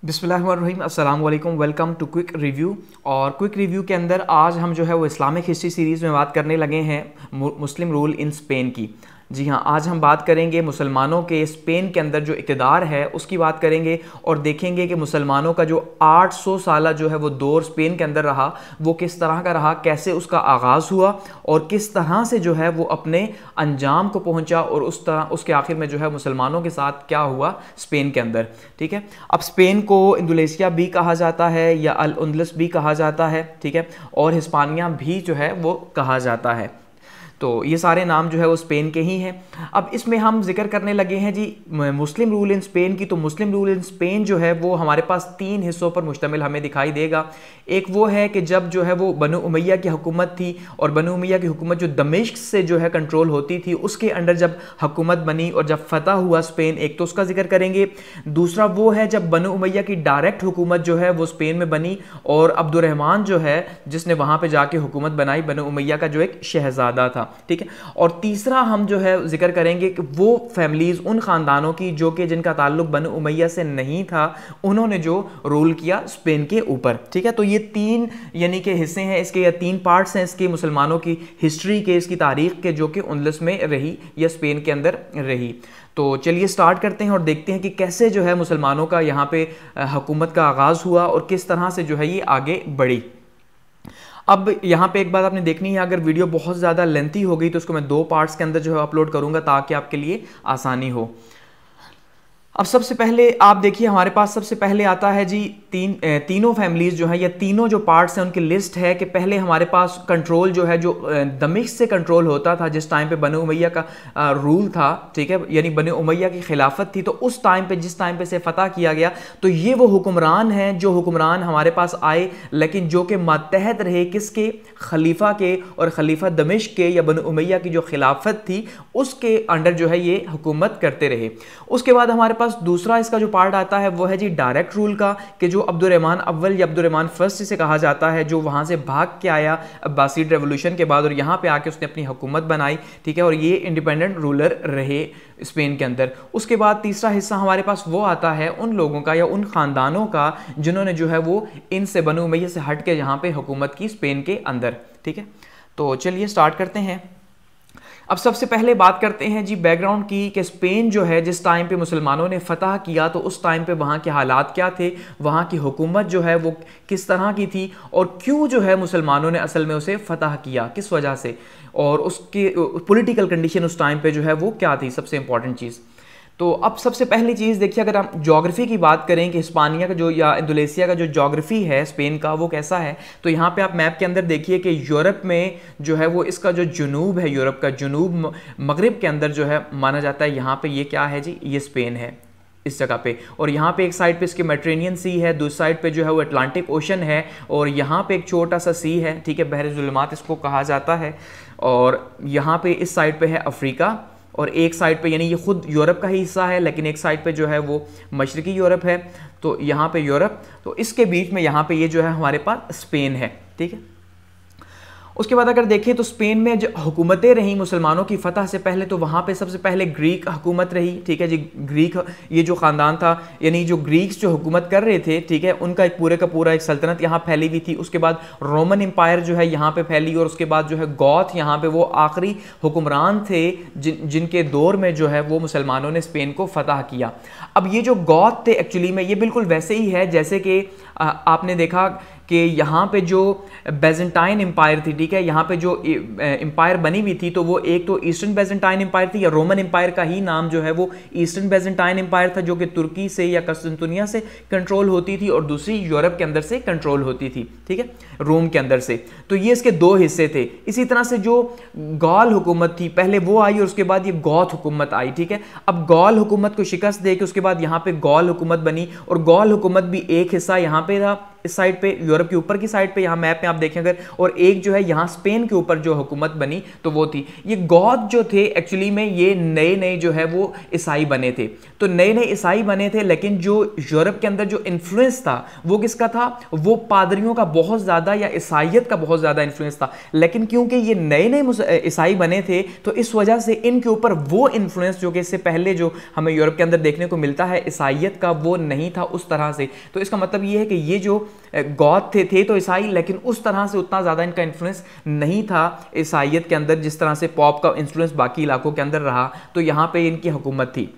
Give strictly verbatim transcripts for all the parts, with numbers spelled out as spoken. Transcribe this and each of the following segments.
बिस्मिल्लाहिर्रहमानिर्रहीम, अस्सलाम वालेकुम। Welcome to quick review. और क्विक रिव्यू के अंदर आज हम जो है वो इस्लामिक हिस्ट्री सीरीज़ में बात करने लगे हैं मुस्लिम रूल इन स्पेन की। जी हाँ, आज हम बात करेंगे मुसलमानों के स्पेन के अंदर जो इक़्तिदार है उसकी बात करेंगे और देखेंगे कि मुसलमानों का जो आठ सौ साल जो है वो दौर स्पेन के अंदर रहा वो किस तरह का रहा, कैसे उसका आगाज़ हुआ और किस तरह से जो है वो अपने अंजाम को पहुंचा और उस तरह उसके आखिर में जो है मुसलमानों के साथ क्या हुआ स्पेन के अंदर। ठीक है, अब स्पेन को इंडोनेशिया भी कहा जाता है या अल अंदलस भी कहा जाता है, ठीक है, और हिस्पानिया भी जो है वो कहा जाता है। तो ये सारे नाम जो है वो स्पेन के ही हैं। अब इसमें हम जिक्र करने लगे हैं जी मुस्लिम रूल इन स्पेन की। तो मुस्लिम रूल इन स्पेन जो है वो हमारे पास तीन हिस्सों पर मुश्तमिल हमें दिखाई देगा। एक वो है कि जब जो है वो बनु उमैया की हुकूमत थी और बनु उमैया की हुकूमत जो दमिश्क से जो है कंट्रोल होती थी उसके अंडर जब हुकूमत बनी और जब फतह हुआ स्पेन, एक तो उसका जिक्र करेंगे। दूसरा वो है जब बनु उमैया की डायरेक्ट हुकूमत जो है वो स्पेन में बनी और अब्दुर्रहमान जो है जिसने वहाँ पर जाके हुकूमत बनाई, बनु उमैया का जो एक शहजादा था। ठीक है, और तीसरा हम जो है जिक्र करेंगे कि वो फैमिलीज, उन खानदानों की जो कि जिनका ताल्लुक बनु उमैया से नहीं था, उन्होंने जो रूल किया स्पेन के ऊपर। ठीक है, तो ये तीन यानी कि हिस्से हैं इसके, या तीन पार्ट्स हैं इसके मुसलमानों की हिस्ट्री के, इसकी तारीख के, जो कि अंदलस में रही या स्पेन के अंदर रही। तो चलिए स्टार्ट करते हैं और देखते हैं कि कैसे जो है मुसलमानों का यहाँ पे हुकूमत का आगाज़ हुआ और किस तरह से जो है ये आगे बढ़ी। अब यहाँ पे एक बात आपने देखनी है, अगर वीडियो बहुत ज़्यादा लेंथी हो गई तो उसको मैं दो पार्ट्स के अंदर जो है अपलोड करूँगा ताकि आपके लिए आसानी हो। अब सबसे पहले आप देखिए हमारे पास सबसे पहले आता है जी तीन तीनों फैमिलीज़ जो है या तीनों जो पार्ट्स हैं उनकी लिस्ट है कि पहले हमारे पास कंट्रोल जो है जो दमिश्क से कंट्रोल होता था जिस टाइम पे बनु उमैया का रूल था, ठीक है, यानी बनु उमैया की खिलाफत थी। तो उस टाइम पे जिस टाइम पे से फतह किया गया तो ये वो हुक्मरान हैं जो हुक्मरान हमारे पास आए लेकिन जो कि मातहत रहे किसके, खलीफा के, और खलीफा दमिश्क के या बनु उमैया की जो खिलाफत थी उसके अंडर जो है ये हुकूमत करते रहे। उसके बाद हमारे पास दूसरा इसका जो पार्ट आता है वो है जी डायरेक्ट रूल का, कि जो अब्दुर्रहमान अव्वल या अब्दुर्रहमान फर्स्ट से कहा जाता है, जो वहां से भाग के आया अब्बासीड रेवोल्यूशन के बाद और यहाँ पे आके उसने अपनी हुकूमत बनाई। ठीक है, और ये इंडिपेंडेंट रूलर रहे स्पेन के अंदर। उसके बाद तीसरा हिस्सा हमारे पास वो आता है उन लोगों का या उन खानदानों का जिन्होंने जो है वो इनसे बनु उमैया से हट के यहाँ पे हुकूमत की स्पेन के अंदर। ठीक है, तो चलिए स्टार्ट करते हैं। अब सबसे पहले बात करते हैं जी बैकग्राउंड की, कि स्पेन जो है जिस टाइम पे मुसलमानों ने फतह किया तो उस टाइम पे वहाँ के हालात क्या थे, वहाँ की हुकूमत जो है वो किस तरह की थी और क्यों जो है मुसलमानों ने असल में उसे फतह किया, किस वजह से, और उसकी पॉलिटिकल कंडीशन उस टाइम पे जो है वो क्या थी, सबसे इंपॉर्टेंट चीज़। तो अब सबसे पहली चीज़ देखिए, अगर हम ज्योग्राफी की बात करें कि हिस्पानिया का जो या इंडोनेशिया का जो ज्योग्राफी है स्पेन का वो कैसा है, तो यहाँ पे आप मैप के अंदर देखिए कि यूरोप में जो है वो इसका जो जुनूब है, यूरोप का जुनूब मगरिब के अंदर जो है माना जाता है, यहाँ पे ये क्या है जी, ये स्पेन है इस जगह पे। और यहाँ पे एक साइड पे इसकी मेडिटेरेनियन सी है, दूसरी साइड पे जो है वो अटलांटिक ओशन है और यहाँ पे एक छोटा सा सी है, ठीक है, बहर जुल्मात इसको कहा जाता है। और यहाँ पे इस साइड पे है अफ्रीका और एक साइड पे यानी ये खुद यूरोप का ही हिस्सा है लेकिन एक साइड पे जो है वो मशरकी यूरोप है, तो यहाँ पे यूरोप, तो इसके बीच में यहाँ पे ये जो है हमारे पास स्पेन है। ठीक है, उसके बाद अगर देखें तो स्पेन में जो हुकूमतें रहीं मुसलमानों की फतह से पहले, तो वहाँ पे सबसे पहले ग्रीक हुकूमत रही। ठीक है जी, ग्रीक ये जो ख़ानदान था यानी जो ग्रीक्स जो हुकूमत कर रहे थे, ठीक है, उनका एक पूरे का पूरा एक सल्तनत यहाँ फैली हुई थी। उसके बाद रोमन एम्पायर जो है यहाँ पे फैली और उसके बाद जो है गौथ यहाँ पे वो आखिरी हुक्मरान थे जिन जिनके दौर में जो है वो मुसलमानों ने स्पेन को फतह किया। अब ये जो गौथ थे एक्चुअली में ये बिल्कुल वैसे ही है जैसे कि आपने देखा कि यहाँ पे जो बेजेंटाइन एम्पायर थी, ठीक है, यहाँ पे जो एम्पायर बनी हुई थी तो वो एक तो ईस्टर्न बेजेंटाइन एम्पायर थी या रोमन एम्पायर का ही नाम जो है वो ईस्टर्न बेजेंटाइन एम्पायर था जो कि तुर्की से या कस्तुनतुनिया से कंट्रोल होती थी और दूसरी यूरोप के अंदर से कंट्रोल होती थी, ठीक है, रोम के अंदर से। तो ये इसके दो हिस्से थे। इसी तरह से जो गौल हुकूमत थी पहले वो आई और उसके बाद ये गौथ हुकूमत आई। ठीक है, अब गौल हुकूमत को शिकस्त दे के उसके बाद यहाँ पे गौल हुकूमत बनी और गौल हुकूमत भी एक हिस्सा यहाँ पे था इस साइड पे यूरोप के ऊपर की साइड पे, यहाँ मैप में आप देखें अगर, और एक जो है यहाँ स्पेन के ऊपर जो हुकूमत बनी तो वो थी। ये गॉथ जो थे एक्चुअली में ये नए नए जो है वो ईसाई बने थे, तो नए नए ईसाई बने थे, लेकिन जो यूरोप के अंदर जो इन्फ्लुएंस था वो किसका था, वो पादरियों का बहुत ज़्यादा या ईसाइयत का बहुत ज़्यादा इन्फ्लुएंस था। लेकिन क्योंकि ये नए नए ईसाई बने थे तो इस वजह से इनके ऊपर वो इन्फ्लुएंस जो कि इससे पहले जो हमें यूरोप के अंदर देखने को मिलता है ईसाइयत का, वो नहीं था उस तरह से। तो इसका मतलब ये है कि ये जो गॉथ थे थे तो ईसाई, लेकिन उस तरह से उतना ज़्यादा इनका इन्फ्लुएंस नहीं था ईसाइयत के अंदर जिस तरह से पॉप का इन्फ्लुएंस बाकी इलाकों के अंदर रहा। तो यहाँ पे इनकी हुकूमत थी।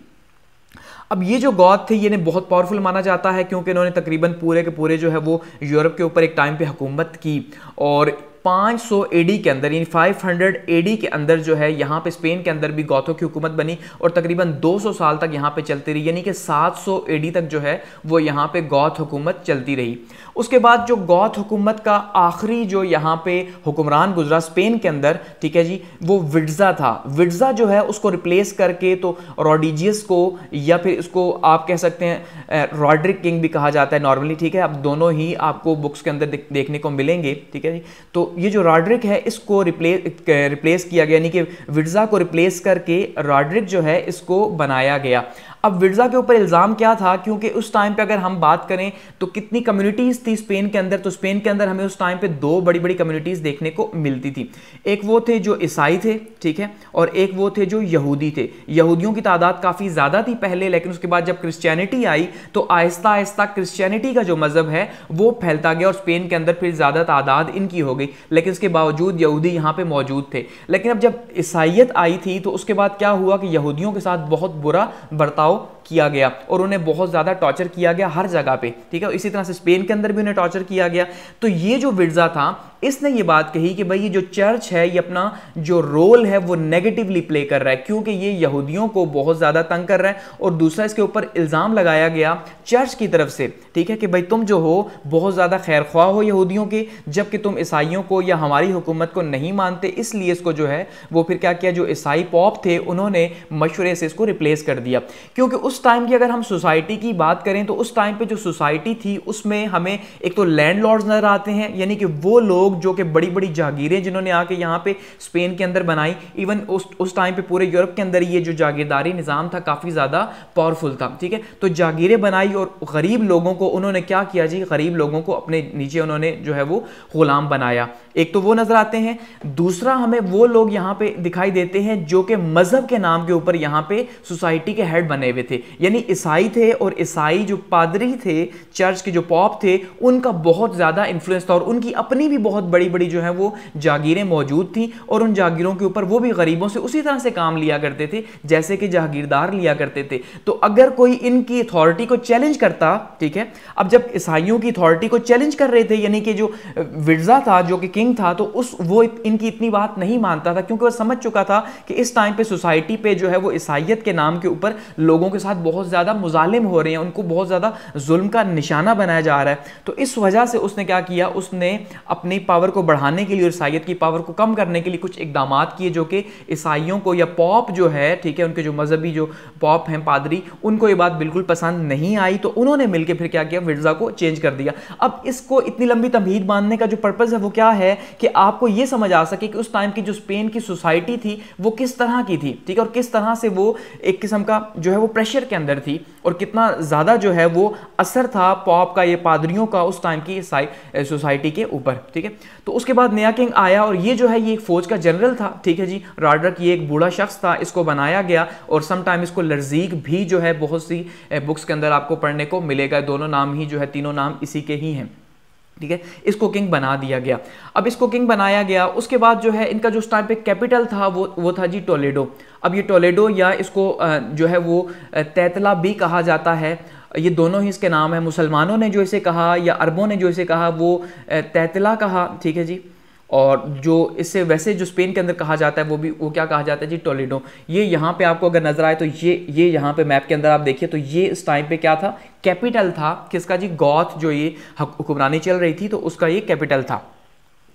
अब ये जो गॉथ थे ये बहुत पावरफुल माना जाता है क्योंकि इन्होंने तकरीबन पूरे के पूरे जो है वो यूरोप के ऊपर एक टाइम पे हुकूमत की, और पाँच सौ एडी के अंदर यानी पाँच सौ एडी के अंदर जो है यहाँ पे स्पेन के अंदर भी गॉथों की हुकूमत बनी और तकरीबन दो सौ साल तक यहाँ पे चलती रही, यानी कि सात सौ एडी तक जो है वो यहाँ पे गॉथ हुकूमत चलती रही। उसके बाद जो गॉथ हुकूमत का आखिरी जो यहाँ पे हुक्मरान गुजरा स्पेन के अंदर, ठीक है जी, वो विड्जा था। विड्जा जो है उसको रिप्लेस करके तो रोडिजियस को, या फिर इसको आप कह सकते हैं रॉड्रिक किंग भी कहा जाता है नॉर्मली, ठीक है। अब दोनों ही आपको बुक्स के अंदर देखने को मिलेंगे, ठीक है जी। तो ये जो रॉड्रिक है इसको रिप्लेस रिप्लेस किया गया, यानी कि विड्जा को रिप्लेस करके रॉड्रिक जो है इसको बनाया गया। अब विड्जा के ऊपर इल्ज़ाम क्या था, क्योंकि उस टाइम पे अगर हम बात करें तो कितनी कम्युनिटीज़ थी स्पेन के अंदर, तो स्पेन के अंदर हमें उस टाइम पे दो बड़ी बड़ी कम्युनिटीज़ देखने को मिलती थी। एक वो थे जो ईसाई थे, ठीक है, और एक वो थे जो यहूदी थे। यहूदियों की तादाद काफ़ी ज़्यादा थी पहले, लेकिन उसके बाद जब क्रिश्चियनिटी आई तो आहिस्ता आहिस्ता क्रिश्चियनिटी का जो मज़हब है वो फैलता गया और स्पेन के अंदर फिर ज़्यादा तादाद इनकी हो गई, लेकिन उसके बावजूद यहूदी यहाँ पर मौजूद थे। लेकिन अब जब ईसाइयत आई थी तो उसके बाद क्या हुआ कि यहूदियों के साथ बहुत बुरा बर्ताव किया गया और उन्हें बहुत ज़्यादा टॉर्चर किया गया हर जगह पे, ठीक है। इसी तरह से स्पेन के अंदर भी उन्हें टॉर्चर किया गया। तो ये जो विड्जा था इसने ये बात कही कि भाई ये जो चर्च है ये अपना जो रोल है वो नेगेटिवली प्ले कर रहा है, क्योंकि ये यहूदियों को बहुत ज़्यादा तंग कर रहा है। और दूसरा इसके ऊपर इल्ज़ाम लगाया गया चर्च की तरफ से, ठीक है, कि भाई तुम जो हो बहुत ज़्यादा खैरख्वाह हो यहूदियों के, जबकि तुम ईसाइयों को या हमारी हुकूमत को नहीं मानते। इसलिए इसको जो है वो फिर क्या किया, जो ईसाई पॉप थे उन्होंने मशवरे से इसको रिप्लेस कर दिया। क्योंकि उस टाइम की अगर हम सोसाइटी की बात करें तो उस टाइम पे जो सोसाइटी थी उसमें हमें एक तो लैंडलॉर्ड्स नजर आते हैं, यानी कि वो लोग जो कि बड़ी बड़ी जागीरें जिन्होंने आके यहाँ पे स्पेन के अंदर बनाई। इवन उस उस टाइम पे पूरे यूरोप के अंदर ये जो जागीरदारी निज़ाम था काफ़ी ज़्यादा पावरफुल था, ठीक है। तो जागीरें बनाई और गरीब लोगों को उन्होंने क्या किया जी, गरीब लोगों को अपने नीचे उन्होंने जो है वो गुलाम बनाया। एक तो वो नजर आते हैं, दूसरा हमें वो लोग यहाँ पे दिखाई देते हैं जो कि मजहब के नाम के ऊपर यहाँ पे सोसाइटी के हेड बने हुए थे, यानी ईसाई थे। और ईसाई जो पादरी थे, चर्च के जो पॉप थे, उनका बहुत ज़्यादा इन्फ्लुएंस था और उनकी अपनी भी बहुत बड़ी बड़ी जो है वो जागीरें मौजूद थी और उन जागीरों के ऊपर वो भी गरीबों से उसी तरह से काम लिया करते थे जैसे कि जागीरदार लिया करते थे। तो अगर कोई इनकी अथॉरिटी को चैलेंज करता, ठीक है, अब जब ईसाइयों की अथॉरिटी को चैलेंज कर रहे थे, यानी कि जो विड्जा था जो कि किंग था, तो उस वो इनकी इतनी बात नहीं मानता था, क्योंकि वो समझ चुका था कि इस टाइम पे सोसाइटी पे जो है वो ईसाइयत के नाम के ऊपर लोगों के साथ बहुत ज़्यादा मुजालिम हो रहे हैं, उनको बहुत ज़्यादा जुल्म का निशाना बनाया जा रहा है। तो इस वजह से उसने क्या किया, उसने अपनी पावर को बढ़ाने के लिए और ईसाइयत की पावर को कम करने के लिए कुछ इकदाम किए जो कि ईसाइयों को या पॉप जो है, ठीक है, उनके जो मजहबी जो पॉप हैं पादरी, उनको ये बात बिल्कुल पसंद नहीं आई। तो उन्होंने मिलकर फिर क्या किया, विड्जा को चेंज कर दिया। अब इसको इतनी लंबी तमहीद बांधने का जो पर्पस है वो क्या है कि आपको ये समझ आ सके कि उस टाइम की जो स्पेन की सोसाइटी थी वो किस तरह की थी, ठीक है, और किस तरह से वो एक किस्म का जो है वो प्रेशर के अंदर थी और कितना ज़्यादा जो है वो असर था पॉप का, ये पादरियों का उस टाइम की सोसाइटी के ऊपर, ठीक है। तो उसके बाद नया किंग आया और ये जो है ये एक फौज का जनरल था, ठीक है जी। रॉड्रिक ये एक बूढ़ा शख्स था, इसको बनाया गया और सम टाइम इसको लर्जीक भी जो है बहुत सी बुक्स के अंदर आपको पढ़ने को मिलेगा। दोनों नाम ही जो है, तीनों नाम इसी के ही हैं, ठीक है। इसको किंग बना दिया गया। अब इसको किंग बनाया गया, उसके बाद जो है इनका जो उस टाइम पे कैपिटल था वो वो था जी टोलेडो। अब ये टोलेडो या इसको जो है वो तैतला भी कहा जाता है, ये दोनों ही इसके नाम है। मुसलमानों ने जो इसे कहा या अरबों ने जो इसे कहा वो तैतला कहा, ठीक है जी। और जो इससे वैसे जो स्पेन के अंदर कहा जाता है वो भी वो क्या कहा जाता है जी, टोलेडो। ये यहाँ पे आपको अगर नजर आए तो ये ये यहाँ पे मैप के अंदर आप देखिए तो ये इस टाइम पे क्या था, कैपिटल था किसका जी, गॉथ जो ये हुक्मरानी चल रही थी तो उसका ये कैपिटल था।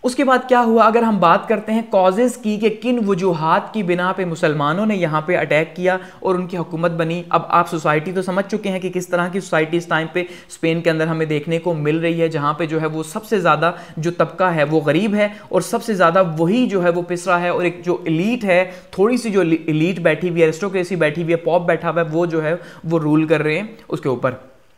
उसके बाद क्या हुआ, अगर हम बात करते हैं कॉजेज़ की कि किन वजूहात की बिना पे मुसलमानों ने यहाँ पे अटैक किया और उनकी हुकूमत बनी। अब आप सोसाइटी तो समझ चुके हैं कि किस तरह की सोसाइटी इस टाइम पे स्पेन के अंदर हमें देखने को मिल रही है, जहाँ पे जो है वो सबसे ज़्यादा जो तबका है वो गरीब है और सबसे ज़्यादा वही जो है वो पिसरा है, और एक जो एलीट है, थोड़ी सी जो एलीट बैठी हुई है, एरिस्टोक्रेसी बैठी हुई है, पॉप बैठा हुआ है, वो जो है वो रूल कर रहे हैं उसके ऊपर।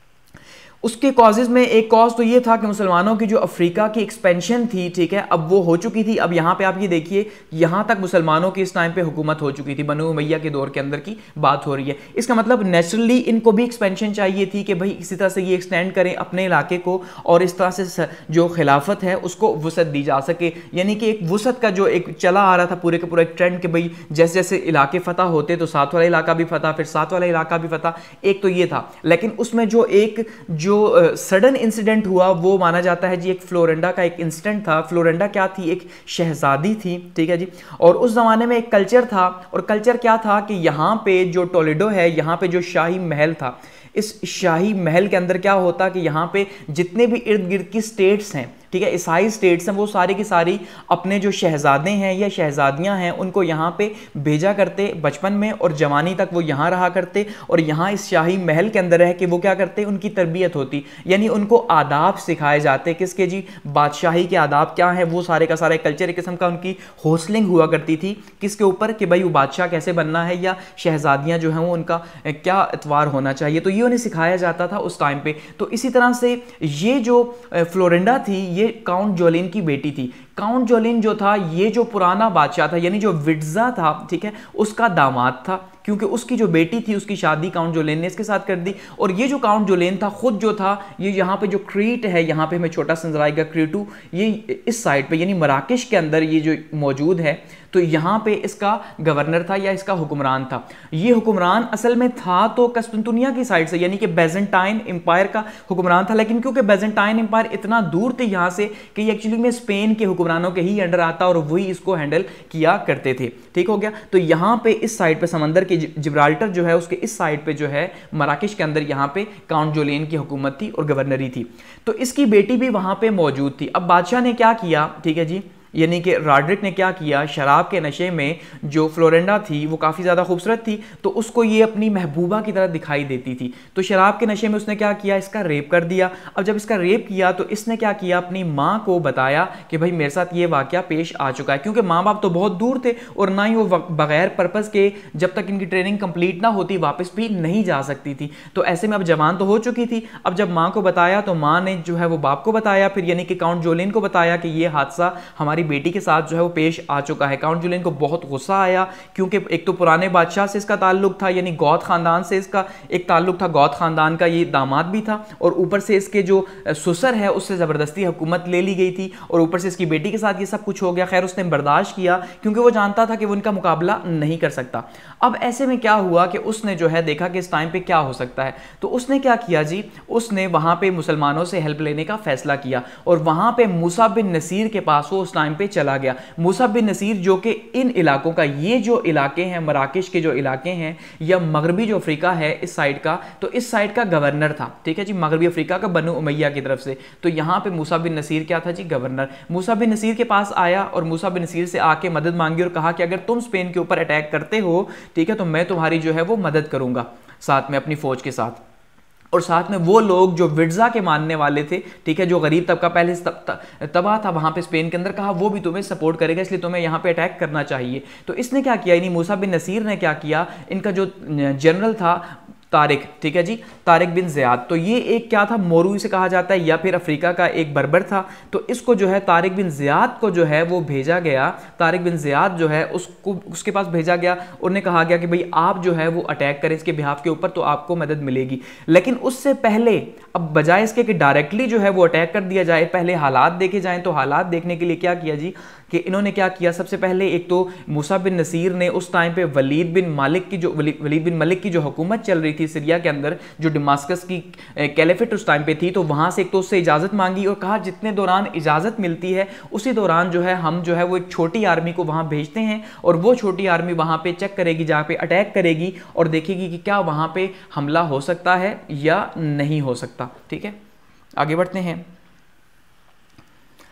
उसके कॉजेज़ में एक कॉज तो ये था कि मुसलमानों की जो अफ्रीका की एक्सपेंशन थी, ठीक है, अब वो हो चुकी थी। अब यहाँ पे आप ये देखिए, यहाँ तक मुसलमानों की इस टाइम पे हुकूमत हो चुकी थी, बनु उमैया के दौर के अंदर की बात हो रही है। इसका मतलब नेचुरली इनको भी एक्सपेंशन चाहिए थी कि भाई इसी तरह से ये एक्सटेंड करें अपने इलाके को और इस तरह से जो खिलाफत है उसको वसअत दी जा सके। यानी कि एक वसअत का जो एक चला आ रहा था पूरे का पूरा एक ट्रेंड कि भाई जैसे जैसे इलाके फतह होते तो साथ वाला इलाका भी फतह, फिर साथ वाला इलाका भी फतह, एक तो ये था। लेकिन उसमें जो एक जो सडन इंसिडेंट हुआ वो माना जाता है जी एक फ्लोरिंडा का एक इंसिडेंट था। फ्लोरिंडा क्या थी, एक शहजादी थी, ठीक है जी, और उस ज़माने में एक कल्चर था, और कल्चर क्या था कि यहाँ पे जो टोलेडो है, यहाँ पे जो शाही महल था, इस शाही महल के अंदर क्या होता कि यहाँ पे जितने भी इर्द गिर्द की स्टेट्स हैं, ठीक है, ईसाई स्टेट्स हैं, वो सारी की सारी अपने जो शहजादे हैं या शहजादियां हैं उनको यहाँ पे भेजा करते बचपन में, और जवानी तक वो यहाँ रहा करते, और यहाँ इस शाही महल के अंदर रह के वो क्या करते, उनकी तरबियत होती, यानी उनको आदाब सिखाए जाते। किसके जी, बादशाही के आदाब क्या हैं, वो सारे का सारा कल्चर एक किस्म का उनकी होस्टलिंग हुआ करती थी। किसके ऊपर कि भाई वो बादशाह कैसे बनना है या शहजादियाँ जो हैं वो उनका क्या एतवार होना चाहिए, तो ये उन्हें सिखाया जाता था उस टाइम पे। तो इसी तरह से ये जो फ्लोरिंडा थी ये काउंट जोलिन की बेटी थी। काउंट जोलिन जो था ये जो पुराना बादशाह था यानी जो विट्जा था, ठीक है, उसका दामाद था, क्योंकि उसकी जो बेटी थी उसकी शादी काउंट जोलेन ने इसके साथ कर दी। और ये जो काउंट जोलेन था खुद जो था, ये यहाँ पे जो क्रीट है, यहाँ पे हमें छोटा सा नजर आएगा क्रीटू, ये इस साइड पे यानी मराकश के अंदर ये जो मौजूद है, तो यहाँ पे इसका गवर्नर था या इसका हुक्मरान था। ये हुक्मरान असल में था तो कस्तुनतुनिया की साइड से यानी कि बेजेंटाइन एम्पायर का हुक्मरान था, लेकिन क्योंकि बेजेंटाइन एम्पायर इतना दूर थे यहाँ से कि एक्चुअली में स्पेन के हुक्मरानों के ही अंडर आता और वही इसको हैंडल किया करते थे। ठीक हो गया। तो यहाँ पे इस साइड पे समंदर के जिब्राल्टर जो है उसके इस साइड पे जो है मराकश के अंदर यहाँ पे काउंट जोलेन की हुकूमत थी और गवर्नरी थी। तो इसकी बेटी भी वहाँ पे मौजूद थी। अब बादशाह ने क्या किया, ठीक है जी, यानी कि रॉड्रिक ने क्या किया, शराब के नशे में जो फ्लोरिंडा थी वो काफ़ी ज़्यादा खूबसूरत थी, तो उसको ये अपनी महबूबा की तरह दिखाई देती थी। तो शराब के नशे में उसने क्या किया, इसका रेप कर दिया। अब जब इसका रेप किया तो इसने क्या किया, अपनी माँ को बताया कि भाई मेरे साथ ये वाक़या पेश आ चुका है, क्योंकि माँ बाप तो बहुत दूर थे और ना ही वो बगैर पर्पज़ के जब तक इनकी ट्रेनिंग कंप्लीट ना होती वापस भी नहीं जा सकती थी। तो ऐसे में अब जवान तो हो चुकी थी। अब जब माँ को बताया तो माँ ने जो है वो बाप को बताया, फिर यानी कि काउंट जोलेन को बताया कि ये हादसा हमारी बेटी के साथ जो है वो पेश आ चुका है। काउंट जोलेन को बहुत गुस्सा आया, क्योंकि एक तो पुराने बादशाह से इसका ताल्लुक था, यानी गौथ खानदान से इसका एक ताल्लुक था, गौथ खानदान का ये दामाद भी था, और ऊपर से इसके जो ससुर है उससे ज़बरदस्ती हुकूमत ले ली गई थी, और ऊपर से इसकी बेटी के साथ ये सब कुछ हो गया। खैर उसने बर्दाश्त किया, क्योंकि वो जानता था कि वो उनका मुकाबला नहीं कर सकता। अब ऐसे में क्या हुआ कि उसने जो है देखा कि इस टाइम पे क्या हो सकता है, तो उसने क्या किया जी, उसने वहां पे मुसलमानों से हेल्प लेने का फैसला किया, और वहां पे मूसा बिन नसीर के पास वो उस टाइम पे चला गया। मूसा बिन नसीर जो कि इन इलाकों का, ये जो इलाके हैं मराकश के जो इलाके हैं या मगरबी जो अफ्रीका है इस साइड का, तो इस साइड का गवर्नर था। ठीक है जी, मगरबी अफ्रीका का बनु उमैया की तरफ से। तो यहाँ पे मूसा बिन नसीर क्या था जी, गवर्नर। मूसा बिन नसीर के पास आया और मूसा बिन नसीर से आके मदद मांगी और कहा कि अगर तुम स्पेन के ऊपर अटैक करते हो, ठीक है, तो मैं तुम्हारी जो है वो मदद करूंगा साथ में अपनी फौज के साथ। और साथ में वो लोग जो विट्जा के मानने वाले थे, ठीक है, जो गरीब तबका पहले तबाह था वहां पे स्पेन के अंदर, कहा वो भी तुम्हें सपोर्ट करेगा, इसलिए तुम्हें यहाँ पे अटैक करना चाहिए। तो इसने क्या किया, यानी मूसा बिन नसीर ने क्या किया, इनका जो जनरल था तारिक, ठीक है जी, तारिक बिन ज़ियाद, तो ये एक क्या था, मोरू से कहा जाता है या फिर अफ्रीका का एक बर्बर था। तो इसको जो है तारिक बिन ज़ियाद को जो है वो भेजा गया, तारिक बिन ज़ियाद जो है उसको उसके पास भेजा गया। उन्हें कहा गया कि भाई आप जो है वो अटैक करें इसके बिहाफ के ऊपर, तो आपको मदद मिलेगी। लेकिन उससे पहले, अब बजाय इसके कि डायरेक्टली जो है वो अटैक कर दिया जाए, पहले हालात देखे जाएं। तो हालात देखने के लिए क्या किया जी, कि इन्होंने क्या किया, सबसे पहले एक तो मूसा बिन नसीर ने उस टाइम पे वलीद बिन मालिक की जो वलीद बिन मलिक की जो हुकूमत चल रही थी सीरिया के अंदर, जो दमास्कस की कैलिफेट उस टाइम पे थी, तो वहां से एक तो उससे इजाजत मांगी और कहा जितने दौरान इजाजत मिलती है उसी दौरान जो है हम जो है वो एक छोटी आर्मी को वहां भेजते हैं, और वो छोटी आर्मी वहां पे चेक करेगी, जहाँ पे अटैक करेगी और देखेगी कि क्या वहां पे हमला हो सकता है या नहीं हो सकता। ठीक है, आगे बढ़ते हैं।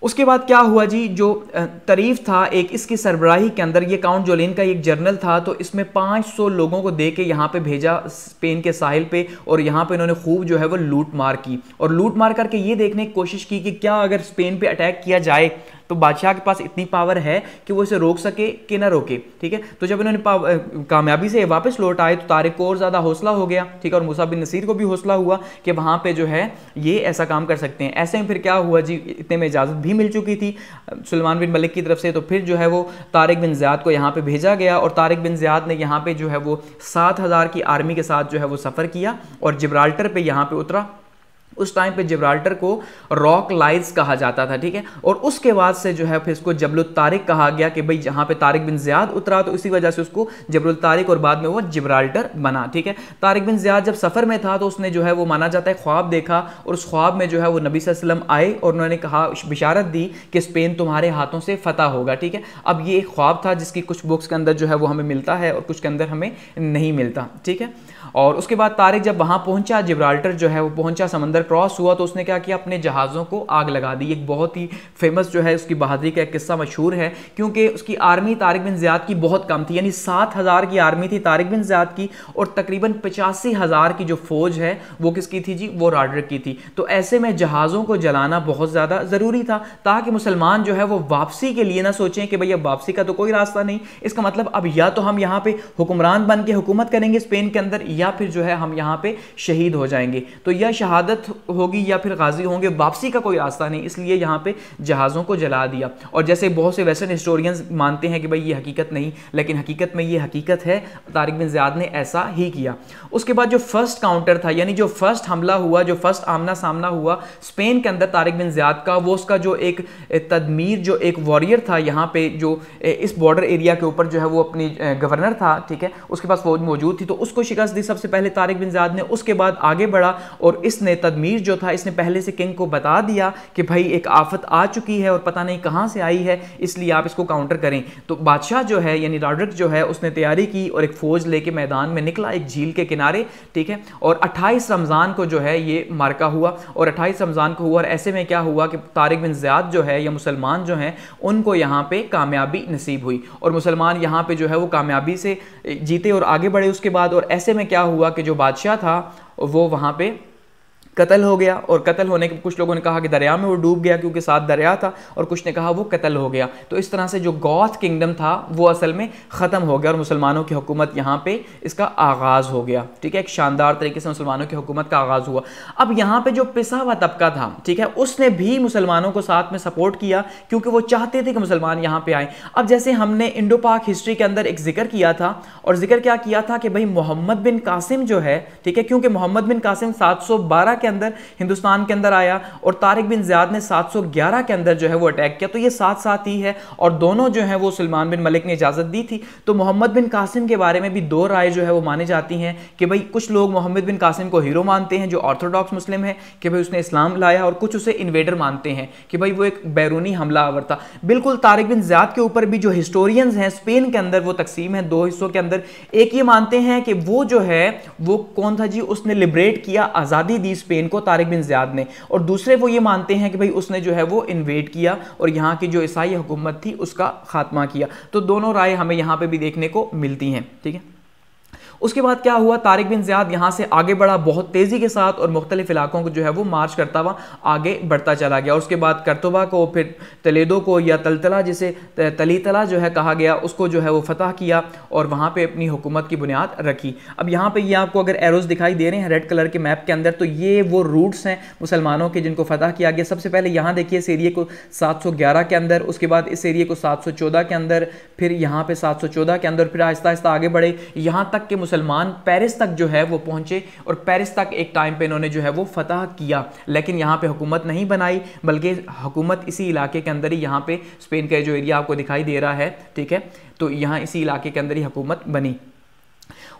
उसके बाद क्या हुआ जी, जो तारीफ था एक इसकी सरबराही के अंदर, ये काउंट जोलिन का एक जर्नल था, तो इसमें पाँच सौ लोगों को दे के यहाँ पे भेजा स्पेन के साहिल पे, और यहाँ पे इन्होंने खूब जो है वो लूट मार की, और लूट मार करके ये देखने की कोशिश की कि क्या अगर स्पेन पे अटैक किया जाए तो बादशाह के पास इतनी पावर है कि वो इसे रोक सके कि ना रोके। ठीक है, तो जब इन्होंने कामयाबी से वापस लौट आए तो तारिक को और ज़्यादा हौसला हो गया। ठीक है, और मूसा बिन नसीर को भी हौसला हुआ कि वहाँ पे जो है ये ऐसा काम कर सकते हैं। ऐसे में फिर क्या हुआ जी, इतने में इजाज़त भी मिल चुकी थी सुलेमान बिन मलिक की तरफ से, तो फिर जो है वो तारिक बिन ज़ियाद को यहाँ पर भेजा गया, और तारिक बिन ज़ियाद ने यहाँ पर जो है वो सात हज़ार की आर्मी के साथ जो है वो सफ़र किया और जिब्राल्टर पर यहाँ पर उतरा। उस टाइम पे जिब्राल्टर को रॉक लाइट्स कहा जाता था। ठीक है, और उसके बाद से जो है फिर इसको जबलुल तारिक कहा गया कि भाई जहाँ पे तारिक बिन ज़ियाद उतरा तो इसी वजह से उसको जबलुल तारिक और बाद में वो जिब्राल्टर बना। ठीक है, तारिक बिन ज़ियाद जब सफ़र में था तो उसने जो है वो माना जाता है ख्वाब देखा, और उस ख्वाब में जो है वो नबी सल्लल्लाहु अलैहि वसल्लम आए और उन्होंने कहा, बिशारत दी कि स्पेन तुम्हारे हाथों से फतह होगा। ठीक है, अब ये एक ख्वाब था जिसकी कुछ बुक्स के अंदर जो है वो हमें मिलता है और कुछ के अंदर हमें नहीं मिलता। ठीक है, और उसके बाद तारिक जब वहाँ पहुँचा, जिब्राल्टर जो है वो पहुँचा, समंदर क्रॉस हुआ, तो उसने क्या किया, अपने जहाज़ों को आग लगा दी। एक बहुत ही फेमस जो है उसकी बहादुरी का एक किस्सा मशहूर है, क्योंकि उसकी आर्मी तारिक बिन ज़ियाद की बहुत कम थी, यानी सात हज़ार की आर्मी थी तारिक बिन ज़ियाद की, और तकरीबन पचासी हज़ार की जो फौज है वो किसकी थी जी, वो रॉडरिक की थी। तो ऐसे में जहाज़ों को जलाना बहुत ज़्यादा ज़रूरी था, ताकि मुसलमान जो है वो वापसी के लिए ना सोचें कि भैया वापसी का तो कोई रास्ता नहीं, इसका मतलब अब या तो हम यहाँ पे हुक्मरान बन के हुकूमत करेंगे स्पेन के अंदर, या फिर जो है हम यहाँ पे शहीद हो जाएंगे, तो या शहादत होगी या फिर गाजी होंगे, वापसी का कोई रास्ता नहीं, इसलिए यहाँ पे जहाज़ों को जला दिया। और जैसे बहुत से वेस्टर्न हिस्टोरियंस मानते हैं कि भाई ये हकीकत नहीं, लेकिन हकीकत में ये हकीकत है, तारिक बिन ज़ियाद ने ऐसा ही किया। उसके बाद जो फर्स्ट काउंटर था, यानी जो फर्स्ट हमला हुआ, जो फर्स्ट आमना सामना हुआ स्पेन के अंदर तारिक बिन ज़ियाद का, वो उसका जो एक तदमीर, जो एक वॉरियर था यहाँ पे, जो इस बॉर्डर एरिया के ऊपर जो है वो अपनी गवर्नर था। ठीक है, उसके पास फौज मौजूद थी, तो उसको शिकस्त दी सबसे पहले तारिक बिन ज़ियाद ने। उसके बाद आगे बढ़ा और इसने तदमीर जो था, इसने पहले से किंग को बता दिया कि भाई एक आफत आ चुकी है और पता नहीं कहां से आई है, इसलिए आप इसको काउंटर करें। तो बादशाह जो है यानी रॉडरिक जो है उसने तैयारी की और एक फौज लेके मैदान में निकला, एक झील के किनारे। ठीक है, और अट्ठाईस रमज़ान को जो है ये मार्का हुआ, और अट्ठाईस रमज़ान को हुआ, और ऐसे में क्या हुआ कि तारिक बिन ज़ियाद जो है या मुसलमान जो हैं उनको यहाँ पे कामयाबी नसीब हुई, और मुसलमान यहाँ पे जो है वो कामयाबी से जीते और आगे बढ़े उसके बाद। और ऐसे में क्या हुआ कि जो बादशाह था वो वहाँ पे कत्ल हो गया, और कत्ल होने के कुछ लोगों ने कहा कि दरिया में वो डूब गया क्योंकि साथ दरिया था, और कुछ ने कहा वो कत्ल हो गया। तो इस तरह से जो गॉथ किंगडम था वो असल में ख़त्म हो गया और मुसलमानों की हुकूमत यहाँ पे इसका आगाज़ हो गया। ठीक है, एक शानदार तरीके से मुसलमानों की हुकूमत का आगाज़ हुआ। अब यहाँ पे जो पिसा हुआ तबका था, ठीक है, उसने भी मुसलमानों को साथ में सपोर्ट किया क्योंकि वो चाहते थे कि मुसलमान यहाँ पर आए। अब जैसे हमने इंडो पाक हिस्ट्री के अंदर एक जिक्र किया था, और जिक्र क्या किया था कि भाई मोहम्मद बिन कासिम जो है, ठीक है, क्योंकि मोहम्मद बिन कासिम सात सौ बारह के अंदर हिंदुस्तान के अंदर आया और तारिक बिन ज़ियाद ने सात सौ ग्यारह के अंदर जो है वो अटैक किया, तो ये साथ साथ ही है, और दोनों जो है वो सुलेमान बिन मलिक ने इजाज़त दी थी। तो मोहम्मद बिन कासिम के बारे में भी दो राय जो है वो मानी जाती हैं कि भाई कुछ लोग मोहम्मद बिन कासिम को हीरो मानते हैं जो ऑर्थोडॉक्स मुस्लिम है कि भाई उसने इस्लाम लाया, और कुछ उसे इन्वेडर मानते हैं कि भाई वो एक बैरूनी हमलावर था। बिल्कुल तारिक बिन ज़ियाद के ऊपर भी जो हिस्टोरियंस हैं स्पेन के अंदर वो तकसीम है दो हिस्सों के अंदर। एक ये मानते हैं कि वो जो है वो कौन था जी, उसने लिबरेट किया, आज़ादी दी स्पेन को तारिक बिन ज़ियाद ने, और दूसरे वो ये मानते हैं कि भाई उसने जो है वो इन्वेड किया और यहाँ की जो ईसाई हुकूमत थी उसका खात्मा किया। तो दोनों राय हमें यहाँ पे भी देखने को मिलती हैं। ठीक है, उसके बाद क्या हुआ, तारिक बिन ज़ियाद यहाँ से आगे बढ़ा बहुत तेज़ी के साथ और मुख्तलिफ इलाकों को जो है वो मार्च करता हुआ आगे बढ़ता चला गया। उसके बाद करतुबा को, फिर तलेदो को या तलतला जिसे तलीतला जो है कहा गया, उसको जो है वो फतह किया और वहाँ पे अपनी हुकूमत की बुनियाद रखी। अब यहाँ पे ये आपको अगर एरोज दिखाई दे रहे हैं रेड कलर के मैप के अंदर, तो ये वो रूट्स हैं मुसलमानों के जिनको फतह किया गया। सबसे पहले यहाँ देखिए इस एरिए को सात सौ ग्यारह के अंदर, उसके बाद इस एरिए को सात सौ चौदह के अंदर, फिर यहाँ पे सात सौ चौदह के अंदर, फिर आहिस्ता आहिस्ता आगे बढ़े यहाँ तक कि मुसलमान पेरिस तक जो है वो पहुंचे, और पेरिस तक एक टाइम पे इन्होंने जो है वो फतह किया, लेकिन यहाँ पे हुकूमत नहीं बनाई, बल्कि हुकूमत इसी इलाके के अंदर ही, यहाँ पे स्पेन का जो एरिया आपको दिखाई दे रहा है, ठीक है, तो यहाँ इसी इलाके के अंदर ही हुकूमत बनी।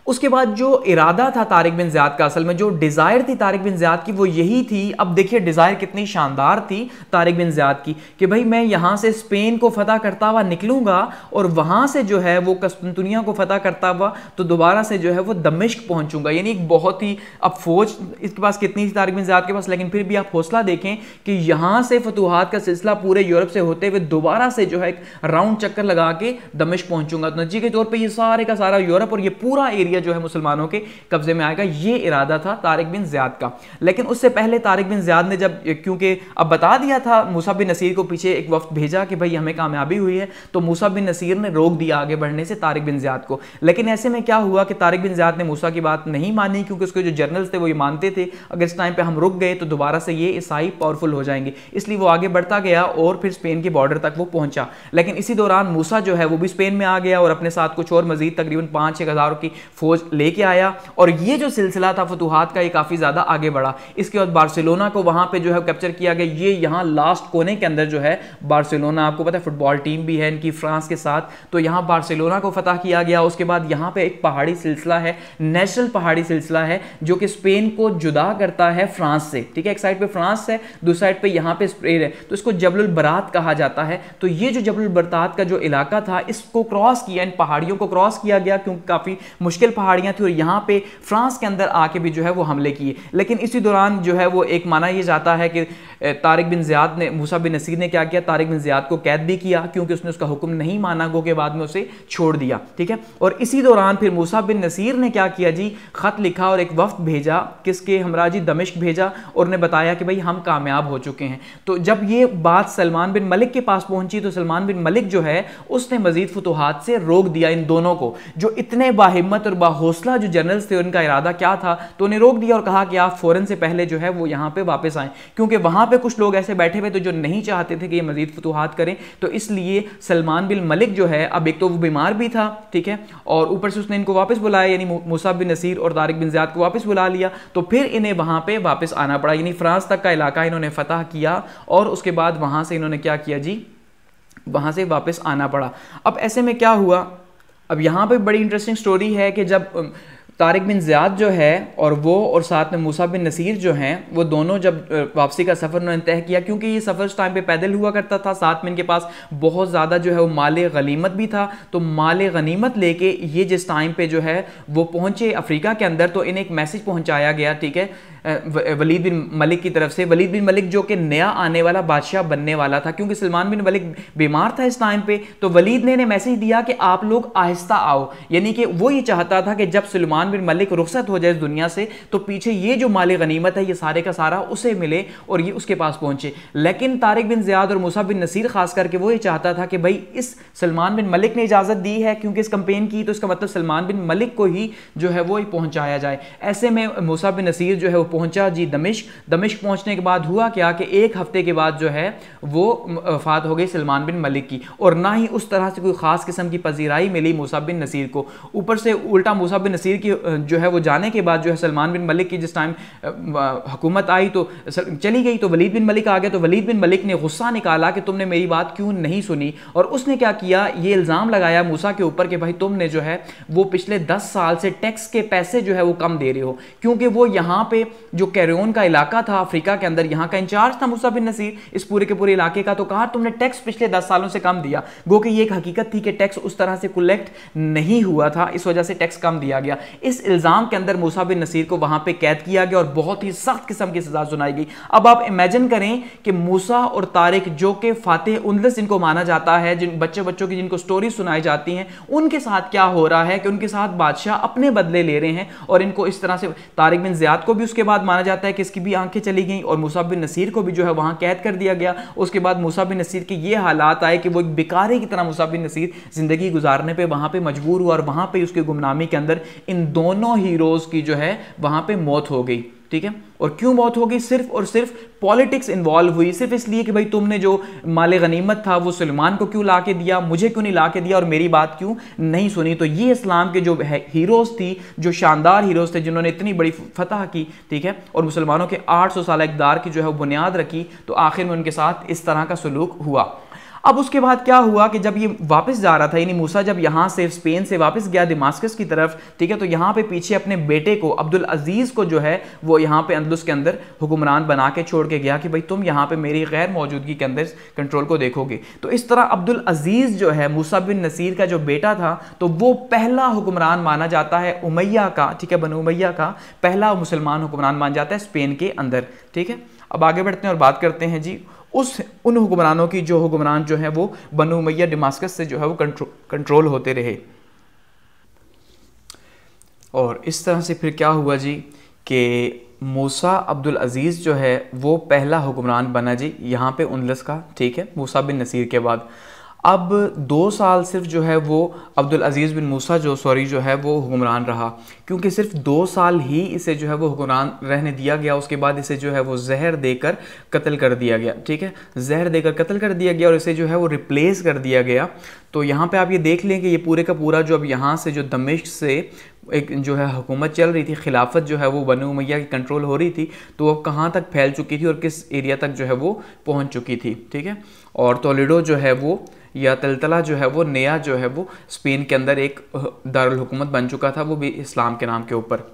उसके बाद जो इरादा था तारिक बिन ज़ियाद का, असल में जो डिज़ायर थी तारिक बिन ज़ियाद की वो यही थी। अब देखिए डिज़ायर कितनी शानदार थी तारिक बिन ज़ियाद की कि भाई मैं यहाँ से स्पेन को फतह करता हुआ निकलूँगा और वहाँ से जो है वो कस्तुनतुनिया को फतह करता हुआ तो दोबारा से जो है वो दमिश्क पहुँचूँगा। यानी एक बहुत ही, अब फौज इसके पास कितनी थी तारिक बिन ज़ियाद के पास, लेकिन फिर भी आप हौसला देखें कि यहाँ से फतूहात का सिलसिला पूरे यूरोप से होते हुए दोबारा से जो है एक राउंड चक्कर लगा के दमिश्क पहुँचूँगा। तो नतीजे के तौर पर ये सारे का सारा यूरोप और ये पूरा एरिया जो है मुसलमानों के कब्जे में आएगा, ये इरादा था तारिक बिन ज़ियाद का। लेकिन उससे पहले तारिक बिन ज़ियाद ने जब, क्योंकि अब बता दिया था मूसा बिन नसीर को, पीछे एक वक्त भेजा कि भाई हमें कामयाबी हुई है, तो मूसा बिन नसीर ने रोक दिया आगे बढ़ने से तारिक बिन ज़ियाद को। लेकिन ऐसे में क्या हुआ कि तारिक बिन ज़ियाद ने मूसा की बात नहीं मानी, क्योंकि उसके जो जनरल्स थे वो ये मानते थे अगर इस टाइम पे हम रुक गए तो दोबारा से ये ईसाई पावरफुल हो जाएंगे, इसलिए वो आगे बढ़ता गया और फिर स्पेन के बॉर्डर तक वो पहुंचा। लेकिन इसी दौरान मूसा जो है वो भी स्पेन में आ गया और अपने साथ कुछ और मजीद तकरीबन पाँच छः हज़ार की फौज लेके आया और ये जो सिलसिला था फतूहात का ये काफ़ी ज़्यादा आगे बढ़ा। इसके बाद बार्सिलोना को वहाँ पे जो है कैप्चर किया गया। ये यहाँ लास्ट कोने के अंदर जो है बार्सिलोना, आपको पता है फुटबॉल टीम भी है इनकी फ्रांस के साथ, तो यहाँ बार्सिलोना को फतह किया गया। उसके बाद यहाँ पे एक पहाड़ी सिलसिला है, नेशनल पहाड़ी सिलसिला है जो कि स्पेन को जुदा करता है फ्रांस से, ठीक है। एक साइड पे फ्रांस है, दूसरी साइड पे यहाँ पे स्पेन है, तो इसको जबलुल बरात कहा जाता है। तो ये जो जबलुल बरात का जो इलाका था इसको क्रॉस किया, इन पहाड़ियों को क्रॉस किया गया क्योंकि काफ़ी मुश्किल पहाड़ियाँ थी और यहाँ पे फ्रांस के अंदर आके भी जो है वो हमले किए। लेकिन इसी दौरान जो है वो एक माना ये जाता है कि तारिक बिन ज़ियाद ने, मूसा बिन नसीर ने क्या किया, तारिक बिन ज़ियाद को कैद भी किया क्योंकि उसने उसका हुक्म नहीं माना, गो के बाद में उसे छोड़ दिया, ठीक है। और इसी दौरान फिर मूसा बिन नसीर ने क्या किया जी, खत लिखा और एक वफ्द भेजा, किसके हमरा जी, दमिश्क भेजा और ने बताया कि भाई हम कामयाब हो चुके हैं। तो जब ये बात सलमान बिन मलिक के पास पहुंची तो सलमान बिन मलिक जो है उसने मजीद फतूहात से रोक दिया इन दोनों को, जो इतने बाहिम्मत और बाहौसला जो जनरल्स थे उनका इरादा क्या था, तो उन्हें रोक दिया और कहा कि आप फौरन से पहले जो है वो यहाँ पे वापस आएं, क्योंकि वहाँ पे कुछ लोग ऐसे बैठे हुए थे जो नहीं चाहते थे कि ये मजीद फतूहात करें। तो इसलिए सलमान बिन मलिक जो है, अब एक तो वो बीमार भी था, ठीक है, और ऊपर से उसने इनको वापस बुलाया, यानी मूसा बिन नसीर और तारिक बिन ज़ियाद को वापस बुला लिया। तो फिर इन्हें वहाँ पे वापस आना पड़ा, यानी फ्रांस तक का इलाका इन्होंने फतह किया और उसके बाद वहाँ से इन्होंने क्या किया जी, वहाँ से वापस आना पड़ा। अब ऐसे में क्या हुआ, अब यहाँ पे बड़ी इंटरेस्टिंग स्टोरी है कि जब तारिक बिन ज़ियाद जो है और वो और साथ में मूसा बिन नसीर जो हैं वो दोनों जब वापसी का सफ़र उन्होंने तय किया, क्योंकि ये सफ़र उस टाइम पे पैदल हुआ करता था, साथ में इनके पास बहुत ज़्यादा जो है वो माले गनीमत भी था। तो माले गनीमत लेके ये जिस टाइम पे जो है वो पहुँचे अफ्रीका के अंदर, तो इन्हें एक मैसेज पहुँचाया गया, ठीक है, वलीद बिन मलिक की तरफ से। वलीद बिन मलिक जो कि नया आने वाला बादशाह बनने वाला था, क्योंकि सलमान बिन मलिक बीमार था इस टाइम पे, तो वलीद ने इन्हें मैसेज दिया कि आप लोग आहिस्ता आओ, यानी कि वो ये चाहता था कि जब सलमान बिन मलिक रुखसत हो जाए इस दुनिया से तो पीछे ये जो माले गनीमत है ये सारे का सारा उसे मिले और ये उसके पास पहुंचे। लेकिन तारिक बिन ज़ियाद और मूसा बिन नसीर खास करके वो ये चाहता था कि भाई इस सलमान बिन मलिक ने इजाज़त दी है क्योंकि इस कंपेन की, तो इसका मतलब सलमान बिन मलिक को ही जो है वो पहुंचाया जाए। ऐसे में मूसा बिन नसीर जो है वो पहुंचा जी दमिश्क। दमिश्क पहुंचने के बाद हुआ क्या कि एक हफ्ते के बाद जो है वो वफात हो गई सलमान बिन मलिक की, और ना ही उस तरह से कोई ख़ास किस्म की पजीराई मिली मूसा बिन नसीर को। ऊपर से उल्टा मूसा बिन नसीर की जो है वो जाने के बाद जो है सलमान बिन मलिक की जिस टाइम हुकूमत आई तो चली गई, तो वलीद बिन मलिक आ गया। तो वलीद बिन मलिक ने गुस्सा निकाला कि तुमने मेरी बात क्यों नहीं सुनी, और उसने क्या किया, ये इल्ज़ाम लगाया मूसा के ऊपर कि भाई तुमने जो है वो पिछले दस साल से टैक्स के पैसे जो है वो कम दे रहे हो, क्योंकि वो यहाँ पे जो कैरियोन का इलाका था अफ्रीका के अंदर, यहाँ का इंचार्ज था मूसा बिन नसीर इस पूरे के पूरे इलाके का। तो कहा तुमने टैक्स पिछले दस सालों से कम दिया, गो कि ये एक हकीकत थी कि टैक्स उस तरह से कलेक्ट नहीं हुआ था, इस वजह से टैक्स कम दिया गया। इस इल्ज़ाम के अंदर मूसा बिन नसीर को वहां पे कैद किया गया और बहुत ही सख्त किस्म की सजा सुनाई गई। अब आप इमेजिन करें कि मूसा और तारिक जो कि फातिह उंदलस जिनको माना जाता है, जिन बच्चे बच्चों की जिनको स्टोरी सुनाई जाती हैं, उनके साथ क्या हो रहा है कि उनके साथ बादशाह अपने बदले ले रहे हैं और इनको इस तरह से। तारिक बिन ज़ियाद को भी उसके बाद माना जाता है कि इसकी भी आंखें चली गई और मूसा बिन नसीर को भी जो है वहां कैद कर दिया गया। उसके बाद मूसा बिन नसीर के ये हालात आए कि वो एक बिकारी की तरह मूसा बिन नसीर जिंदगी गुजारने पे वहां पे मजबूर हुआ और वहां पे उसकी गुमनामी के अंदर इन दोनों हीरोज की जो है वहां पे मौत हो गई, ठीक है। और क्यों मौत हो गई, सिर्फ और सिर्फ पॉलिटिक्स इन्वॉल्व हुई, सिर्फ इसलिए कि भाई तुमने जो माले गनीमत था वो सलमान को क्यों ला के दिया, मुझे क्यों नहीं ला के दिया और मेरी बात क्यों नहीं सुनी। तो ये इस्लाम के जो हीरोज थी, जो शानदार हीरोज थे जिन्होंने इतनी बड़ी फतह की, ठीक है, और मुसलमानों के आठ सौ साल इक़्तिदार की जो है बुनियाद रखी, तो आखिर में उनके साथ इस तरह का सलूक हुआ। अब उसके बाद क्या हुआ कि जब ये वापस जा रहा था, यानी मूसा जब यहाँ से स्पेन से वापस गया दमास्कस की तरफ, ठीक है, तो यहाँ पे पीछे अपने बेटे को अब्दुल अजीज को जो है वो यहाँ पे अंदलुस के अंदर हुक्मरान बना के छोड़ के गया कि भाई तुम यहाँ पे मेरी गैर मौजूदगी के अंदर कंट्रोल को देखोगे। तो इस तरह अब्दुल अजीज जो है मूसा बिन नसीर का जो बेटा था, तो वो पहला हुक्मरान माना जाता है उमैया का, ठीक है, बनु उमैया का पहला मुसलमान हुक्मरान माना जाता है स्पेन के अंदर। ठीक है, अब आगे बढ़ते हैं और बात करते हैं जी उस उन हुक्मरानों की जो हुक्मरान जो है वो बनु उमैया दमास्कस से जो है वो कंट्रोल कंट्रोल होते रहे। और इस तरह से फिर क्या हुआ जी कि मूसा अब्दुल अजीज़ जो है वो पहला हुक्मरान बना जी यहाँ पे उनलस का, ठीक है, मूसा बिन नसीर के बाद। अब दो साल सिर्फ जो है वो अब्दुल अजीज़ बिन मूसा जो सॉरी जो है वो हुक्मरान रहा, क्योंकि सिर्फ दो साल ही इसे जो है वो हुक्मरान रहने दिया गया। उसके बाद इसे जो है वो जहर देकर कत्ल कर दिया गया, ठीक है, जहर देकर कत्ल कर दिया गया और इसे जो है वो रिप्लेस कर दिया गया। तो यहाँ पे आप ये देख लें कि ये पूरे का पूरा जो अब यहाँ से जो दमिश्क से एक जो है हुकूमत चल रही थी, खिलाफत जो है वो बनु उमैया की कंट्रोल हो रही थी, तो वो कहाँ तक फैल चुकी थी और किस एरिया तक जो है वो पहुँच चुकी थी। ठीक है, और टोलेडो जो है वो या तलतला जो है वो नया जो है वो स्पेन के अंदर एक दारुल हुकूमत बन चुका था, वो भी इस्लाम के नाम के ऊपर।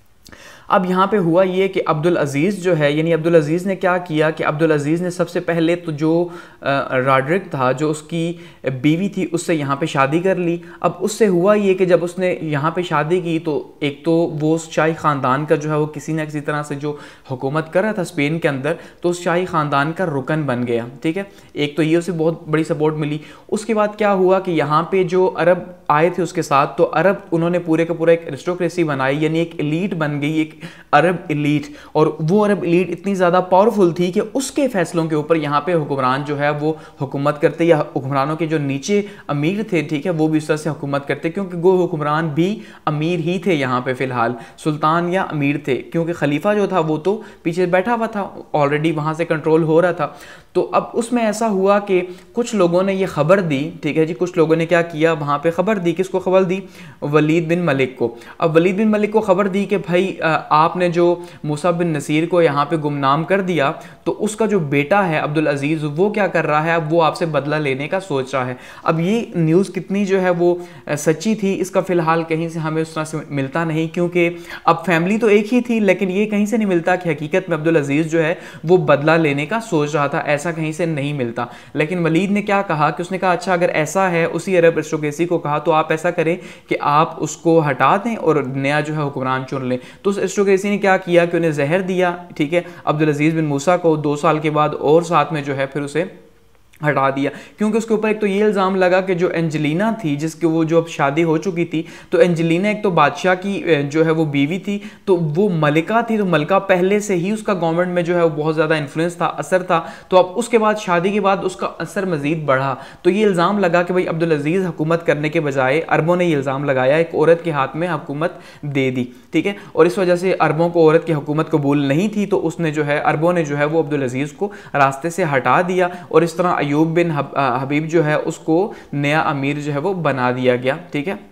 अब यहाँ पे हुआ ये कि अब्दुल अजीज़ जो है, यानी अब्दुल अजीज़ ने क्या किया कि अब्दुल अजीज़ ने सबसे पहले तो जो रॉड्रिक था जो उसकी बीवी थी उससे यहाँ पे शादी कर ली। अब उससे हुआ ये कि जब उसने यहाँ पे शादी की तो एक तो वो उस शाही ख़ानदान का जो है वो किसी न किसी तरह से जो हुकूमत कर रहा था स्पेन के अंदर, तो उस शाही ख़ानदान का रुकन बन गया। ठीक है, एक तो ये उसे बहुत बड़ी सपोर्ट मिली। उसके बाद क्या हुआ कि यहाँ पे जो अरब आए थे उसके साथ, तो अरब उन्होंने पूरे का पूरा एक एरिस्टोक्रेसी बनाई, यानी एक एलीट बन गई, एक अरब एलीट। और वो अरब एलीट इतनी ज़्यादा पावरफुल थी कि उसके फैसलों के ऊपर यहाँ पे हुक्मरान जो है वो हुकूमत करते, या हुक्मरानों के जो नीचे अमीर थे, ठीक है, वो भी इस तरह से हुकूमत करते, क्योंकि वो हुक्मरान भी अमीर ही थे यहाँ पे फ़िलहाल, सुल्तान या अमीर थे, क्योंकि खलीफा जो था वो तो पीछे बैठा हुआ था, ऑलरेडी वहाँ से कंट्रोल हो रहा था। तो अब उसमें ऐसा हुआ कि कुछ लोगों ने ये खबर दी, ठीक है जी, कुछ लोगों ने क्या किया, वहाँ पे खबर दी, किसको खबर दी, वलीद बिन मलिक को। अब वलीद बिन मलिक को खबर दी कि भाई आपने जो मूसा बिन नसीर को यहाँ पे गुमनाम कर दिया, तो उसका जो बेटा है अब्दुल अजीज़ वो क्या कर रहा है, अब वो आपसे बदला लेने का सोच रहा है। अब ये न्यूज़ कितनी जो है वो सच्ची थी इसका फ़िलहाल कहीं से हमें उस तरह से मिलता नहीं, क्योंकि अब फैमिली तो एक ही थी, लेकिन ये कहीं से नहीं मिलता कि हकीकत में अब्दुल अजीज़ जो है वो बदला लेने का सोच रहा था, ऐसा कहीं से नहीं मिलता। लेकिन वलीद ने क्या कहा कि उसने कहा अच्छा अगर ऐसा है, उसी अरब एरिस्टोक्रेसी को कहा, तो आप ऐसा करें कि आप उसको हटा दें और नया जो है हुक्मरान चुन लें। तो उस एरिस्टोक्रेसी ने क्या किया कि उन्हें जहर दिया, ठीक है, अब्दुल अजीज़ बिन मूसा को, दो साल के बाद और साथ में जो है फिर उसे हटा दिया, क्योंकि उसके ऊपर एक तो ये इल्ज़ाम लगा कि जो एंजेलिना थी जिसकी वो जो अब शादी हो चुकी थी, तो एंजेलिना एक तो बादशाह की जो है वो बीवी थी, तो वो मलिका थी, तो मलिका पहले से ही उसका गवर्नमेंट में जो है वो बहुत ज़्यादा इन्फ्लुएंस था, असर था। तो अब उसके बाद शादी के बाद उसका असर मज़ीद बढ़ा, तो ये इल्ज़ाम लगा कि भाई अब्दुल अजीज़ हुकूमत करने के बजाय, अरबों ने ये इल्ज़ाम लगाया, एक औरत के हाथ में हुकूमत दे दी, ठीक है, और इस वजह से अरबों को औरत की हुकूमत कबूल नहीं थी, तो उसने जो है अरबों ने जो है वो अब्दुल अजीज़ को रास्ते से हटा दिया, और इस तरह अयूब बिन हबीब जो है उसको नया अमीर जो है वो बना दिया गया। ठीक है,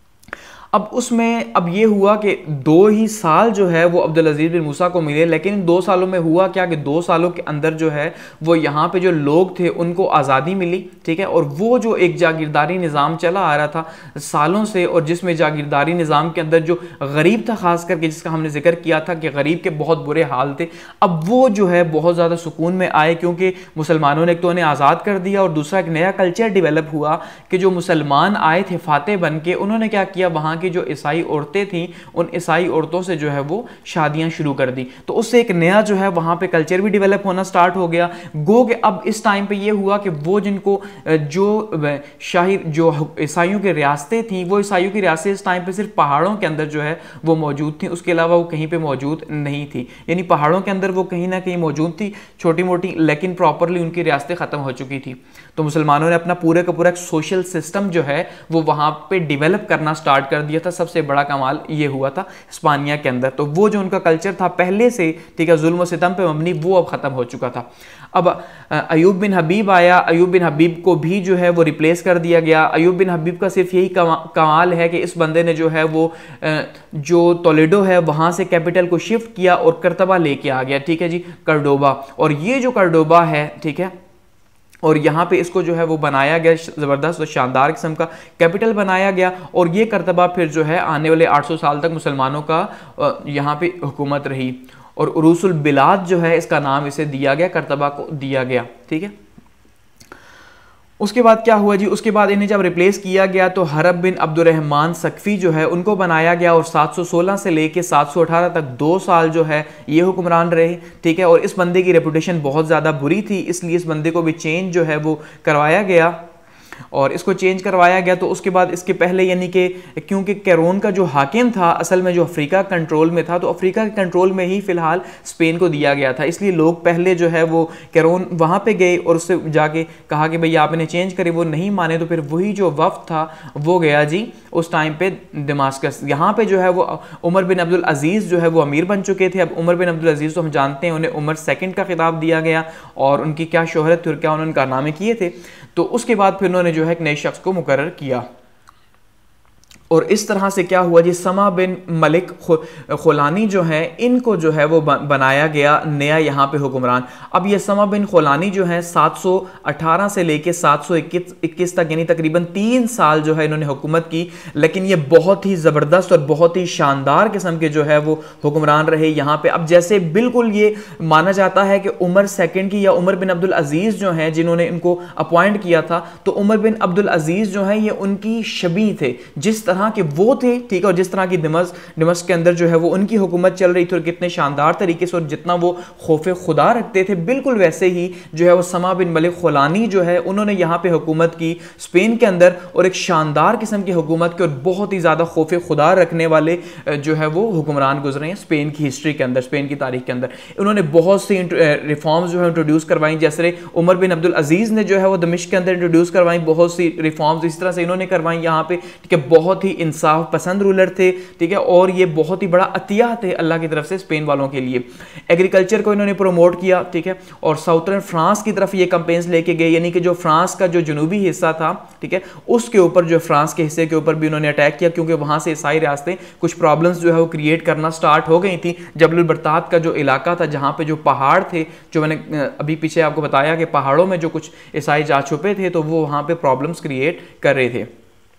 अब उसमें अब ये हुआ कि दो ही साल जो है वो अब्दुल अजीज़ बिन मूसा को मिले, लेकिन इन दो सालों में हुआ क्या कि दो सालों के अंदर जो है वो यहाँ पे जो लोग थे उनको आज़ादी मिली, ठीक है, और वो जो एक जागीरदारी निज़ाम चला आ रहा था सालों से, और जिसमें जागीरदारी निज़ाम के अंदर जो गरीब था ख़ास करके, जिसका हमने जिक्र किया था कि गरीब के बहुत बुरे हाल थे, अब वो जो है बहुत ज़्यादा सुकून में आए, क्योंकि मुसलमानों ने एक तो उन्हें आज़ाद कर दिया, और दूसरा एक नया कल्चर डिवेलप हुआ कि जो मुसलमान आए थे फातेह बन के, उन्होंने क्या किया, वहाँ जो ईसाई औरतें थीं उन ईसाई औरतों से जो है वो शादियां शुरू कर दी, तो उससे एक नया जो है वहां पे कल्चर भी डेवलप होना स्टार्ट हो गया। गो के अब इस टाइम पे ये हुआ कि वो जिनको जो शाही जो ईसाइयों की रियासतें थीं, वो ईसाइयों की रियासतें इस टाइम पे सिर्फ पहाड़ों के अंदर जो है वो मौजूद थी, उसके अलावा वो कहीं पे मौजूद नहीं थी, यानी पहाड़ों के अंदर वो कहीं ना कहीं मौजूद थी छोटी मोटी, लेकिन प्रॉपरली उनकी रियासतें ख़त्म हो चुकी थी। तो मुसलमानों ने अपना पूरे का पूरा एक सोशल सिस्टम जो है वो वहाँ पे डिवेलप करना स्टार्ट कर दिया था। सबसे बड़ा कमाल ये हुआ था हिस्पानिया के अंदर, तो वो जो उनका कल्चर था पहले से, ठीक है, जुल्म और सितम पे मबनी, वो अब ख़त्म हो चुका था। अब अयूब बिन हबीब आया, अयूब बिन हबीब को भी जो है वो रिप्लेस कर दिया गया। अयूब बिन हबीब का सिर्फ यही कमाल है कि इस बंदे ने जो है वो जो टोलेडो है वहाँ से कैपिटल को शिफ्ट किया और करतबा लेके आ गया, ठीक है जी, कर्डोबा। और ये जो कर्डोबा है, ठीक है, और यहाँ पे इसको जो है वो बनाया गया, ज़बरदस्त और शानदार किस्म का कैपिटल बनाया गया। और ये करतबा फिर जो है आने वाले आठ सौ साल तक मुसलमानों का यहाँ पे हुकूमत रही। और उरूसुल बिलाद जो है इसका नाम इसे दिया गया, करतबा को दिया गया, ठीक है। उसके बाद क्या हुआ जी, उसके बाद इन्हें जब रिप्लेस किया गया तो हरब बिन अब्दुर्रहमान सकफ़ी जो है उनको बनाया गया। और सात सौ सोलह से लेके सात सौ अठारह तक दो साल जो है ये हुक्मरान रहे, ठीक है। और इस बंदे की रेपुटेशन बहुत ज़्यादा बुरी थी, इसलिए इस बंदे को भी चेंज जो है वो करवाया गया। और इसको चेंज करवाया गया तो उसके बाद इसके पहले यानी कि क्योंकि कैरोन का जो हाकिम था असल में जो अफ्रीका कंट्रोल में था, तो अफ्रीका के कंट्रोल में ही फ़िलहाल स्पेन को दिया गया था। इसलिए लोग पहले जो है वो कैरोन वहाँ पे गए और उससे जाके कहा कि भाई आप इन्हें चेंज करें, वो नहीं माने तो फिर वही जो वफ्द था वो गया जी उस टाइम पे दमास्कस। यहाँ पे जो है वो उमर बिन अब्दुल अजीज़ जो है वो अमीर बन चुके थे। अब उमर बिन अब्दुल अजीज़ तो हम जानते हैं, उन्हें उमर सेकंड का खिताब दिया गया और उनकी क्या शोहरत थी और क्या उन्होंने कारनामे किए थे। तो उसके बाद फिर उन्होंने जो है एक नए शख्स को मुकर्रर किया। और इस तरह से क्या हुआ जी, समा बिन मलिक खुलानी जो है इनको जो है वो बनाया गया नया यहाँ पे हुक्मरान। अब ये समा बिन खुलानी जो है सात सौ अठारह से लेके सात सौ इक्कीस तक यानी तकरीबन तीन साल जो है इन्होंने हुकूमत की, लेकिन ये बहुत ही ज़बरदस्त और बहुत ही शानदार किस्म के जो है वो हुक्मरान रहे यहाँ पे। अब जैसे बिल्कुल ये माना जाता है कि उमर सेकंड की या उमर बिन अब्दुल अजीज़ जो हैं जिन्होंने इनको अपॉइंट किया था, तो उमर बिन अब्दुल अजीज़ जो है ये उनकी शबी थे, जिस तरह कि वो थे, ठीक है। और जिस तरह की दिमश्क दिमश्क के अंदर जो है वो उनकी हुकूमत चल रही थी और कितने शानदार तरीके से और जितना वो खौफ खुदा रखते थे, बिल्कुल वैसे ही जो है वो समा बिन मलिक खुलानी जो है उन्होंने यहाँ पे हुकूमत की स्पेन के अंदर और एक शानदार किस्म की हुकूमत की और बहुत ही ज़्यादा खौफ खुदा रखने वाले जो है वो हुक्मरान गुजरे हैं स्पेन की हिस्ट्री के अंदर, स्पेन की तारीख के अंदर। उन्होंने बहुत सी रिफॉर्म्स जो है इंट्रोड्यूस करवाई, जैसे उमर बिन अब्दुल अजीज़ ने जो है वो दमिश्क के अंदर इंट्रोड्यूस करवाई बहुत सी रिफॉर्म्स, इस तरह से इन्होंने करवाई यहाँ पे, ठीक है। बहुत ही इंसाफ पसंद रूलर थे, ठीक है। और ये बहुत ही बड़ा अतिया थे अल्लाह की तरफ से स्पेन वालों के लिए। एग्रीकल्चर को इन्होंने प्रमोट किया, ठीक है। और साउथर्न फ्रांस की तरफ ये कैंपेन्स लेके गए, यानी कि जो फ्रांस का जो जनूबी हिस्सा था, ठीक है, उसके ऊपर जो फ्रांस के हिस्से के ऊपर भी उन्होंने अटैक किया, क्योंकि वहां से ईसाई रियासतें कुछ प्रॉब्लम्स जो है वो क्रिएट करना स्टार्ट हो गई थी। जबलुल बरतात का जो इलाका था जहां पे जो पहाड़ थे, जो मैंने अभी पीछे आपको बताया कि पहाड़ों में जो कुछ ईसाई जा छुपे थे, तो वो वहां पे प्रॉब्लम्स क्रिएट कर रहे थे।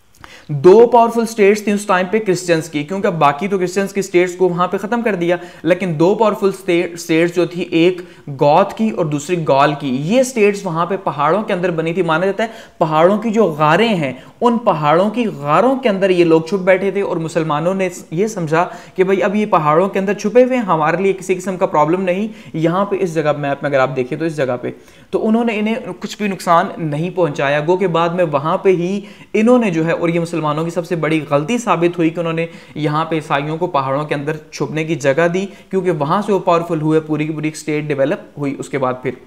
दो पावरफुल स्टेट्स थी उस टाइम पे क्रिश्चियंस की, क्योंकि बाकी तो क्रिश्चियंस की स्टेट्स को वहां पे खत्म कर दिया, लेकिन दो पावरफुल स्टेट्स जो थी, एक गौथ की और दूसरी गॉल की, ये स्टेट्स वहां पे पहाड़ों के अंदर बनी थी। माना जाता है पहाड़ों की जो गारें हैं, उन पहाड़ों की गारों के अंदर ये लोग छुप बैठे थे और मुसलमानों ने ये समझा कि भाई अब ये पहाड़ों के अंदर छुपे हुए हैं, हमारे लिए किसी किस्म का प्रॉब्लम नहीं। यहाँ पे इस जगह मैप में अगर आप देखें तो इस जगह पे, तो उन्होंने इन्हें कुछ भी नुकसान नहीं पहुंचाया। गो के बाद में वहां पे ही इन्होंने जो है, और ये मुसलमानों की सबसे बड़ी गलती साबित हुई कि उन्होंने यहाँ पे ईसाइयों को पहाड़ों के अंदर छुपने की जगह दी, क्योंकि वहां से वो पावरफुल हुए, पूरी की पूरी स्टेट डेवलप हुई उसके बाद फिर।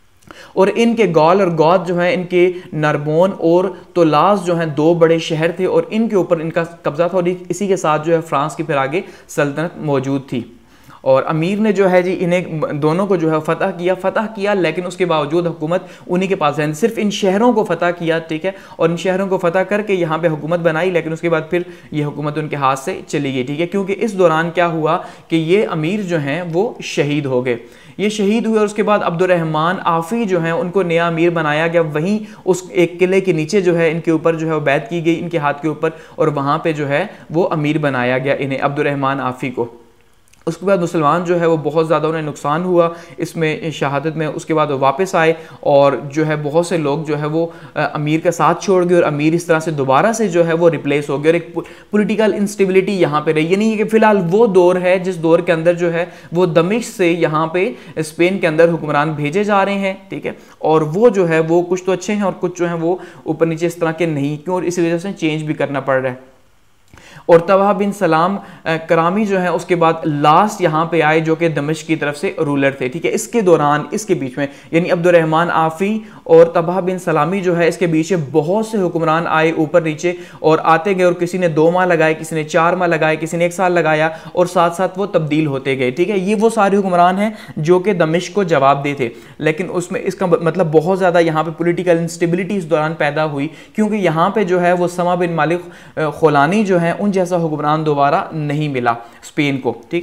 और इनके गॉल और गौद जो है, इनके नरबोन और तोलास जो हैं दो बड़े शहर थे और इनके ऊपर इनका कब्जा था, और इसी के साथ जो है फ्रांस की फिर आगे सल्तनत मौजूद थी। और अमीर ने जो है जी इन्हें दोनों को जो है फतह किया फतह किया लेकिन उसके बावजूद हुकूमत उन्हीं के पास है। सिर्फ इन शहरों को फतह किया, ठीक है, और इन शहरों को फतह करके यहाँ पे हुकूमत बनाई, लेकिन उसके बाद फिर ये हुकूमत उनके हाथ से चली गई, ठीक है। क्योंकि इस दौरान क्या हुआ कि ये अमीर जो हैं वो शहीद हो गए। ये शहीद हुए और उसके बाद अब्दुर्रहमान आफ़ी जो हैं उनको नया अमीर बनाया गया। वहीं उस एक किले के नीचे जो है इनके ऊपर जो है वो बैत की गई इनके हाथ के ऊपर, और वहाँ पे जो है वो अमीर बनाया गया इन्हें, अब्दुर्रहमान आफ़ी को। उसके बाद मुसलमान जो है वो बहुत ज़्यादा उन्हें नुकसान हुआ इसमें शहादत में। उसके बाद वो वापस आए और जो है बहुत से लोग जो है वो अमीर का साथ छोड़ गए और अमीर इस तरह से दोबारा से जो है वो रिप्लेस हो गए और एक पॉलिटिकल इंस्टेबिलिटी यहाँ पे रही। यानी कि फ़िलहाल वो दौर है जिस दौर के अंदर जो है वो दमिश्क से यहाँ पे स्पेन के अंदर हुक्मरान भेजे जा रहे हैं, ठीक है, और वो जो है वो कुछ तो अच्छे हैं और कुछ जो है वो ऊपर नीचे इस तरह के नहीं, क्यों, और इसी वजह से चेंज भी करना पड़ रहा है। और तवाह बिन सलाम करामी जो है उसके बाद लास्ट यहाँ पे आए जो कि दमिश्क की तरफ से रूलर थे, ठीक है। इसके दौरान इसके बीच में यानी अब्दुर्रहमान आफ़ी और तबाह बिन सलामी जो है इसके बीच में बहुत से हुक्मरान आए ऊपर नीचे और आते गए, और किसी ने दो माह लगाए, किसी ने चार माह लगाए, किसी ने एक साल लगाया, और साथ साथ वो तब्दील होते गए, ठीक है। ये वो सारे हुक्मरान हैं जो कि दमिश्क को जवाब दे थे, लेकिन उसमें इसका मतलब बहुत ज़्यादा यहाँ पे पॉलिटिकल इंस्टेबिलिटी इस दौरान पैदा हुई, क्योंकि यहाँ पे जो है वो समा बिन मालिक खुलानी जो है उन जैसा हुक्मरान दोबारा नहीं मिला स्पेन को, ठीक है।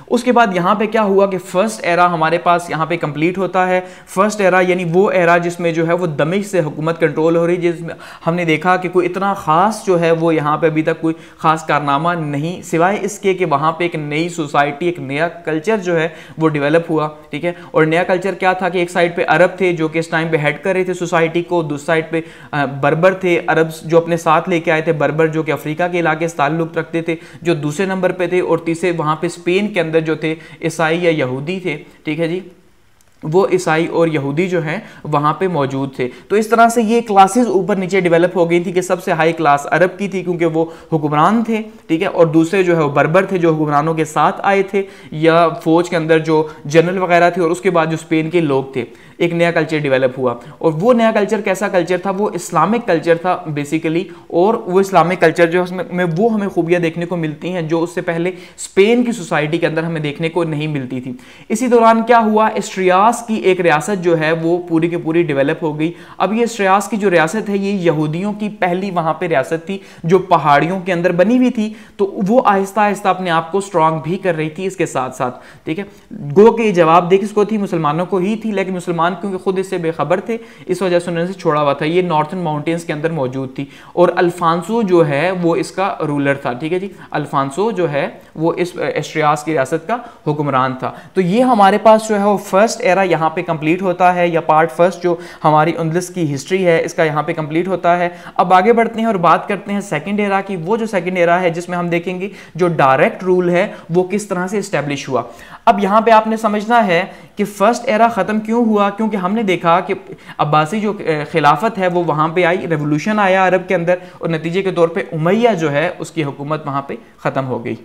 उसके बाद यहाँ पे क्या हुआ कि फर्स्ट एरा हमारे पास यहाँ पे कंप्लीट होता है। फर्स्ट एरा यानी वो एरा जिसमें जो है वो दमिश्क से हुकूमत कंट्रोल हो रही है, जिसमें हमने देखा कि कोई इतना ख़ास जो है वो यहाँ पे अभी तक कोई ख़ास कारनामा नहीं, सिवाय इसके कि वहाँ पे एक नई सोसाइटी, एक नया कल्चर जो है वो डेवलप हुआ, ठीक है। और नया कल्चर क्या था कि एक साइड पे अरब थे जो कि इस टाइम पे हेड कर रहे थे सोसाइटी को, दूसरी साइड पे बर्बर थे, अरब जो अपने साथ लेके आए थे, बर्बर जो कि अफ्रीका के इलाके से ताल्लुक़ रखते थे जो दूसरे नंबर पे थे, और तीसरे वहाँ पे स्पेन के अंदर जो थे ईसाई या यहूदी थे, ठीक है जी, वो ईसाई और यहूदी जो हैं वहाँ पे मौजूद थे। तो इस तरह से ये क्लासेस ऊपर नीचे डेवलप हो गई थी कि सबसे हाई क्लास अरब की थी क्योंकि वो हुक्मरान थे, ठीक है, और दूसरे जो है वो बर्बर थे जो हुक्मरानों के साथ आए थे या फौज के अंदर जो जनरल वगैरह थे, और उसके बाद जो स्पेन के लोग थे। एक नया कल्चर डेवलप हुआ, और वो नया कल्चर कैसा कल्चर था, वो इस्लामिक कल्चर था बेसिकली, और वो इस्लामिक कल्चर जो उसमें में वो हमें खूबियाँ देखने को मिलती हैं जो उससे पहले स्पेन की सोसाइटी के अंदर हमें देखने को नहीं मिलती थी। इसी दौरान क्या हुआ, एस्ट्रियास की एक रियासत जो है वो पूरी की पूरी डेवलप हो गई। अब ये एस्ट्रियास की जो रियासत है ये यहूदियों की पहली वहाँ पे रियासत थी जो पहाड़ियों के अंदर बनी हुई थी, तो वो आहिस्ता आहिस्ता अपने आप को स्ट्रांग भी कर रही थी इसके साथ साथ, ठीक है। गो के जवाब दे किसको थी, मुसलमानों को ही थी, लेकिन मुसलमान क्योंकि खुद इससे बेखबर थे इस वजह से उन्होंने छोड़ा हुआ था। ये नॉर्थन माउंटेन्स के अंदर मौजूद थी, और अल्फांसो जो है वो इसका रूलर था, ठीक है जी। अल्फांसो जो है वो इस एस्ट्रियास की रियासत का हुक्मरान था। तो ये हमारे पास जो है वो फर्स्ट एरा यहाँ पे कंप्लीट होता है, या पार्ट फर्स्ट जो हमारी अंदलस की हिस्ट्री है इसका यहाँ पे कंप्लीट होता है। अब आगे बढ़ते हैं और बात करते हैं सेकंड एरा की। वो जो सेकंड एरा है जिसमें हम देखेंगे जो डायरेक्ट रूल है वो किस तरह से एस्टेब्लिश हुआ। अब यहाँ पे आपने समझना है कि फर्स्ट एरा ख़त्म क्यों हुआ, क्योंकि हमने देखा कि अब्बासी जो खिलाफत है वो वहाँ पे आई, रेवोल्यूशन आया अरब के अंदर, और नतीजे के तौर पे उमैया जो है उसकी हुकूमत वहाँ पे ख़त्म हो गई।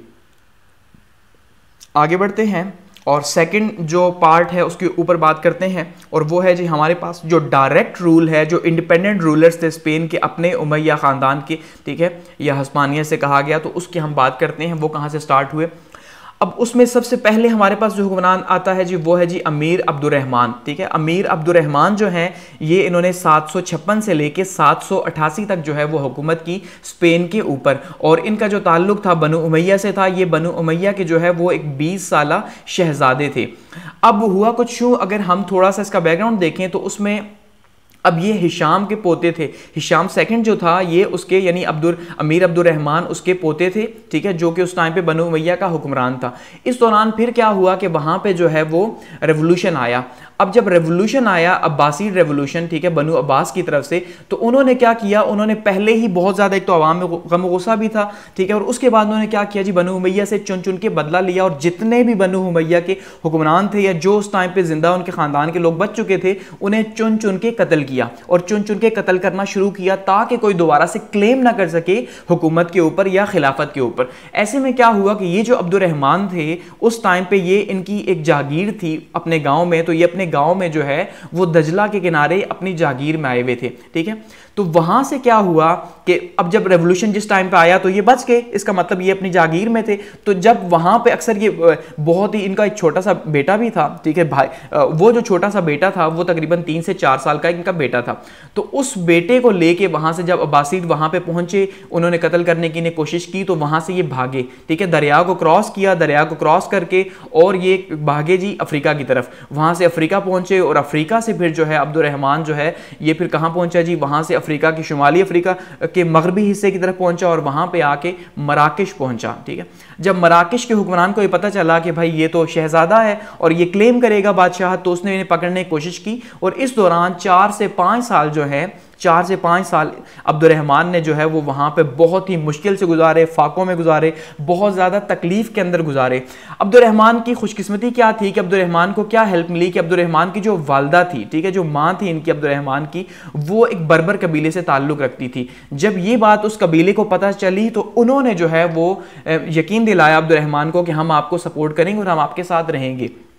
आगे बढ़ते हैं और सेकंड जो पार्ट है उसके ऊपर बात करते हैं, और वो है जी हमारे पास जो डायरेक्ट रूल है, जो इंडिपेंडेंट रूलर्स थे स्पेन के अपने उमैया ख़ानदान के, ठीक है, या हस्पानिया से कहा गया, तो उसकी हम बात करते हैं वो कहाँ से स्टार्ट हुए। अब उसमें सबसे पहले हमारे पास जो हुक्मरान आता है जी वो है जी अमीर अब्दुर्रहमान, ठीक है। अमीर अब्दुर्रहमान जो हैं ये इन्होंने सात सौ छप्पन से लेके सात सौ अट्ठासी तक जो है वो हुकूमत की स्पेन के ऊपर, और इनका जो ताल्लुक था बनु उमैया से था। ये बनु उमैया के जो है वो एक बीस साला शहजादे थे। अब हुआ कुछ यूँ, अगर हम थोड़ा सा इसका बैकग्राउंड देखें तो उसमें अब ये हिशाम के पोते थे। हिशाम सेकंड जो था ये उसके यानी अब्दुल अमीर अब्दुर्रहमान उसके पोते थे, ठीक है, जो कि उस टाइम पे बनु उमैया का हुक्मरान था। इस दौरान फिर क्या हुआ कि वहाँ पे जो है वो रेवोल्यूशन आया। अब जब रेवोल्यूशन आया, अब्बासी रेवोल्यूशन, ठीक है, बनु अब्बास की तरफ से, तो उन्होंने क्या किया, उन्होंने पहले ही बहुत ज़्यादा, एक तो अवाम में गम गुस्सा भी था, ठीक है, और उसके बाद उन्होंने क्या किया जी, बनु उमैया से चुन चुन के बदला लिया, और जितने भी बनु उमैया के हुक्मरान थे या जो उस टाइम पे जिंदा उनके ख़ानदान के लोग बच चुके थे उन्हें चुन चुन के कत्ल किया, और चुन चुन के कत्ल करना शुरू किया ताकि कोई दोबारा से क्लेम ना कर सके हुकूमत के ऊपर या खिलाफत के ऊपर। ऐसे में क्या हुआ कि ये जो अब्दुर्रहमान थे उस टाइम पे ये इनकी एक जागीर थी अपने गांव में, तो ये अपने गांव में जो है वो दजला के किनारे अपनी जागीर में आए हुए थे, ठीक है। तो वहां से क्या हुआ कि अब जब रेवोल्यूशन जिस टाइम पे आया तो ये बच गए, इसका मतलब ये अपनी जागीर में थे। तो जब वहां पे अक्सर ये बहुत ही, इनका एक छोटा सा बेटा भी था, ठीक है, भाई, वो जो छोटा सा बेटा था वो तकरीबन तीन से चार साल का इनका बेटा था। तो उस बेटे को लेके वहां से जब अब्बासीद वहां पे पहुंचे, उन्होंने कत्ल करने की कोशिश की, तो वहां से ये भागे, ठीक है, दरिया को क्रॉस किया, दरिया को क्रॉस करके और ये भागे जी अफ्रीका की तरफ। वहां से अफ्रीका पहुंचे, और अफ्रीका से फिर जो है अब्दुर्रहमान जो है ये फिर कहां पहुंचा जी, वहां से अफ्रीका की शुमाली अफ्रीका के मगरबी हिस्से की तरफ पहुंचा, और वहां पे आके मराकश पहुंचा, ठीक है। जब मराकश के हुक्मरान को ये पता चला कि भाई ये तो शहजादा है और ये क्लेम करेगा बादशाह, तो उसने इन्हें पकड़ने की कोशिश की, और इस दौरान चार से पांच साल जो है चार से पाँच साल अब्दुर्रहमान ने जो है वो वहाँ पे बहुत ही मुश्किल से गुजारे, फाकों में गुजारे, बहुत ज़्यादा तकलीफ़ के अंदर गुजारे। अब्दुर्रहमान की खुशकिस्मती क्या थी कि अब्दुर्रहमान को क्या हेल्प मिली कि अब्दुर्रहमान की जो वालदा थी, ठीक है, जो माँ थी इनकी अब्दुर्रहमान की, वो एक बर्बर कबीले से ताल्लुक़ रखती थी। जब ये बात उस कबीले को पता चली तो उन्होंने जो है वो यकीन दिलाया अब्दुर्रहमान को कि हम आपको सपोर्ट करेंगे और हम आपके साथ रहेंगे।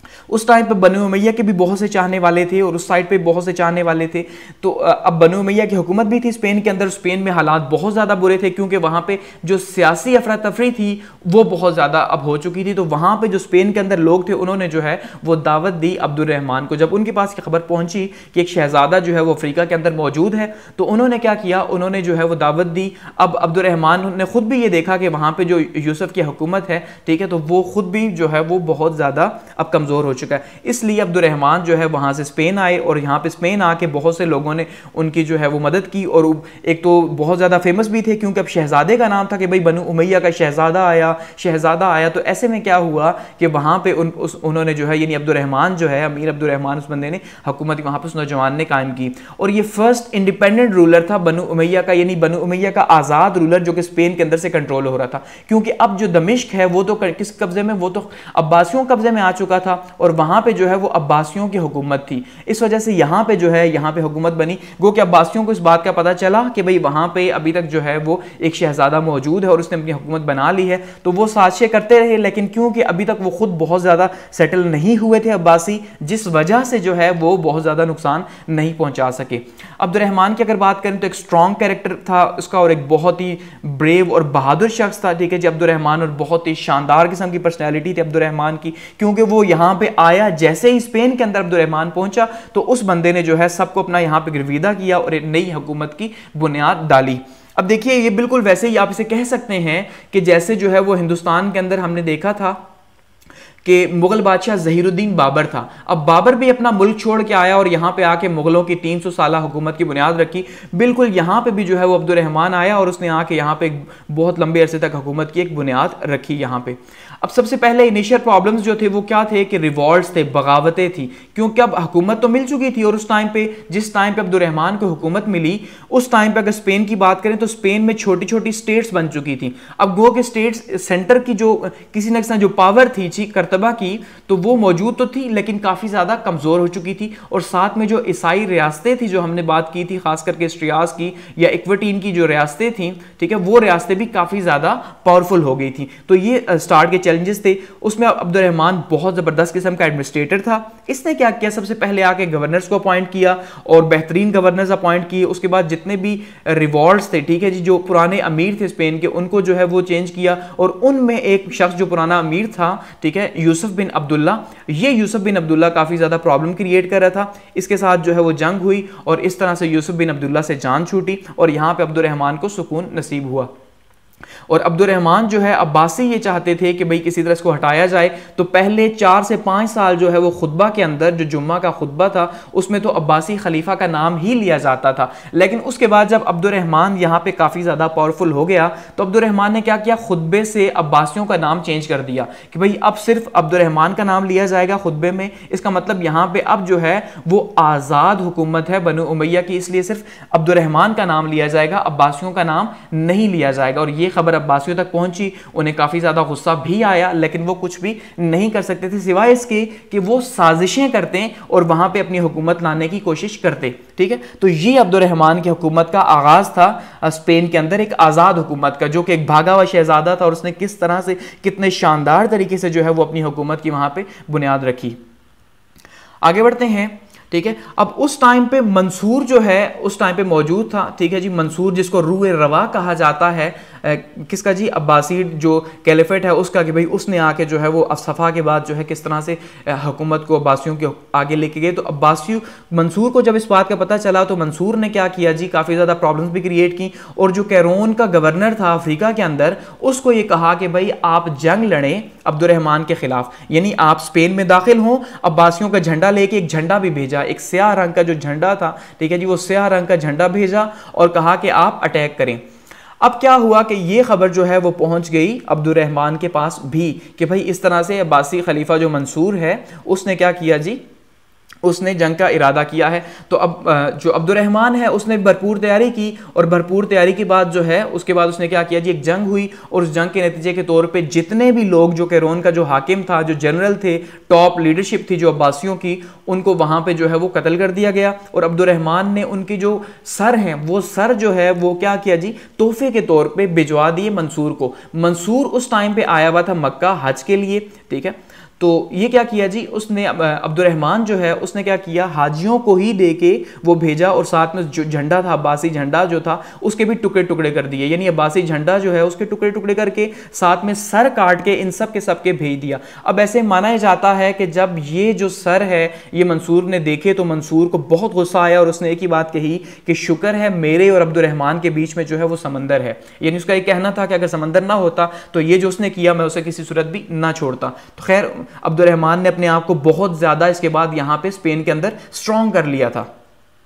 उस टाइम पे बनु उमैया के भी बहुत से चाहने वाले थे और उस साइड पे बहुत से चाहने वाले थे। तो अब बनु उमैया की हुकूमत भी थी स्पेन के अंदर। स्पेन में हालात बहुत ज़्यादा बुरे थे क्योंकि वहाँ पे जो सियासी अफरा तफरी थी वो बहुत ज़्यादा अब हो चुकी थी। तो वहाँ पे जो स्पेन के अंदर लोग थे उन्होंने जो है वो दावत दी अब्दुर्रहमान को। जब उनके पास खबर पहुंची कि एक शहजादा जो है वो अफ्रीका के अंदर मौजूद है तो उन्होंने क्या किया, उन्होंने जो है वो दावत दी। अब अब्दुर्रहमान ने खुद भी ये देखा कि वहाँ पे जो यूसुफ की हुकूमत है, ठीक है, तो वो खुद भी जो है वो बहुत ज़्यादा अब कमज़ोर हो चुका है। इसलिए अब्दुर्रहमान जो है वहाँ से स्पेन आए और यहाँ पे स्पेन आके बहुत से लोगों ने उनकी जो है वो मदद की। और एक तो बहुत ज़्यादा फेमस भी थे क्योंकि अब शहजादे का नाम था कि भाई बनु उमैया का शहजादा आया, शहजादा आया। तो ऐसे में क्या हुआ कि वहाँ पे उन उस उन्होंने जो है यानी अब्दुर्रहमान जो है, अमीर अब्दुर्रहमान उस बंदे ने हुकूमत वहाँ पर उस नौजवान ने कायम की। और ये फर्स्ट इंडिपेंडेंट रूलर था बनु उमैया का, यानी बनु उमैया का आज़ाद रूलर जो कि स्पेन के अंदर से कंट्रोल हो रहा था। क्योंकि अब जो दमिश्क है वो तो किस कब्जे में, वो तो अब्बासियों कब्जे में आ चुका था और वहाँ पे जो है वो अब्बासियों की हुकूमत थी। इस वजह से यहाँ पे जो है यहाँ पे हुकूमत बनी। गो कि अब्बासियों को इस बात का पता चला कि भाई वहाँ पे अभी तक जो है वो एक शहजादा मौजूद है और उसने अपनी हुकूमत बना ली है। तो वो साजिशें करते रहे, लेकिन क्योंकि अभी तक वो खुद बहुत ज़्यादा सेटल नहीं हुए थे अब्बासी, जिस वजह से जो है वो बहुत ज़्यादा नुकसान नहीं पहुँचा सके। अब्दुर्रहमान की अगर बात करें तो एक स्ट्रॉन्ग कैरेक्टर था उसका और एक बहुत ही ब्रेव और बहादुर शख्स था, ठीक है जी, अब्दुर्रहमान। और बहुत ही शानदार किस्म की पर्सनैलिटी थी अब्दुर्रहमान की, क्योंकि वो यहाँ पे आया, जैसे ही स्पेन के अंदर अब्दुर्रहमान पहुंचा तो उस बंदे ने जो है सबको अपना यहाँ पे गिरविदा किया और एक नई हुकूमत की बुनियाद डाली। अब देखिए ये बिल्कुल वैसे ही आप इसे कह सकते हैं कि जैसे जो है वो हिंदुस्तान के अंदर हमने देखा था कि मुगल बादशाह ज़हीरुद्दीन बाबर था। अब बाबर भी अपना मुल्क छोड़ के आया और यहाँ पे आके मुगलों की तीन सौ साल हुकूमत की बुनियाद रखी। बिल्कुल यहाँ पे भी जो है वो अब्दुर्रहमान आया और उसने आके यहाँ पे बहुत लंबे अरसे तक हुकूमत की एक बुनियाद रखी यहाँ पे। अब सबसे पहले इनिशियल प्रॉब्लम्स जो थे वो क्या थे कि रिवॉल्ट्स थे, बगावतें थी, क्योंकि अब हुकूमत तो मिल चुकी थी और उस टाइम पे जिस टाइम पे अब्दुर्रहमान को हुकूमत मिली उस टाइम पे अगर स्पेन की बात करें तो स्पेन में छोटी छोटी स्टेट्स बन चुकी थी। अब गो के स्टेट्स सेंटर की जो किसी न किसी जो पावर थी जी करतबा की तो वो मौजूद तो थी लेकिन काफ़ी ज़्यादा कमज़ोर हो चुकी थी। और साथ में जो ईसाई रियासतें थी जो हमने बात की थी खास करके स्ट्रियास की या इक्वटीन की जो रियासतें थी, ठीक है, वो रियासतें भी काफ़ी ज़्यादा पावरफुल हो गई थी। तो ये स्टार्ट के चैलेंजेस थे। उसमें अब्दुर्रहमान बहुत ज़बरदस्त किस्म का एडमिनिस्ट्रेटर था। इसने क्या किया, सबसे पहले आके गवर्नर्स को अपॉइंट किया और बेहतरीन गवर्नर्स अपॉइंट किए। उसके बाद जितने भी रिवॉल्ट्स थे, ठीक है जी, जो पुराने अमीर थे स्पेन के, उनको जो है वो चेंज किया। और उनमें एक शख्स जो पुराना अमीर था, ठीक है, यूसुफ बिन अब्दुल्ला, ये यूसुफ बिन अब्दुल्ला काफ़ी ज़्यादा प्रॉब्लम क्रिएट कर रहा था। इसके साथ जो है वो जंग हुई और इस तरह से यूसुफ बिन अब्दुल्ला से जान छूटी और यहाँ पे अब्दुर्रहमान को सुकून नसीब हुआ। और अब्दुर्रहमान जो है अब्बासी ये चाहते थे कि भाई किसी तरह इसको हटाया जाए। तो पहले चार से पाँच साल जो है वो खुतबा के अंदर जो जुम्मा का खुतबा था उसमें तो अब्बासी खलीफा का नाम ही लिया जाता था। लेकिन उसके बाद जब अब्दुर्रहमान यहाँ पे काफ़ी ज़्यादा पावरफुल हो गया तो अब्दुर्रहमान ने क्या किया, खुतबे से अब्बासियों का नाम चेंज कर दिया कि भाई अब सिर्फ अब्दुर्रहमान का नाम लिया जाएगा खुतबे में। इसका मतलब यहाँ पे अब जो है वो आज़ाद हुकूमत है बनु उमैया की, इसलिए सिर्फ अब्दुर्रहमान का नाम लिया जाएगा, अब्बासियों का नाम नहीं लिया जाएगा। और ये खबर अब्बासियों तक पहुंची, उन्हें काफी ज्यादा गुस्सा भी आया लेकिन वो कुछ भी नहीं कर सकते थे सिवाय इसके कि वो साजिशें करते और वहां पे अपनी हुकूमत लाने की कोशिश करते। ठीक है, तो ये अब्दुर्रहमान की हुकूमत का आगाज था स्पेन के अंदर एक आजाद हुकूमत का, जो कि एक भागा हुआ शहजादा था और उसने किस तरह से कितने शानदार तरीके से जो है वो अपनी हुकूमत की वहां पे बुनियाद रखी। आगे बढ़ते हैं। ठीक है, अब उस टाइम पे मंसूर जो है उस टाइम पे मौजूद था। ठीक है जी, मंसूर जिसको रूए रवा कहा जाता है, ए, किसका जी, अब्बासी जो कैलिफेट है उसका, कि भाई उसने आके जो है वो सफ़ा के बाद जो है किस तरह से हुकूमत को अब्बासियों के आगे लेके गए। तो अब्बासी मंसूर को जब इस बात का पता चला तो मंसूर ने क्या किया जी, काफ़ी ज़्यादा प्रॉब्लम्स भी क्रिएट की। और जो कैरोन का गवर्नर था अफ्रीका के अंदर, उसको ये कहा कि भाई आप जंग लड़ें अब्दुर्रहमान के खिलाफ, यानी आप स्पेन में दाखिल हों। अब्बासियों का झंडा लेके एक झंडा भी भेजा, एक स्याह रंग का जो झंडा था, ठीक है जी, वो स्याह रंग का झंडा भेजा और कहा कि आप अटैक करें। अब क्या हुआ कि ये खबर जो है वो पहुंच गई अब्दुर्रहमान के पास भी कि भाई इस तरह से अब्बासी खलीफा जो मंसूर है उसने क्या किया जी, उसने जंग का इरादा किया है। तो अब जो अब्दुर्रहमान है उसने भरपूर तैयारी की और भरपूर तैयारी के बाद जो है उसके बाद उसने क्या किया जी, एक जंग हुई और उस जंग के नतीजे के तौर पे जितने भी लोग, जो कैरोन का जो हाकिम था, जो जनरल थे, टॉप लीडरशिप थी जो अब्बासियों की, उनको वहाँ पे जो है वो कत्ल कर दिया गया। और अब्दुर्रहमान ने उनकी जो सर हैं वो सर जो है वो क्या किया जी, तोहफे के तौर पर भिजवा दिए मंसूर को। मंसूर उस टाइम पर आया हुआ था मक्का हज के लिए। ठीक है, तो ये क्या किया जी, उसने अब्दुर्रहमान जो है उसने क्या किया, हाजियों को ही दे के वो भेजा और साथ में जो झंडा था, अब्बासी झंडा जो था उसके भी टुकड़े टुकड़े कर दिए, यानी अब्बासी झंडा जो है उसके टुकड़े टुकड़े करके साथ में सर काट के इन सब के सब के भेज दिया। अब ऐसे माना जाता है कि जब ये जो सर है ये मंसूर ने देखे तो मंसूर को बहुत गुस्सा आया और उसने एक ही बात कही कि शुक्र है मेरे और अब्दुर्रहमान के बीच में जो है वो समंदर है, यानी उसका एक कहना था कि अगर समंदर ना होता तो ये जो उसने किया मैं उसे किसी सूरत भी ना छोड़ता। तो खैर अब्दुर्रहमान ने अपने आप को बहुत ज्यादा इसके बाद यहां पे स्पेन के अंदर स्ट्रांग कर लिया था।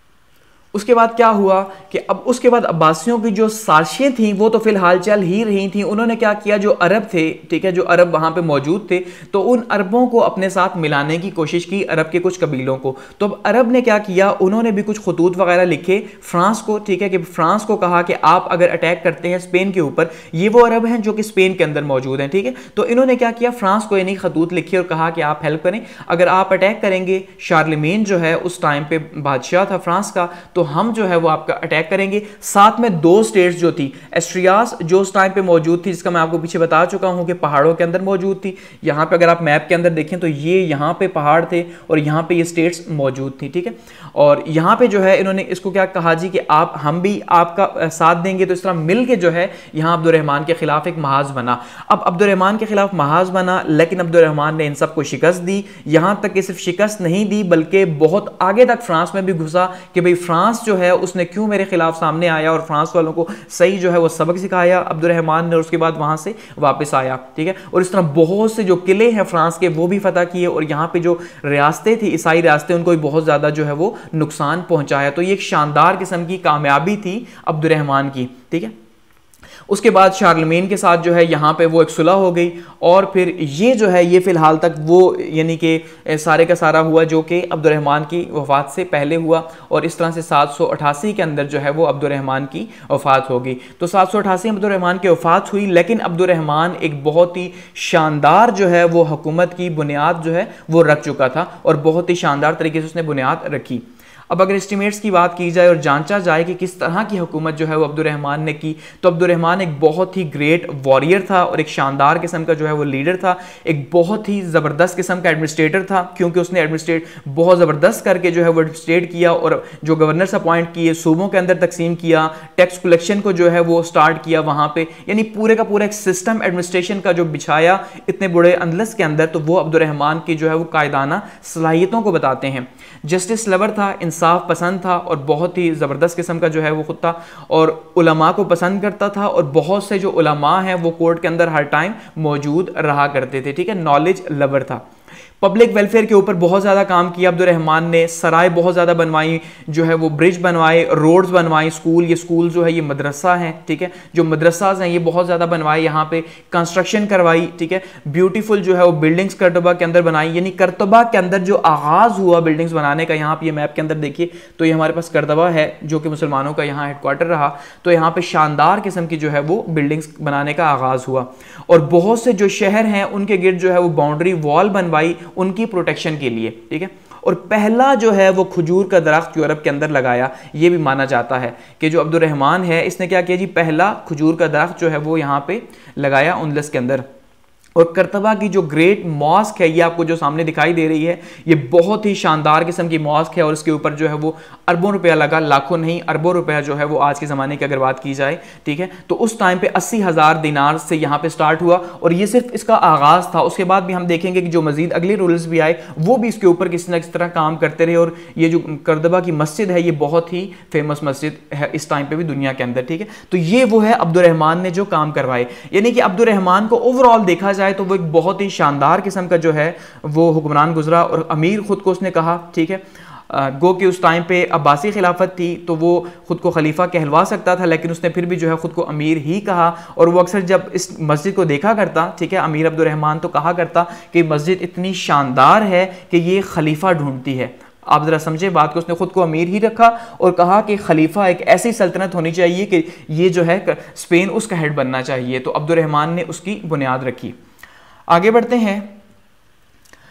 उसके बाद क्या हुआ कि अब उसके बाद अब्बासियों की जो साजिशें थी वो तो फिलहाल चल ही रही थी। उन्होंने क्या किया, जो अरब थे, ठीक है, जो अरब वहां पे मौजूद थे, तो उन अरबों को अपने साथ मिलाने की कोशिश की, अरब के कुछ कबीलों को। तो अब अरब ने क्या किया, उन्होंने भी कुछ खतूत वगैरह लिखे फ्रांस को, ठीक है, कि फ्रांस को कहा कि आप अगर अटैक करते हैं स्पेन के ऊपर, ये वो अरब हैं जो कि स्पेन के अंदर मौजूद हैं, ठीक है, तो इन्होंने क्या किया, फ्रांस को यानी खतूत लिखे और कहा कि आप हेल्प करें, अगर आप अटैक करेंगे, शार्लेमेन जो है उस टाइम पे बादशाह था फ्रांस का, तो हम जो है वो आपका अटैक करेंगे। साथ में दो स्टेट्स जो थी, एस्ट्रियास जो उस टाइम पे मौजूद थी, जिसका मैं आपको पीछे बता चुका हूं कि पहाड़ों के अंदर मौजूद थी, यहां पे अगर आप मैप के अंदर देखें तो ये यहां पे पहाड़ थे और यहां पे ये स्टेट्स मौजूद थी, ठीक है, और यहां पे जो है इन्होंने इसको क्या कहा जी कि आप हम भी आपका साथ देंगे। तो इस तरह मिल के जो है यहां अब्दुर्रहमान के खिलाफ एक महाज बना। अब अब्दुर्रहमान के खिलाफ महाज बना, लेकिन अब्दुर्रहमान ने इन सबको शिकस्त दी, यहां तक कि सिर्फ शिकस्त नहीं दी बल्कि बहुत आगे तक फ्रांस में भी घुसा कि भाई फ्रांस जो है उसने क्यों मेरे खिलाफ सामने आया, और फ्रांस वालों को सही जो है वो सबक सिखाया अब्दुर्रहमान ने, और उसके बाद वहां से वापस आया, ठीक है, और इस तरह बहुत से जो किले हैं फ्रांस के वो भी फतह किए, और यहाँ पे जो रियासतें थी, ईसाई रियासतें, उनको भी बहुत ज्यादा जो है वो नुकसान पहुंचाया। तो ये एक शानदार किस्म की कामयाबी थी अब्दुर्रहमान की, ठीक है। उसके बाद शार्लमेन के साथ जो है यहाँ पे वो एक सुलह हो गई, और फिर ये जो है ये फिलहाल तक वो यानी कि सारे का सारा हुआ जो कि अब्दुर्रहमान की वफ़ात से पहले हुआ, और इस तरह से सात सौ अठासी के अंदर जो है वो अब्दुर्रहमान की वफ़ात हो गई। तो सात सौ अठासी में अब्दुर्रहमान की वफ़ात हुई, लेकिन अब्दुर्रहमान एक बहुत ही शानदार जो है वो हुकूमत की बुनियाद जो है वो रख चुका था, और बहुत ही शानदार तरीके से उसने बुनियाद रखी। अब अगर एस्टिमेट्स की बात की जाए और जांचा जाए कि किस तरह की हुकूमत जो है वो अब्दुर्रहमान ने की, तो अब्दुर्रहमान एक बहुत ही ग्रेट वॉरियर था और एक शानदार किस्म का जो है वो लीडर था, एक बहुत ही ज़बरदस्त किस्म का एडमिनिस्ट्रेटर था, क्योंकि उसने एडमिनिस्ट्रेट बहुत ज़बरदस्त करके जो है वो एडमिनिस्ट्रेट किया, और जो गवर्नर्स अपॉइंट किए, सूबों के अंदर तकसीम किया, टैक्स कलेक्शन को जो है वो स्टार्ट किया वहाँ पर, यानी पूरे का पूरा एक सिस्टम एडमिनिस्ट्रेशन का जो बिछाया इतने बड़े अंदलस के अंदर, तो वो अब्दुर्रहमान की जो है वो कायदाना सलाहियतों को बताते हैं। जस्टिस लवर था, इंसाफ पसंद था, और बहुत ही ज़बरदस्त किस्म का जो है वो खुद था, और उलमा को पसंद करता था, और बहुत से जो उलमा हैं वो कोर्ट के अंदर हर टाइम मौजूद रहा करते थे, ठीक है, नॉलेज लवर था। पब्लिक वेलफेयर के ऊपर बहुत ज़्यादा काम किया अब्दुर्रहमान ने, सराय बहुत ज़्यादा बनवाई, जो है वो ब्रिज बनवाए, रोड्स बनवाई, स्कूल, ये स्कूल जो है ये मदरसा हैं, ठीक है, जो मदरसाज हैं ये बहुत ज़्यादा बनवाए, यहाँ पे कंस्ट्रक्शन करवाई, ठीक है, ब्यूटीफुल जो है वो बिल्डिंग्स करतबा के अंदर बनाई, यानी करतबा के अंदर जो आगाज़ हुआ बिल्डिंग्स बनाने का, यहाँ पे ये मैप के अंदर देखिए तो ये हमारे पास करतबा है जो कि मुसलमानों का यहाँ हेडक्वार्टर रहा, तो यहाँ पे शानदार किस्म की जो है वो बिल्डिंग्स बनाने का आगाज़ हुआ, और बहुत से जो शहर हैं उनके गिर्द जो है वो बाउंड्री वॉल बनवाई उनकी प्रोटेक्शन के लिए, ठीक है, और पहला जो है वो खजूर का दरख्त यूरोप के अंदर लगाया। ये भी माना जाता है कि जो अब्दुर्रहमान है इसने क्या किया जी, पहला खजूर का दरख्त जो है वो यहाँ पे लगाया उंदलस के अंदर। और करतबा की जो ग्रेट मॉस्क है ये आपको जो सामने दिखाई दे रही है, ये बहुत ही शानदार किस्म की मॉस्क है, और इसके ऊपर जो है वो अरबों रुपया लगा, लाखों नहीं अरबों रुपया जो है वो आज के ज़माने की अगर बात की जाए, ठीक है, तो उस टाइम पे अस्सी हज़ार दिनार से यहाँ पे स्टार्ट हुआ, और ये सिर्फ इसका आगाज़ था। उसके बाद भी हम देखेंगे कि जो मजीद अगले रूल्स भी आए वो भी इसके ऊपर किसी न किसी तरह काम करते रहे, और ये जो करतबा की मस्जिद है ये बहुत ही फेमस मस्जिद है इस टाइम पर भी दुनिया के अंदर, ठीक है। तो ये वो है अब्दुर्रहमान ने जो काम करवाए, यानी कि अब्दुर्रहमान को ओवरऑल देखा जाए तो वो एक बहुत ही शानदार किस्म का जो है वो हुक्मरान गुजरा, और अमीर खुद को उसने कहा, ठीक है, गो कि उस टाइम पे अब्बासी खिलाफत थी तो वो खुद को खलीफा कहलवा सकता था, लेकिन उसने फिर भी जो है खुद को अमीर ही कहा, और वो अक्सर जब इस मस्जिद को देखा करता, ठीक है, अमीर अब्दुर्रहमान, तो कहा करता कि मस्जिद इतनी शानदार है कि ये खलीफा ढूंढती है। आप ज़रा समझे बात को, उसने खुद को अमीर ही रखा और कहा कि खलीफा एक ऐसी सल्तनत होनी चाहिए कि ये जो है स्पेन उसका हेड बनना चाहिए, तो अब्दुर्रहमान ने उसकी बुनियाद रखी। आगे बढ़ते हैं।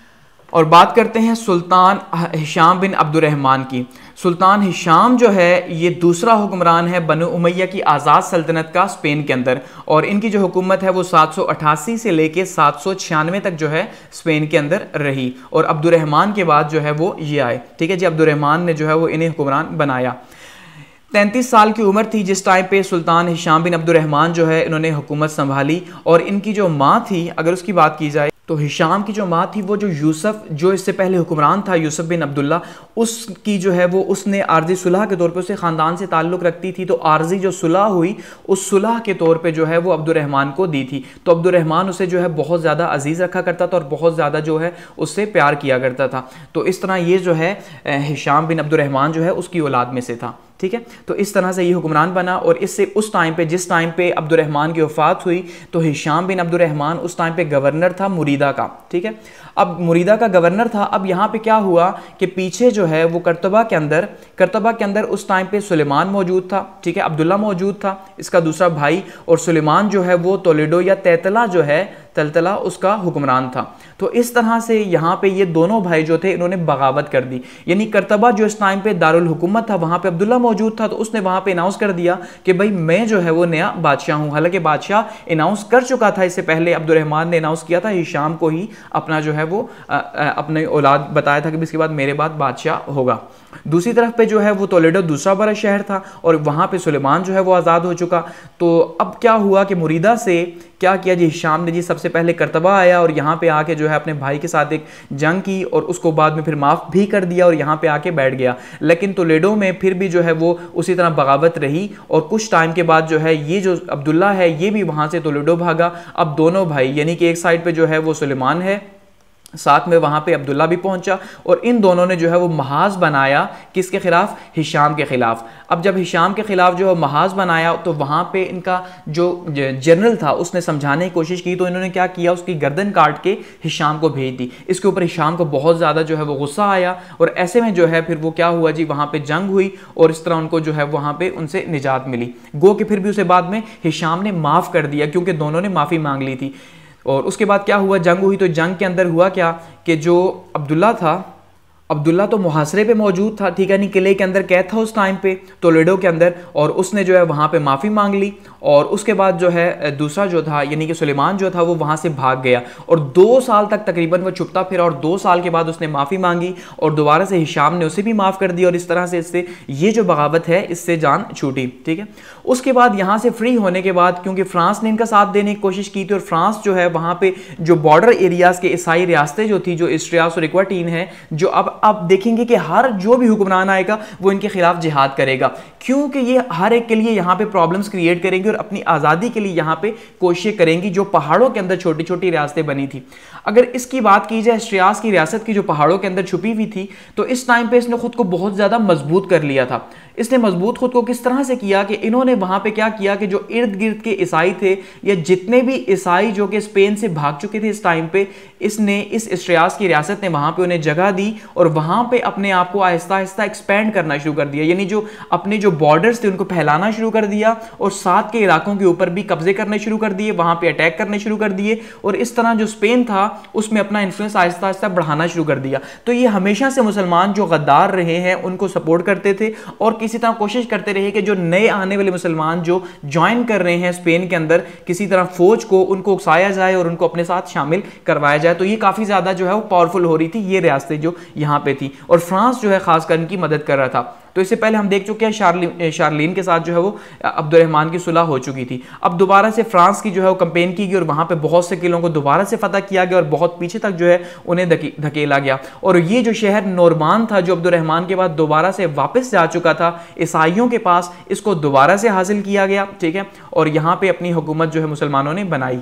और बात करते हैं सुल्तान हिशाम बिन अब्दुर्रहमान की। सुल्तान हिशाम जो है ये दूसरा हुक्मरान है बनु उमैया की आज़ाद सल्तनत का स्पेन के अंदर, और इनकी जो हुकूमत है वो सात सौ अठासी से लेके सात सौ छियानवे तक जो है स्पेन के अंदर रही, और अब्दुर्रहमान के बाद जो है वो ये आए, ठीक है जी। अब्दुर्रहमान ने जो है वो इन्हें हुक्मरान बनाया। तैंतीस साल की उम्र थी जिस टाइम पे सुल्तान हिशाम बिन अब्दुर्रहमान जो है इन्होंने हुकूमत संभाली, और इनकी जो माँ थी, अगर उसकी बात की जाए तो हिशाम की जो माँ थी वो जो यूसुफ जो इससे पहले हुक्मरान था, यूसुफ बिन अब्दुल्ला, उसकी जो है वो उसने आर्जी सुलह के तौर पे उसे ख़ानदान से ताल्लुक़ रखती थी, तो आर्जी जो सुलह हुई उस सुलह के तौर पे जो है वो अब्दुर्रहमान को दी थी। तो अब्दुर्रहमान उसे जो है बहुत ज़्यादा अजीज़ रखा करता था और बहुत ज़्यादा जो है उससे प्यार किया करता था। तो इस तरह ये जो है हिशाम बिन अब्दुर्रहमान जो है उसकी औलाद में से था, ठीक है। तो इस तरह से ये हुक्मरान बना, और इससे उस टाइम पे जिस टाइम पे अब्दुर्रहमान की वफ़ात हुई तो हिशाम बिन अब्दुर्रहमान उस टाइम पे गवर्नर था मुरीदा का, ठीक है। अब मुरीदा का गवर्नर था। अब यहाँ पे क्या हुआ कि पीछे जो है वो करतबा के अंदर करतबा के अंदर उस टाइम पे सुलेमान मौजूद था, ठीक है, अब्दुल्ला मौजूद था, इसका दूसरा भाई, और सुलेमान जो है वो टोलेडो या तैतला जो है तलतला उसका हुक्मरान था। तो इस तरह से यहाँ पे ये दोनों भाई जो थे इन्होंने बगावत कर दी, यानी करतबा जो इस टाइम पे दारुल हुकूमत था वहाँ पे अब्दुल्ला मौजूद था, तो उसने वहाँ पे अनाउंस कर दिया कि भाई मैं जो है वो नया बादशाह हूँ। हालांकि बादशाह अनाउंस कर चुका था, इससे पहले अब्दुर्रहमान ने अनाउंस किया था हिशाम को ही अपना जो है वो आ, आ, अपने औलाद बताया था कि इसके बाद मेरे बाद बादशाह होगा। दूसरी तरफ पे जो है वो टोलेडो दूसरा बड़ा शहर था, और वहाँ पे सुलेमान जो है वो आज़ाद हो चुका। तो अब क्या हुआ कि मुरीदा से क्या किया जी, हिशाम ने जी सबसे पहले करतबा आया और यहाँ पे आके जो है अपने भाई के साथ एक जंग की, और उसको बाद में फिर माफ़ भी कर दिया और यहाँ पे आके बैठ गया। लेकिन टोलेडो में फिर भी जो है वो उसी तरह बगावत रही, और कुछ टाइम के बाद जो है ये जो अब्दुल्ला है ये भी वहाँ से टोलेडो भागा। अब दोनों भाई यानी कि एक साइड पे जो है वो सुलेमान है, साथ में वहाँ पे अब्दुल्ला भी पहुँचा, और इन दोनों ने जो है वो महाज बनाया किसके खिलाफ, हिशाम के खिलाफ। अब जब हिशाम के खिलाफ जो है महाज बनाया तो वहाँ पे इनका जो जनरल था उसने समझाने की कोशिश की, तो इन्होंने क्या किया, उसकी गर्दन काट के हिशाम को भेज दी। इसके ऊपर हिशाम को बहुत ज़्यादा जो है वो गुस्सा आया, और ऐसे में जो है फिर वो क्या हुआ जी, वहाँ पे जंग हुई, और इस तरह उनको जो है वहाँ पे उनसे निजात मिली। गो कि फिर भी उसे बाद में हिशाम ने माफ़ कर दिया क्योंकि दोनों ने माफ़ी मांग ली थी। और उसके बाद क्या हुआ, जंग हुई, तो जंग के अंदर हुआ क्या कि जो अब्दुल्ला था, अब्दुल्ला तो मुहासरे पे मौजूद था, ठीक है, नहीं किले के अंदर कैद था उस टाइम पे टोलेडो के अंदर, और उसने जो है वहाँ पे माफ़ी मांग ली। और उसके बाद जो है दूसरा जो था यानी कि सुलेमान जो था वो वहाँ से भाग गया, और दो साल तक तकरीबन वो छुपता फिरा, और दो साल के बाद उसने माफ़ी मांगी और दोबारा से हिशाम ने उसे भी माफ़ कर दिया, और इस तरह से इससे ये जो बगावत है इससे जान छूटी, ठीक है। उसके बाद यहाँ से फ्री होने के बाद क्योंकि फ्रांस ने इनका साथ देने की कोशिश की थी, और फ्रांस जो है वहाँ पे जो बॉर्डर एरियाज़ के ईसाई रियासतें जो थी, जो इस्ट्रियास और इक्वाटीन है, जो अब आप देखेंगे कि हर जो भी हुक्मरान आएगा वो इनके खिलाफ जिहाद करेगा, क्योंकि ये हर एक के लिए यहाँ पे प्रॉब्लम्स क्रिएट करेंगे और अपनी आज़ादी के लिए यहाँ पे कोशिशें करेंगी। जो पहाड़ों के अंदर छोटी छोटी रियासतें बनी थी, अगर इसकी बात की जाए इस्ट्रियास की रियासत की जो पहाड़ों के अंदर छुपी हुई थी, तो इस टाइम पे इसने खुद को बहुत ज़्यादा मजबूत कर लिया था। इसने मजबूत खुद को किस तरह से किया कि इन्होंने वहाँ पे क्या किया कि जो इर्द गिर्द के ईसाई थे या जितने भी ईसाई जो कि स्पेन से भाग चुके थे इस टाइम पे, इसने इस इस्ट्रियास की रियासत ने वहाँ पे उन्हें जगह दी और वहाँ पे अपने आप को आहिस्ता आहिस्ता एक्सपेंड करना शुरू कर दिया, यानी जो अपने जो बॉर्डर्स थे उनको फैलाना शुरू कर दिया और साथ के इलाकों के ऊपर भी कब्जे करने शुरू कर दिए, वहाँ पे अटैक करने शुरू कर दिए, और इस तरह जो स्पेन था उसमें अपना इन्फ्लुएंस आहिस्ता आहिस्ता बढ़ाना शुरू कर दिया। तो ये हमेशा से मुसलमान जो गद्दार रहे हैं उनको सपोर्ट करते थे और किसी तरह कोशिश करते रहे कि जो नए आने वाले मुसलमान जो ज्वाइन कर रहे हैं स्पेन के अंदर, किसी तरह फौज को उनको उकसाया जाए और उनको अपने साथ शामिल करवाया जाए। तो ये काफ़ी ज़्यादा जो है वो पावरफुल हो रही थी ये रियासतें जो यहाँ पे थी, और फ्रांस जो है खासकर इनकी मदद कर रहा था। तो इससे पहले हम देख चुके हैं शार्लिन शार्लिन के साथ जो है वो अब्दुर्रहमान की सुलह हो चुकी थी। अब दोबारा से फ्रांस की जो है वो कैंपेन की गई और वहाँ पे बहुत से किलों को दोबारा से फतह किया गया और बहुत पीछे तक जो है उन्हें धकेला गया। और ये जो शहर नोरमान था जो अब्दुर्रहमान के बाद दोबारा से वापस जा चुका था ईसाइयों के पास, इसको दोबारा से हासिल किया गया, ठीक है, और यहाँ पे अपनी हुकूमत जो है मुसलमानों ने बनाई।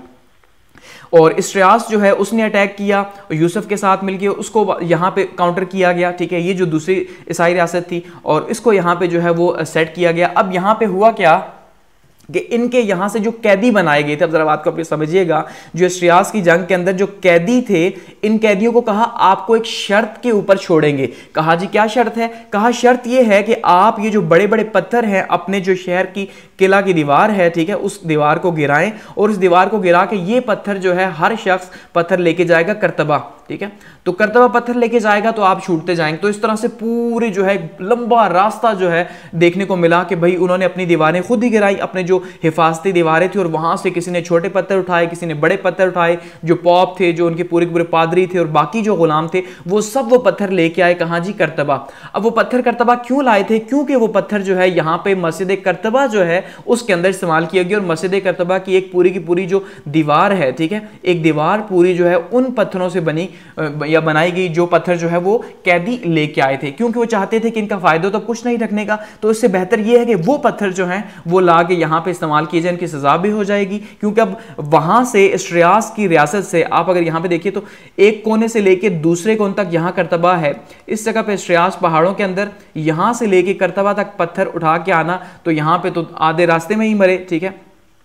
और इस्ट्रियास जो है उसने अटैक किया यूसुफ के साथ मिलकर, उसको यहाँ पे काउंटर किया गया, ठीक है, ये जो दूसरी ईसाई रियासत थी और इसको यहाँ पे जो है वो सेट किया गया। अब यहाँ पे हुआ क्या कि इनके यहाँ से जो कैदी बनाए गए थे, अब जरा बात को आप समझिएगा, जो इस्ट्रियास की जंग के अंदर जो कैदी थे, इन कैदियों को कहा आपको एक शर्त के ऊपर छोड़ेंगे। कहा जी क्या शर्त है? कहा शर्त ये है कि आप ये जो बड़े बड़े पत्थर हैं अपने जो शहर की किला की दीवार है, ठीक है, उस दीवार को गिराएं और उस दीवार को गिरा के ये पत्थर जो है हर शख्स पत्थर लेके जाएगा करतबा, ठीक है। तो करतबा पत्थर लेके जाएगा तो आप छूटते जाएंगे। तो इस तरह से पूरे जो है लंबा रास्ता जो है देखने को मिला कि भाई उन्होंने अपनी दीवारें खुद ही गिराई, अपने जो हिफाजती दीवारें थी, और वहां से किसी ने छोटे पत्थर उठाए, किसी ने बड़े पत्थर उठाए। जो पॉप थे, जो उनके पूरे पूरे पादरी थे और बाकी जो गुलाम थे, वो सब वो पत्थर लेके आए कहां जी, करतबा। अब वो पत्थर करतबा क्यों लाए थे? क्योंकि वो पत्थर जो है यहाँ पे मस्जिद करतबा जो है उसके अंदर इस्तेमाल किया गया। और मस्जिद करतबा की एक पूरी की पूरी जो दीवार है, ठीक है, एक दीवार पूरी जो है उन पत्थरों से बनी या बनाई गई जो पत्थर जो है वो कैदी लेके आए थे, क्योंकि वो चाहते थे कि इनका फायदा तो कुछ नहीं रखने का, तो इससे बेहतर ये है कि वो पत्थर जो है वो ला के यहाँ पे इस्तेमाल किए जाए, इनकी सजा भी हो जाएगी। क्योंकि अब वहां से इस्ट्रियास की रियासत से आप अगर यहाँ पे देखिए तो एक कोने से लेके दूसरे कोने तक यहाँ करतबा है, इस जगह पे इस्ट्रियास पहाड़ों के अंदर, यहां से लेके करतबा तक पत्थर उठा के आना, तो यहाँ पे तो आधे रास्ते में ही मरे, ठीक है।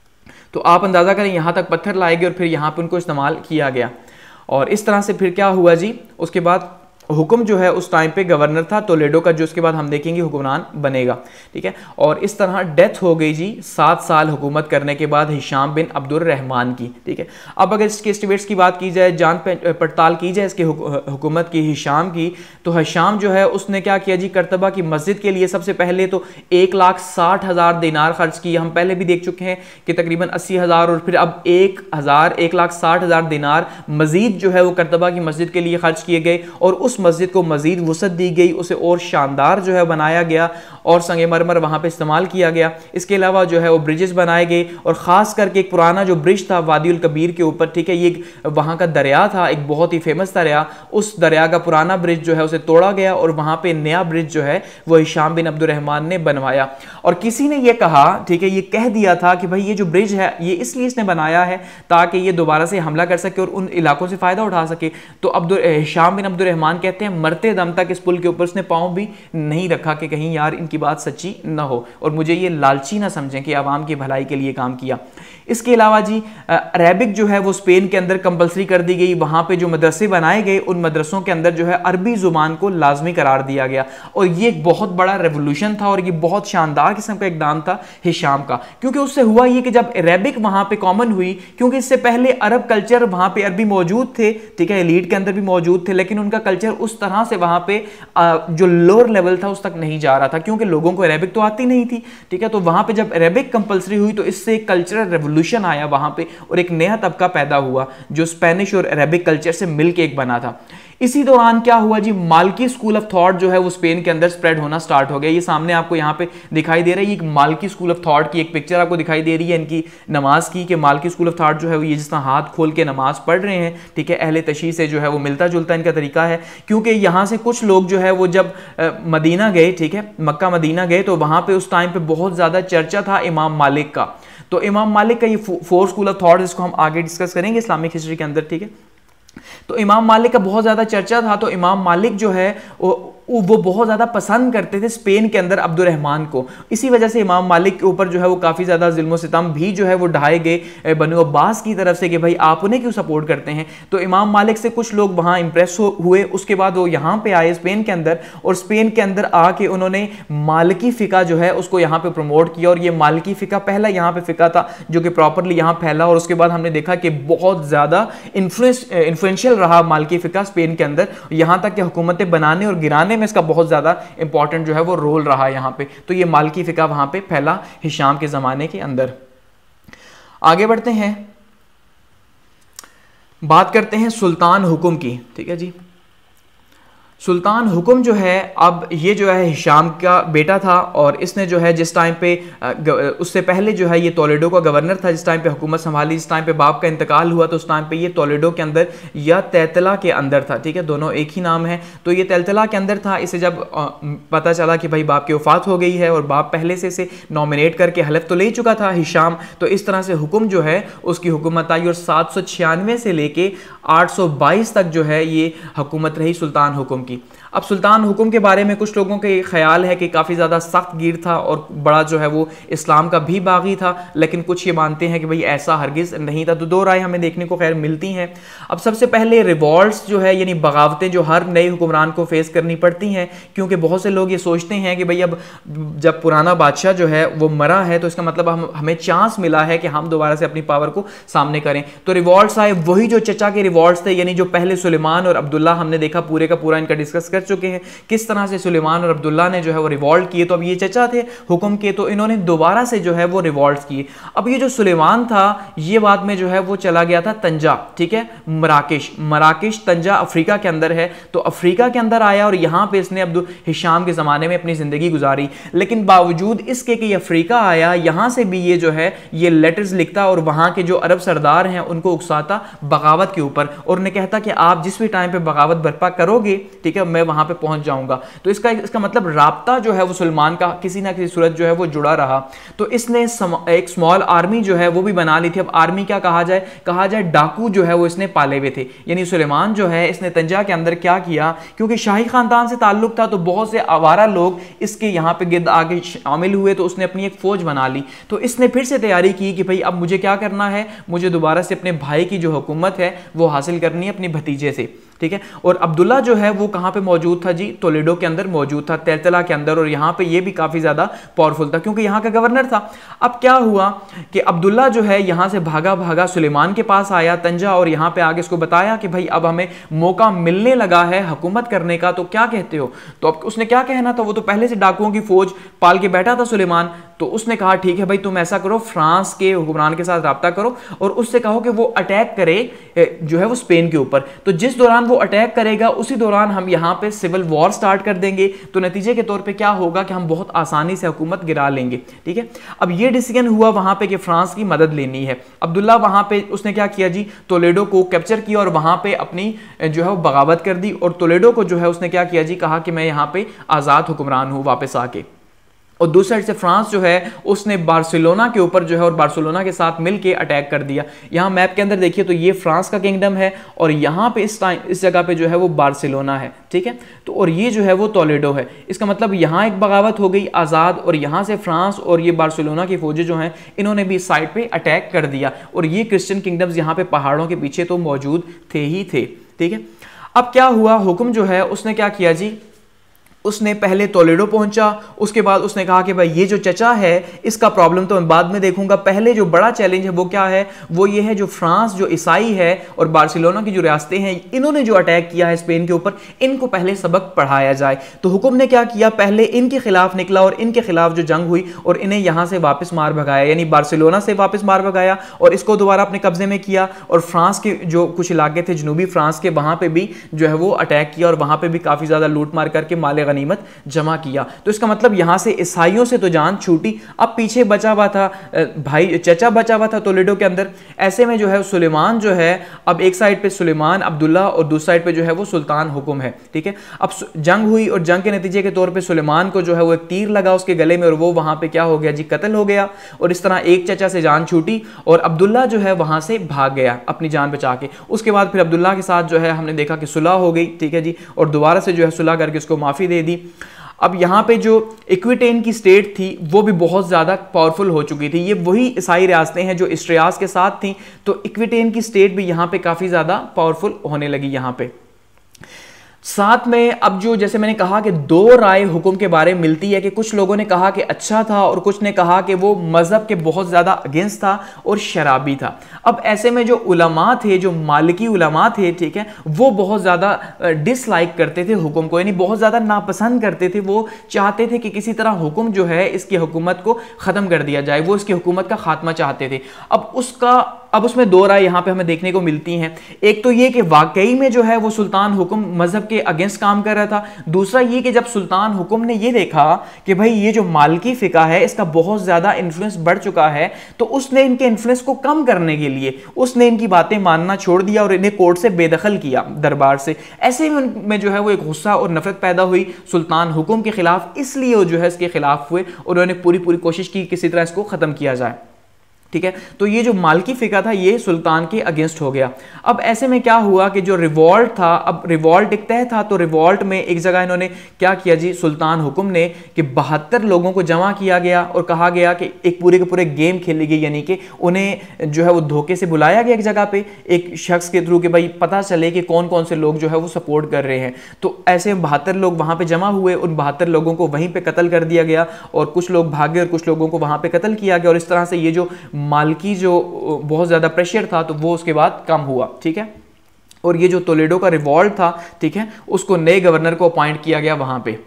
तो आप अंदाजा करें यहां तक पत्थर लाए गए और फिर यहां पे उनको इस्तेमाल किया गया। और इस तरह से फिर क्या हुआ जी, उसके बाद हुक्म जो है उस टाइम पे गवर्नर था टोलेडो का, जो उसके बाद हम देखेंगे हुक्मरान बनेगा, ठीक है। और इस तरह डेथ हो गई जी सात साल हुकूमत करने के बाद हिशाम बिन अब्दुर रहमान की, ठीक है। अब अगर इसके एस्टिमेट्स की बात की जाए, जान पड़ताल की जाए इसके हुकूमत की, हिशाम की, तो हिशाम जो है उसने क्या किया जी, करतबा की मस्जिद के लिए सबसे पहले तो एक लाख साठ हज़ार दिनार खर्च किए। हम पहले भी देख चुके हैं कि तकरीबन अस्सी हज़ार और फिर अब एक हज़ार एक लाख साठ हज़ार दिनार मजीद जो है वो करतबा की मस्जिद के लिए खर्च किए गए, और उस मस्जिद को मजीद वसअत दी गई, उसे और शानदार जो है बनाया गया और संगमरमर वहां पे इस्तेमाल किया गया। इसके अलावा जो है वो ब्रिजेस बनाए गए, और खास करके एक पुराना जो ब्रिज था वादी उल कबीर के ऊपर, ठीक है, ये वहां का दरिया था, एक बहुत ही फेमस दरिया, उस दरिया का पुराना ब्रिज जो है उसे तोड़ा गया और वहां पे नया ब्रिज जो है वो हिशाम बिन अब्दुर रहमान ने बनवाया। और किसी ने ये कहा, ठीक है, ये कह दिया था कि भाई ये जो ब्रिज है ये इसलिए इसने बनाया है ताकि ये दोबारा से हमला कर सके और उन इलाकों से फायदा उठा सके। तो Abdul Hisham bin Abdur Rahman कहते हैं मरते दम तक इस पुल के ऊपर उसने पांव भी नहीं रखा कि कहीं यार इनकी बात सच्ची ना हो और मुझे ये लालची ना समझें कि आवाम की भलाई के लिए काम किया। इसके अलावा जी अरेबिक जो है वो स्पेन के अंदर कंपलसरी कर दी गई। वहां पे जो मदरसे बनाए गए उन मदरसों के अंदर जो है अरबी जुबान को लाजमी करार दिया गया, और ये एक बहुत बड़ा रेवोल्यूशन था और ये बहुत शानदार किस्म का इकदाम था हिशाम का। क्योंकि उससे हुआ ये कि जब अरेबिक वहां पे कॉमन हुई, क्योंकि इससे पहले अरब कल्चर वहां पे अरबी मौजूद थे, ठीक है, एलीट के अंदर भी मौजूद थे, लेकिन उनका कल्चर उस तरह से वहां पे जो लोअर लेवल था उस तक नहीं जा रहा था, क्योंकि लोगों को अरेबिक तो आती नहीं थी, ठीक है। तो वहां पे जब अरेबिक कंपलसरी हुई तो इससे एक कल्चरल रेवोल्यूशन आया वहां पे, और एक नया तबका पैदा हुआ जो स्पेनिश और अरेबिक कल्चर से मिलकर एक बना था। इसी दौरान क्या हुआ जी, मालकी स्कूल ऑफ थॉट जो है वो स्पेन के अंदर स्प्रेड होना स्टार्ट हो गया। ये सामने आपको यहाँ पे दिखाई दे रहा है, ये मालकी स्कूल ऑफ थॉट की एक पिक्चर आपको दिखाई दे रही है इनकी नमाज की, कि मालकी स्कूल ऑफ थॉट जो है वो ये जिस तरह हाथ खोल के नमाज पढ़ रहे हैं, ठीक है, अहले तशी से जो है वो मिलता जुलता इनका तरीका है। क्योंकि यहाँ से कुछ लोग जो है वो जब मदीना गए, ठीक है, मक्का मदीना गए, तो वहाँ पे उस टाइम पे बहुत ज़्यादा चर्चा था इमाम मालिक का। तो इमाम मालिक का ये फोर स्कूल ऑफ थॉट, इसको हम आगे डिस्कस करेंगे इस्लामिक हिस्ट्री के अंदर, ठीक है। तो इमाम मालिक का बहुत ज़्यादा चर्चा था। तो इमाम मालिक जो है वो वो बहुत ज़्यादा पसंद करते थे स्पेन के अंदर अब्दुर रहमान को। इसी वजह से इमाम मालिक के ऊपर जो है वो काफ़ी ज़्यादा जुल्म सितम भी जो है वो ढाए गए बनु अब्बास की तरफ से कि भाई आप उन्हें क्यों सपोर्ट करते हैं। तो इमाम मालिक से कुछ लोग वहाँ इंप्रेस हुए, उसके बाद वो यहाँ पे आए स्पेन के अंदर, और स्पेन के अंदर आके उन्होंने मालिकी फ़िका जो है उसको यहाँ पे प्रमोट किया। और ये मालिकी फ़िका पहला यहाँ पे फ़िका था जो कि प्रॉपरली यहाँ फैला, और उसके बाद हमने देखा कि बहुत ज़्यादा इन्फ्लुएंस इन्फ्लुएंशियल रहा मालिकी फ़िका स्पेन के अंदर, यहाँ तक कि हुकूमतें बनाने और गिराने में इसका बहुत ज्यादा इंपॉर्टेंट जो है वो रोल रहा यहाँ पे। तो ये मालिकी फिका वहां पे फैला हिशाम के जमाने के अंदर। आगे बढ़ते हैं, बात करते हैं सुल्तान हुक्म की, ठीक है जी। सुल्तान हुक्म जो है, अब ये जो है हिशाम का बेटा था, और इसने जो है जिस टाइम पे उससे पहले जो है ये टोलेडो का गवर्नर था जिस टाइम पे हुकूमत संभाली, जिस टाइम पे बाप का इंतकाल हुआ तो उस टाइम पे ये टोलेडो के अंदर या तैतला के अंदर था, ठीक है, दोनों एक ही नाम है। तो ये तैतला के अंदर था। इसे जब पता चला कि भाई बाप की वफात हो गई है और बाप पहले से इसे नॉमिनेट करके हलफ तो ले चुका था हिशाम, तो इस तरह से हुक्म जो है उसकी हुकूमत आई, और सात सौ छियानवे से लेके आठ सौ बाईस तक जो है ये हुकूमत रही सुल्तान हुक्म की। अब सुल्तान हुकुम के बारे में कुछ लोगों के ख्याल है कि काफ़ी ज़्यादा सख्त गिर था और बड़ा जो है वो इस्लाम का भी बागी था, लेकिन कुछ ये मानते हैं कि भाई ऐसा हरगिज़ नहीं था। तो दो राय हमें देखने को खैर मिलती हैं। अब सबसे पहले रिवॉल्ट्स जो है यानी बगावतें जो हर नए हुक्मरान को फेस करनी पड़ती हैं, क्योंकि बहुत से लोग ये सोचते हैं कि भाई अब जब पुराना बादशाह जो है वो मरा है तो इसका मतलब हम हमें चांस मिला है कि हम दोबारा से अपनी पावर को सामने करें। तो रिवॉल्ट्स आए, वही जो चचा के रिवॉल्ट्स थे, यानी जो पहले सुलेमान और अब्दुल्ला, हमने देखा पूरे का पूरा इनका डिस्कस कर चुके हैं किस तरह से सुलेमान और अब्दुल्ला ने जो है वो रिवॉल्ट किए। तो अब ये चचा थे हुक्म के, तो इन्होंने दोबारा से जो है वो रिवॉल्ट किए। अब ये जो सुलेमान था ये बाद में जो है वो चला गया था तंजा, ठीक है, मराकेश। मराकेश तंजा अफ्रीका के अंदर है, तो अफ्रीका के अंदर आया और यहां पे इसने अब्दुल हिशाम के ज़माने में अपनी ज़िंदगी गुजारी। लेकिन बावजूद इसके कि अफ्रीका आया, यहां से भी ये जो है ये लेटर्स लिखता और वहां के जो अरब सरदार हैं उनको उकसाता बगावत के ऊपर, और उन्हें कहता कि आप जिस भी टाइम पे बगावत बर्पा करोगे, ठीक है, मैं वहां पे पहुंच जाऊंगा। तो इसका इसका मतलब राब्ता जो है वो सलमान का किसी ना किसी सूरत जो है वो जुड़ा रहा। तो इसने सम, एक स्मॉल आर्मी जो है वो भी बना ली थी। अब आर्मी क्या कहा जाए, कहा जाए डाकू जो है वो इसने पाले हुए थे। यानी सुलेमान जो है इसने तंजा के अंदर क्या किया, क्योंकि शाही खानदान से ताल्लुक था तो बहुत से आवारा लोग इसके यहाँ पे गिर्द आगे शामिल हुए, तो उसने अपनी एक फौज बना ली। तो इसने फिर से तैयारी की कि भाई अब मुझे क्या करना है, मुझे दोबारा से अपने भाई की जो हुकूमत है वो हासिल करनी है अपने भतीजे से, ठीक है। और अब्दुल्ला जो है वो कहाँ पे मौजूद था जी, टोलेडो के अंदर मौजूद था, तेरतला के अंदर, और यहाँ पे ये भी काफ़ी ज़्यादा पावरफुल था क्योंकि यहाँ का गवर्नर था। अब क्या हुआ कि अब्दुल्ला जो है यहाँ से भागा भागा सुलेमान के पास आया तंजा, और यहाँ पे आगे इसको बताया कि भाई अब हमें मौका मिलने लगा है हुकूमत करने का, तो क्या कहते हो। तो अब उसने क्या कहना था, वो तो पहले से डाकुओं की फौज पाल के बैठा था सुलेमान। तो उसने कहा ठीक है भाई तुम ऐसा करो, फ्रांस के हुक्मरान के साथ रब्ता करो और उससे कहो कि वो अटैक करे जो है वो स्पेन के ऊपर। तो जिस दौरान वो अटैक करेगा उसी दौरान हम यहाँ पे सिविल वॉर स्टार्ट कर देंगे, तो नतीजे के तौर पे क्या होगा कि हम बहुत आसानी से हुकूमत गिरा लेंगे, ठीक है। अब ये डिसीजन हुआ वहां पे कि फ्रांस की मदद लेनी है। अब्दुल्ला वहां पे उसने क्या किया जी, टोलेडो को कैप्चर किया और वहां पे अपनी जो है वो बगावत कर दी। और टोलेडो को जो है उसने क्या किया जी, कहा कि मैं यहाँ पे आज़ाद हुक्मरान हूँ वापस आके। और दूसरी साइड से फ्रांस जो है उसने बार्सिलोना के ऊपर जो है और बार्सिलोना के साथ मिलके अटैक कर दिया। यहाँ मैप के अंदर देखिए तो ये फ्रांस का किंगडम है और यहाँ पे इस टाइम इस जगह पे जो है वो बार्सिलोना है, ठीक है। तो और ये जो है वो टोलेडो है। इसका मतलब यहाँ एक बगावत हो गई आज़ाद, और यहाँ से फ्रांस और ये बार्सिलोना की फौजें जो हैं इन्होंने भी इस साइड पर अटैक कर दिया। और ये क्रिश्चियन किंगडम्स यहाँ पे पहाड़ों के पीछे तो मौजूद थे ही थे, ठीक है। अब क्या हुआ, हुक्म जो है उसने क्या किया जी, उसने पहले टोलेडो पहुंचा, उसके बाद उसने कहा कि भाई ये जो चचा है इसका प्रॉब्लम तो मैं बाद में देखूंगा, पहले जो बड़ा चैलेंज है वो क्या है, वो ये है जो फ्रांस जो ईसाई है और बार्सिलोना की जो रियासतें हैं इन्होंने जो अटैक किया है स्पेन के ऊपर, इनको पहले सबक पढ़ाया जाए। तो हुक्म ने क्या किया, पहले इनके खिलाफ निकला और इनके खिलाफ जो जंग हुई और इन्हें यहां से वापस मार भगाया, यानी बार्सिलोना से वापस मार भगाया और इसको दोबारा अपने कब्जे में किया। और फ्रांस के जो कुछ इलाके थे जनूबी फ्रांस के, वहां पर भी जो है वो अटैक किया और वहां पर भी काफी ज्यादा लूट मार करके माले गनीमत जमा किया। तो इसका मतलब यहां से ईसाइयों से तो जान छूटी, अब पीछे बचा हुआ था भाई चचा बचा हुआ था टोलेडो के अंदर। ऐसे में जो है सुलेमान जो है, अब एक साइड पे सुलेमान अब्दुल्ला और दूसरी साइड पे जो है वो सुल्तान हुक्म है, ठीक है। अब जंग हुई और जंग के नतीजे के तौर पे सुलेमान को जो है वो एक तीर लगा उसके गले में और वो वहां पे क्या हो गया जी, कत्ल हो गया। और इस तरह एक चचा से जान छूटी और अब्दुल्ला जो है वहां से भाग गया अपनी जान बचा के। उसके बाद फिर अब्दुल्ला के साथ जो है हमने देखा कि सुलह हो गई, ठीक है जी, और दोबारा से जो है सुलह करके उसको माफी दे दी। अब यहाँ पे जो इक्विटेन की स्टेट थी वो भी बहुत ज़्यादा पावरफुल हो चुकी थी। ये वही ईसाई रियासतें हैं जो इस्ट्रियास के साथ थी, तो इक्विटेन की स्टेट भी यहाँ पे काफ़ी ज़्यादा पावरफुल होने लगी यहाँ पे। साथ में अब जो जैसे मैंने कहा कि दो राय हुक्म के बारे में मिलती है कि कुछ लोगों ने कहा कि अच्छा था और कुछ ने कहा कि वो मजहब के बहुत ज़्यादा अगेंस्ट था और शराबी था। अब ऐसे में जो उलमा थे, जो मालिकी उलमा थे, ठीक है, वो बहुत ज़्यादा डिसलाइक करते थे हुक्म को, यानी बहुत ज़्यादा नापसंद करते थे। वो चाहते थे कि किसी तरह हुक्म जो है इसकी हुकूमत को ख़त्म कर दिया जाए, वो इसकी हुकूमत का खात्मा चाहते थे। अब उसका अब उसमें दो राय यहाँ पे हमें देखने को मिलती हैं। एक तो ये कि वाकई में जो है वो सुल्तान हुक्म मजहब के अगेंस्ट काम कर रहा था। दूसरा ये कि जब सुल्तान हुक्म ने ये देखा कि भाई ये जो मालकी फिका है इसका बहुत ज्यादा इन्फ्लुएंस बढ़ चुका है, तो उसने इनके इन्फ्लुएंस को कम करने के लिए उसने इनकी बातें मानना छोड़ दिया और इन्हें कोर्ट से बेदखल किया, दरबार से। ऐसे में उनमें जो है वो एक गुस्सा और नफरत पैदा हुई सुल्तान हुक्म के खिलाफ, इसलिए वो जो है इसके खिलाफ हुए और उन्होंने पूरी पूरी कोशिश की किसी तरह इसको खत्म किया जाए। ठीक है। तो ये जो मालकी फिका था ये सुल्तान के अगेंस्ट हो गया। अब ऐसे में क्या हुआ कि जो रिवॉल्ट था, अब रिवॉल्ट एक तय था, तो रिवॉल्ट में एक जगह इन्होंने क्या किया जी, सुल्तान हुक्म ने कि बहत्तर लोगों को जमा किया गया और कहा गया कि एक पूरे के पूरे गेम खेली गई, यानी कि उन्हें जो है वो धोखे से बुलाया गया एक जगह पे एक शख्स के थ्रू कि भाई पता चले कि कौन कौन से लोग जो है वो सपोर्ट कर रहे हैं। तो ऐसे बहत्तर लोग वहां पे जमा हुए, उन बहत्तर लोगों को वहीं पे कत्ल कर दिया गया और कुछ लोग भागे और कुछ लोगों को वहां पे कत्ल किया गया। और इस तरह से ये जो मालकी जो बहुत ज्यादा प्रेशर था तो वो उसके बाद कम हुआ, ठीक है। और ये जो टोलेडो का रिवॉल्ट था, ठीक है, उसको नए गवर्नर को अपॉइंट किया गया वहां पे।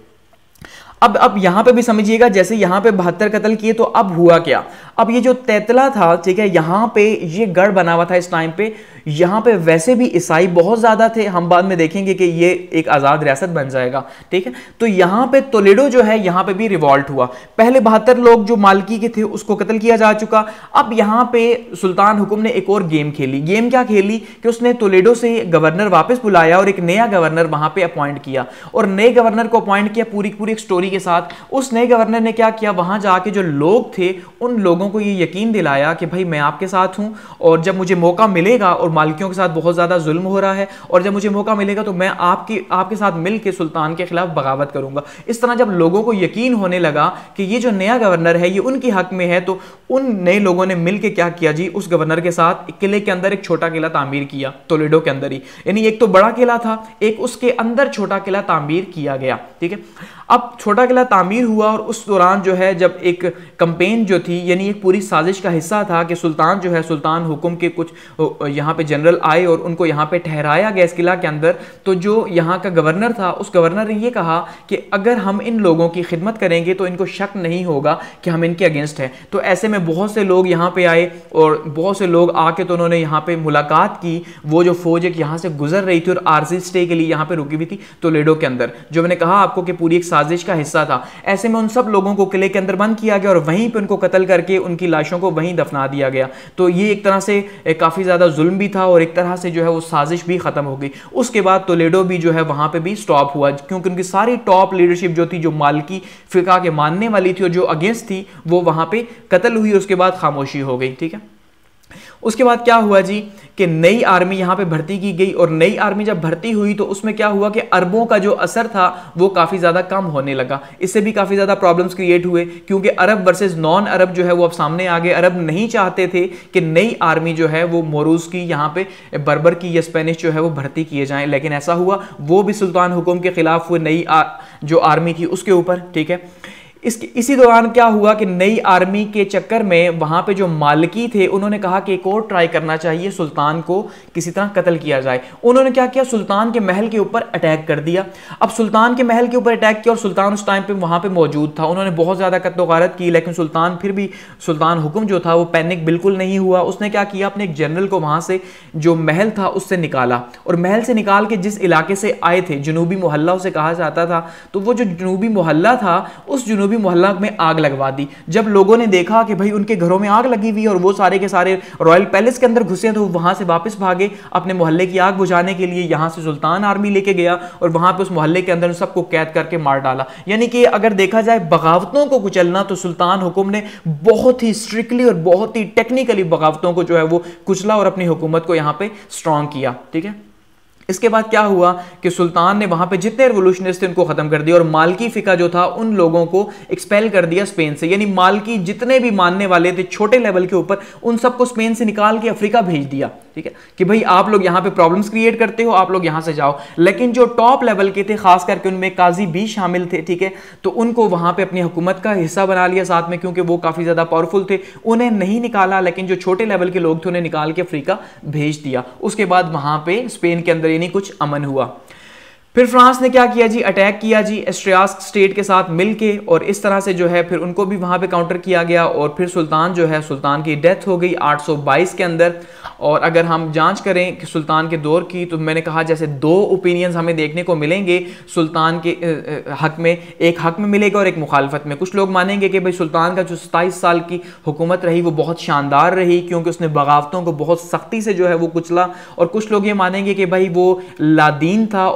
अब अब यहां पे भी समझिएगा, जैसे यहां पे बहत्तर कत्ल किए तो अब हुआ क्या, अब ये जो तैतला था, ठीक है, यहां पे ये गढ़ बना हुआ था इस टाइम पे, यहां पे वैसे भी ईसाई बहुत ज्यादा थे, हम बाद में देखेंगे कि ये एक आजाद रियासत बन जाएगा, ठीक है। तो यहां पे टोलेडो जो है यहां पे भी रिवॉल्ट हुआ। पहले बहत्तर लोग जो मालकी के थे उसको कत्ल किया जा चुका। अब यहां पे सुल्तान हुक्म ने एक और गेम खेली। गेम क्या खेली कि उसने टोलेडो से गवर्नर वापस बुलाया और एक नया गवर्नर वहां पे अपॉइंट किया। और नए गवर्नर को अपॉइंट किया पूरी पूरी एक स्टोरी के साथ। उस नए गवर्नर ने क्या किया, वहां जाके जो लोग थे उन लोगों को ये यकीन दिलाया कि भाई मैं आपके साथ हूं और जब मुझे मौका मिलेगा, और मालिकियों के साथ बहुत ज्यादा जुल्म हो रहा है, और जब मुझे मौका मिलेगा तो मैं आपकी आपके साथ मिलकर सुल्तान के खिलाफ बगावत करूंगा। इस तरह जब लोगों को यकीन होने लगा कि ये जो नया गवर्नर है ये उनके हक में है, तो उन नए लोगों ने मिलकर क्या किया जी, उस गवर्नर के साथ एक किले के अंदर एक छोटा किला तामीर किया, टोलेडो के अंदर ही। यानी एक तो बड़ा किला था, एक उसके अंदर छोटा किला तामीर किया गया, ठीक है। अब छोटा किला तामीर हुआ और उस दौरान जो है जब एक कंपेन जो थी, यानी एक पूरी साजिश का हिस्सा था कि सुल्तान जो है, सुल्तान हुक्म के कुछ यहाँ पे जनरल आए और उनको यहाँ पे ठहराया गया इस किला के अंदर। तो जो यहाँ का गवर्नर था, उस गवर्नर ने ये कहा कि अगर हम इन लोगों की खिदमत करेंगे तो इनको शक नहीं होगा कि हम इनके अगेंस्ट हैं। तो ऐसे में बहुत से लोग यहाँ पे आए और बहुत से लोग आके तो उन्होंने यहाँ पे मुलाकात की। वो जो फौज एक यहाँ से गुजर रही थी और आर्जी स्टे के लिए यहाँ पे रुकी हुई थी टोलेडो के अंदर, जो मैंने कहा आपको कि पूरी एक साजिश का हिस्सा था। ऐसे में उन सब लोगों को किले के अंदर बंद किया गया और वहीं पे उनको कत्ल करके उनकी लाशों को वहीं दफना दिया गया। तो ये एक तरह से काफी ज्यादा जुल्म भी था और एक तरह से जो है वो साजिश भी खत्म हो गई। उसके बाद टोलेडो भी जो है वहां पे भी स्टॉप हुआ, क्योंकि उनकी सारी टॉप लीडरशिप जो थी, जो मालकी फिका के मानने वाली थी और जो अगेंस्ट थी, वो वहां पे कत्ल हुई। उसके बाद खामोशी हो गई, ठीक है। उसके बाद क्या हुआ जी कि नई आर्मी यहां पे भर्ती की गई और नई आर्मी जब भर्ती हुई तो उसमें क्या हुआ कि अरबों का जो असर था वो काफी ज्यादा कम होने लगा। इससे भी काफी ज्यादा प्रॉब्लम्स क्रिएट हुए, क्योंकि अरब वर्सेस नॉन अरब जो है वो अब सामने आ गए। अरब नहीं चाहते थे कि नई आर्मी जो है वो मोरूज की, यहाँ पे बर्बर की या स्पेनिश जो है वो भर्ती किए जाएं, लेकिन ऐसा हुआ। वो भी सुल्तान हुक्म के खिलाफ हुए, नई जो आर्मी थी उसके ऊपर, ठीक है। इसके इसी दौरान क्या हुआ कि नई आर्मी के चक्कर में वहां पे जो मालकी थे उन्होंने कहा कि एक और ट्राई करना चाहिए, सुल्तान को किसी तरह कत्ल किया जाए। उन्होंने क्या किया, सुल्तान के महल के ऊपर अटैक कर दिया। अब सुल्तान के महल के ऊपर अटैक किया और सुल्तान उस टाइम पे वहां पे मौजूद था। उन्होंने बहुत ज्यादा कत्ल गारत की, लेकिन सुल्तान फिर भी, सुल्तान हुक्म जो था वो पैनिक बिल्कुल नहीं हुआ। उसने क्या किया, अपने एक जनरल को वहां से जो महल था उससे निकाला, और महल से निकाल के जिस इलाके से आए थे, जनूबी मोहल्ला उसे कहा जाता था, तो वो जो जनूबी मोहल्ला था उस जनूबी मोहल्ला में आग लगवा दी। जब लोगों ने देखा कि भाई उनके घरों में आग लगी हुई और वो सारे के सारे रॉयल पैलेस के अंदर घुसे, तो वहां से वापस भागे अपने मोहल्ले की आग बुझाने के लिए। यहां से सुल्तान आर्मी लेके गया और वहां पे उस मोहल्ले के अंदर सबको कैद करके मार डाला। यानी कि अगर देखा जाए बगावतों को कुचलना, तो सुल्तान हुक्म ने बहुत ही स्ट्रिक्टली और बहुत ही टेक्निकली बगावतों को जो है वो कुचला और अपनी हुकूमत को यहां पे स्ट्रांग किया, ठीक है। इसके बाद क्या हुआ कि सुल्तान ने वहां पे जितने रिवोल्यूशनरिस्ट थे उनको खत्म कर दिया और मालकी फिका जो था उन लोगों को एक्सपेल कर दिया स्पेन से। यानी मालकी जितने भी मानने वाले थे छोटे लेवल के ऊपर, उन सबको स्पेन से निकाल के अफ्रीका भेज दिया, ठीक है, कि भाई आप लोग यहां पे प्रॉब्लम्स क्रिएट करते हो, आप लोग यहां से जाओ। लेकिन जो टॉप लेवल के थे, खास करके उनमें काजी भी शामिल थे, ठीक है, तो उनको वहां पे अपनी हुकूमत का हिस्सा बना लिया साथ में, क्योंकि वो काफी ज्यादा पावरफुल थे। उन्हें नहीं निकाला, लेकिन जो छोटे लेवल के लोग थे उन्हें निकाल के अफ्रीका भेज दिया। उसके बाद वहां पे स्पेन के अंदर यानी कुछ अमन हुआ। फिर फ्रांस ने क्या किया जी, अटैक किया जी एस्ट्रियास स्टेट के साथ मिलके, और इस तरह से जो है फिर उनको भी वहां पे काउंटर किया गया और फिर सुल्तान जो है, सुल्तान की डेथ हो गई आठ सौ बाईस के अंदर। और अगर हम जांच करें कि सुल्तान के दौर की, तो मैंने कहा जैसे दो ओपिनियंस हमें देखने को मिलेंगे सुल्तान के हक में, एक हक में मिलेगा और एक मुखालफत में। कुछ लोग मानेंगे कि भाई सुल्तान का जो सताईस साल की हुकूमत रही वो बहुत शानदार रही, क्योंकि उसने बगावतों को बहुत सख्ती से जो है वो कुचला। और कुछ लोग ये मानेंगे कि भाई वो लादीन था और मजहब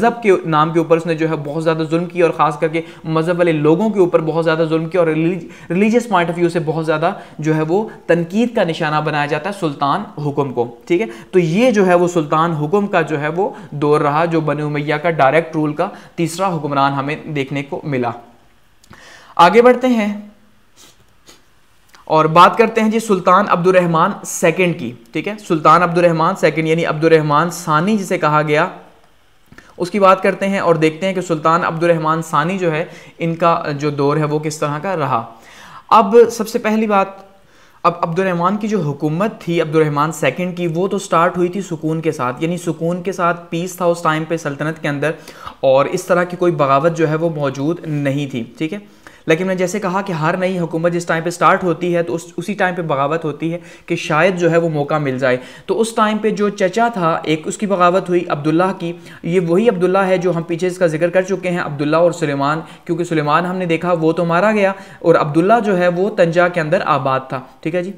मज़हब के नाम के ऊपर उसने जो है बहुत ज़्यादा जुल्म किया और ख़ास करके मज़हब वाले लोगों के ऊपर बहुत ज़्यादा जुल्म किया और रिलीजियस पॉइंट ऑफ व्यू से बहुत ज़्यादा जो है वो तनकीद का निशाना बनाया जाता है सुल्तान हुक्म को। ठीक है, तो ये जो है वो सुल्तान हुक्म का जो है वो दौर रहा, जो बनी उमैया का डायरेक्ट रूल का तीसरा हुक्मरान हमें देखने को मिला। आगे बढ़ते हैं और बात करते हैं जी सुल्तान अब्दुर्रहमान सेकंड की। ठीक है, सुल्तान अब्दुर्रहमान सेकंड यानी अब्दुर्रहमान सानी जिसे कहा गया, उसकी बात करते हैं और देखते हैं कि सुल्तान अब्दुर्रहमान सानी जो है इनका जो दौर है वो किस तरह का रहा। अब सबसे पहली बात, अब अब्दुर्रहमान की जो हुकूमत थी अब्दुर्रहमान सेकंड की, वो तो स्टार्ट हुई थी सुकून के साथ, यानी सुकून के साथ पीस था उस टाइम पे सल्तनत के अंदर, और इस तरह की कोई बगावत जो है वो मौजूद नहीं थी। ठीक है, लेकिन मैंने जैसे कहा कि हर नई हुकूमत जिस टाइम पे स्टार्ट होती है तो उस उसी टाइम पे बगावत होती है कि शायद जो है वो मौका मिल जाए। तो उस टाइम पे जो चचा था एक, उसकी बगावत हुई अब्दुल्ला की। ये वही अब्दुल्ला है जो हम पीछे इसका जिक्र कर चुके हैं, अब्दुल्ला और सुलेमान, क्योंकि सुलेमान हमने देखा वो तो मारा गया और अब्दुल्ला जो है वो तंजा के अंदर आबाद था। ठीक है जी,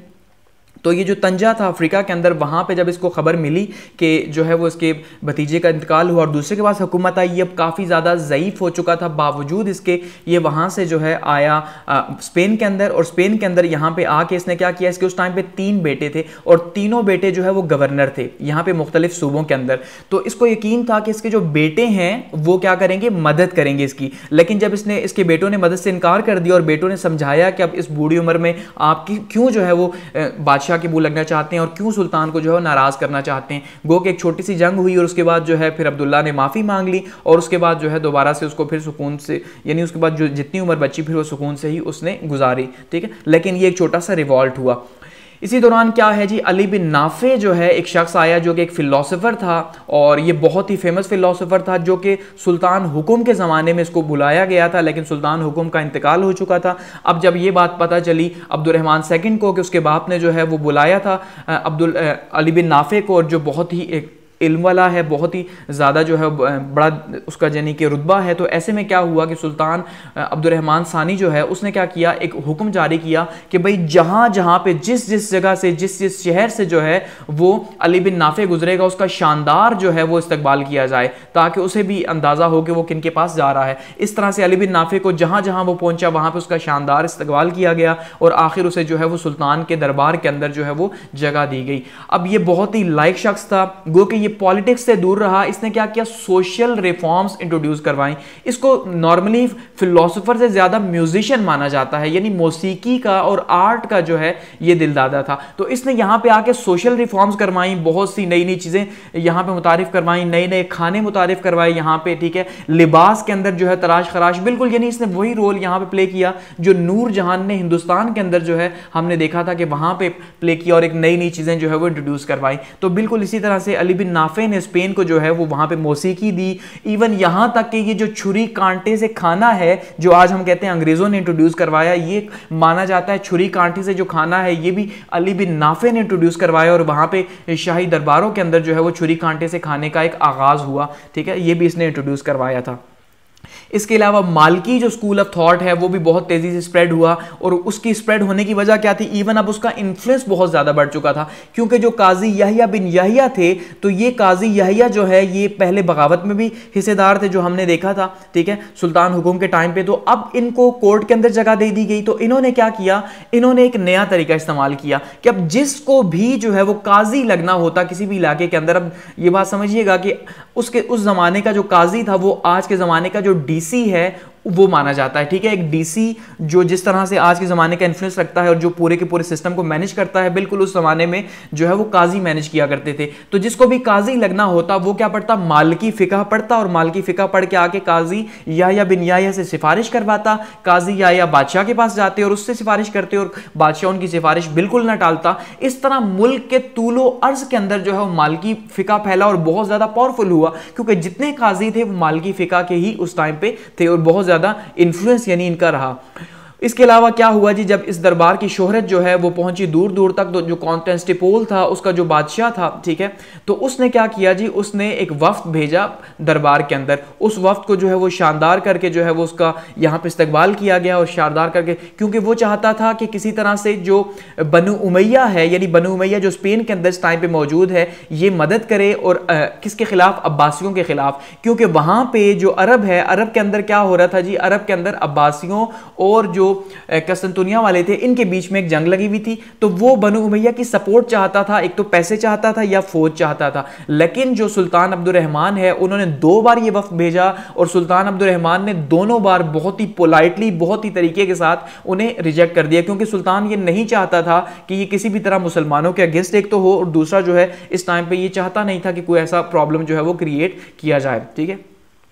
तो ये जो तंजा था अफ्रीका के अंदर, वहाँ पे जब इसको खबर मिली कि जो है वो इसके भतीजे का इंतकाल हुआ और दूसरे के पास हुकूमत आई, ये अब काफ़ी ज़्यादा ज़ईफ़ हो चुका था, बावजूद इसके ये वहाँ से जो है आया आ, स्पेन के अंदर, और स्पेन के अंदर यहाँ पे आके इसने क्या किया, इसके उस टाइम पे तीन बेटे थे और तीनों बेटे जो है वो गवर्नर थे यहाँ पे मुख्तलिफ सूबों के अंदर। तो इसको यकीन था कि इसके जो बेटे हैं वो क्या करेंगे, मदद करेंगे इसकी। लेकिन जब इसने इसके बेटों ने मदद से इनकार कर दिया और बेटों ने समझाया कि अब इस बूढ़ी उम्र में आप क्यों जो है वो बादशाह के मुंह लगना चाहते हैं और क्यों सुल्तान को जो है नाराज करना चाहते हैं। गो कि एक छोटी सी जंग हुई और उसके बाद जो है फिर अब्दुल्ला ने माफ़ी मांग ली और उसके बाद जो है दोबारा से उसको फिर सुकून से, यानी उसके बाद जो जितनी उम्र बची फिर वो सुकून से ही उसने गुजारी। ठीक है, लेकिन ये एक छोटा सा रिवॉल्ट हुआ। इसी दौरान क्या है जी, अली बिन नाफे जो है एक शख्स आया जो कि एक फ़िलासफ़र था और ये बहुत ही फेमस फ़िलासफ़र था, जो कि सुल्तान हुकुम के ज़माने में इसको बुलाया गया था, लेकिन सुल्तान हुकुम का इंतकाल हो चुका था। अब जब ये बात पता चली अब्दुर्रहमान सेकंड को कि उसके बाप ने जो है वो बुलाया था अब्दुल अली बिन नाफे को, और जो बहुत ही एक इल्म वाला है, बहुत ही ज़्यादा जो है बड़ा उसका यानी कि रुतबा है, तो ऐसे में क्या हुआ कि सुल्तान अब्दुर्रहमान सानी जो है उसने क्या किया, एक हुक्म जारी किया कि भाई जहाँ जहाँ पे जिस जिस जगह से जिस जिस शहर से जो है वो अली बिन नाफे गुजरेगा उसका शानदार जो है वो इस्तकबाल किया जाए, ताकि उसे भी अंदाज़ा हो कि वो किन के पास जा रहा है। इस तरह से अली बिन नाफे को जहाँ जहाँ वो पहुँचा वहाँ पर उसका शानदार इस्तकबाल किया गया और आखिर उसे जो है वो सुल्तान के दरबार के अंदर जो है वो जगह दी गई। अब ये बहुत ही लाइक शख्स था, गो कि ये पॉलिटिक्स से दूर रहा। इसने क्या किया, सोशल रिफॉर्म्स इंट्रोड्यूस करवाई। इसको नॉर्मली फिलोसोफर से ज्यादा म्यूजिशियन माना जाता है, यानी मौसीकी का और आर्ट का जो है ये दिलदादा था। तो इसने यहाँ पे आके सोशल रिफॉर्म्स करवाई, बहुत सी नई नई चीजें यहाँ पे मुतारिफ करवाई, नए नए खाने मुतारिफ करवाए यहाँ पे। ठीक है, लिबास के अंदर जो है तराश खराश, बिल्कुल यानी इसने वही रोल यहाँ पे प्ले किया जो नूर जहान ने हिंदुस्तान के अंदर जो है हमने देखा था कि वहां पे प्ले किया और एक नई नई चीजें जो है वो इंट्रोड्यूस करवाई। तो बिल्कुल इसी तरह से अली बिन नाफे ने स्पेन को जो है वो वहां पे मौसीकी दी। इवन यहां तक कि ये जो छुरी कांटे से खाना है जो आज हम कहते हैं अंग्रेजों ने इंट्रोड्यूस करवाया, ये माना जाता है छुरी कांटे से जो खाना है ये भी अली बिन नाफे ने इंट्रोड्यूस करवाया और वहां पे शाही दरबारों के अंदर जो है वो छुरी कांटे से खाने का एक आगाज हुआ। ठीक है, ये भी इसने इंट्रोड्यूस करवाया था। इसके अलावा मालकी जो स्कूल ऑफ थॉट है वो भी बहुत तेजी से स्प्रेड हुआ और उसकी स्प्रेड होने की वजह क्या थी, इवन अब उसका इन्फ्लुएंस बहुत ज्यादा बढ़ चुका था, क्योंकि जो काजी यहया बिन यहया थे, तो ये काजी यहया जो है ये पहले बगावत में भी हिस्सेदार थे जो हमने देखा था। ठीक है, सुल्तान हुकुम के टाइम पे। तो अब इनको कोर्ट के अंदर जगह दे दी गई, तो इन्होंने क्या किया, इन्होंने एक नया तरीका इस्तेमाल किया कि अब जिसको भी जो है वो काजी लगना होता किसी भी इलाके के अंदर, अब ये बात समझिएगा कि उसके उस जमाने का जो काजी था वो आज के जमाने का जो डीसी है वो माना जाता है। ठीक है, एक डीसी जो जिस तरह से आज के ज़माने का इन्फ्लुएंस रखता है और जो पूरे के पूरे सिस्टम को मैनेज करता है, बिल्कुल उस ज़माने में जो है वो काजी मैनेज किया करते थे। तो जिसको भी काजी लगना होता वो क्या पढ़ता, मालकी फ़िक़ह पढ़ता और मालकी फ़िक़ह पढ़ के आके काजी यहया बिन यहया से सिफारिश करवाता। काजी यहया बादशाह के पास जाते और उससे सिफारिश करते और बादशाह उनकी सिफारिश बिल्कुल ना टालता। इस तरह मुल्क के तूलो अर्ज के अंदर जो है वो मालकी फ़िक़ह फैला और बहुत ज़्यादा पावरफुल हुआ, क्योंकि जितने काजी थे वो मालकी फ़िक़ह के ही उस टाइम पे थे और बहुत ज़्यादा इन्फ्लुएंस यानी इनका रहा। इसके अलावा क्या हुआ जी, जब इस दरबार की शोहरत जो है वो पहुंची दूर दूर तक, तो जो कॉन्स्टेंटिनोपल था उसका जो बादशाह था, ठीक है, तो उसने क्या किया जी, उसने एक वफ्द भेजा दरबार के अंदर। उस वफ्द को जो है वो शानदार करके जो है वो उसका यहाँ पे इस्तकबाल किया गया, और शानदार करके, क्योंकि वो चाहता था कि किसी तरह से जो बनु उमैया है, यानी बनु उमैया जो स्पेन के अंदर इस टाइम पे मौजूद है, ये मदद करे, और आ, किसके खिलाफ, अब्बासियों के खिलाफ। क्योंकि वहां पे जो अरब है, अरब के अंदर क्या हो रहा था जी, अरब के अंदर अब्बासियों और जो कस्तंतुनिया वाले थे, इनके बीच में एक जंग लगी हुई थी। तो वो बनु उमैया की सपोर्ट चाहता था, एक तो पैसे चाहता था या फौज चाहता था। लेकिन जो सुल्तान अब्दुर्रहमान है, उन्होंने दो बार ये वफ्द भेजा, और सुल्तान अब्दुर्रहमान ने दोनों बार बहुत ही पोलाइटली, बहुत ही तरीके के साथ उन्हें रिजेक्ट कर दिया, क्योंकि सुल्तान ये नहीं चाहता था कि ये किसी भी तरह मुसलमानों के अगेंस्ट एक तो हो, और दूसरा जो है इस टाइम पे ये चाहता नहीं था कि कोई ऐसा प्रॉब्लम जो है वो क्रिएट किया जाए, ठीक है।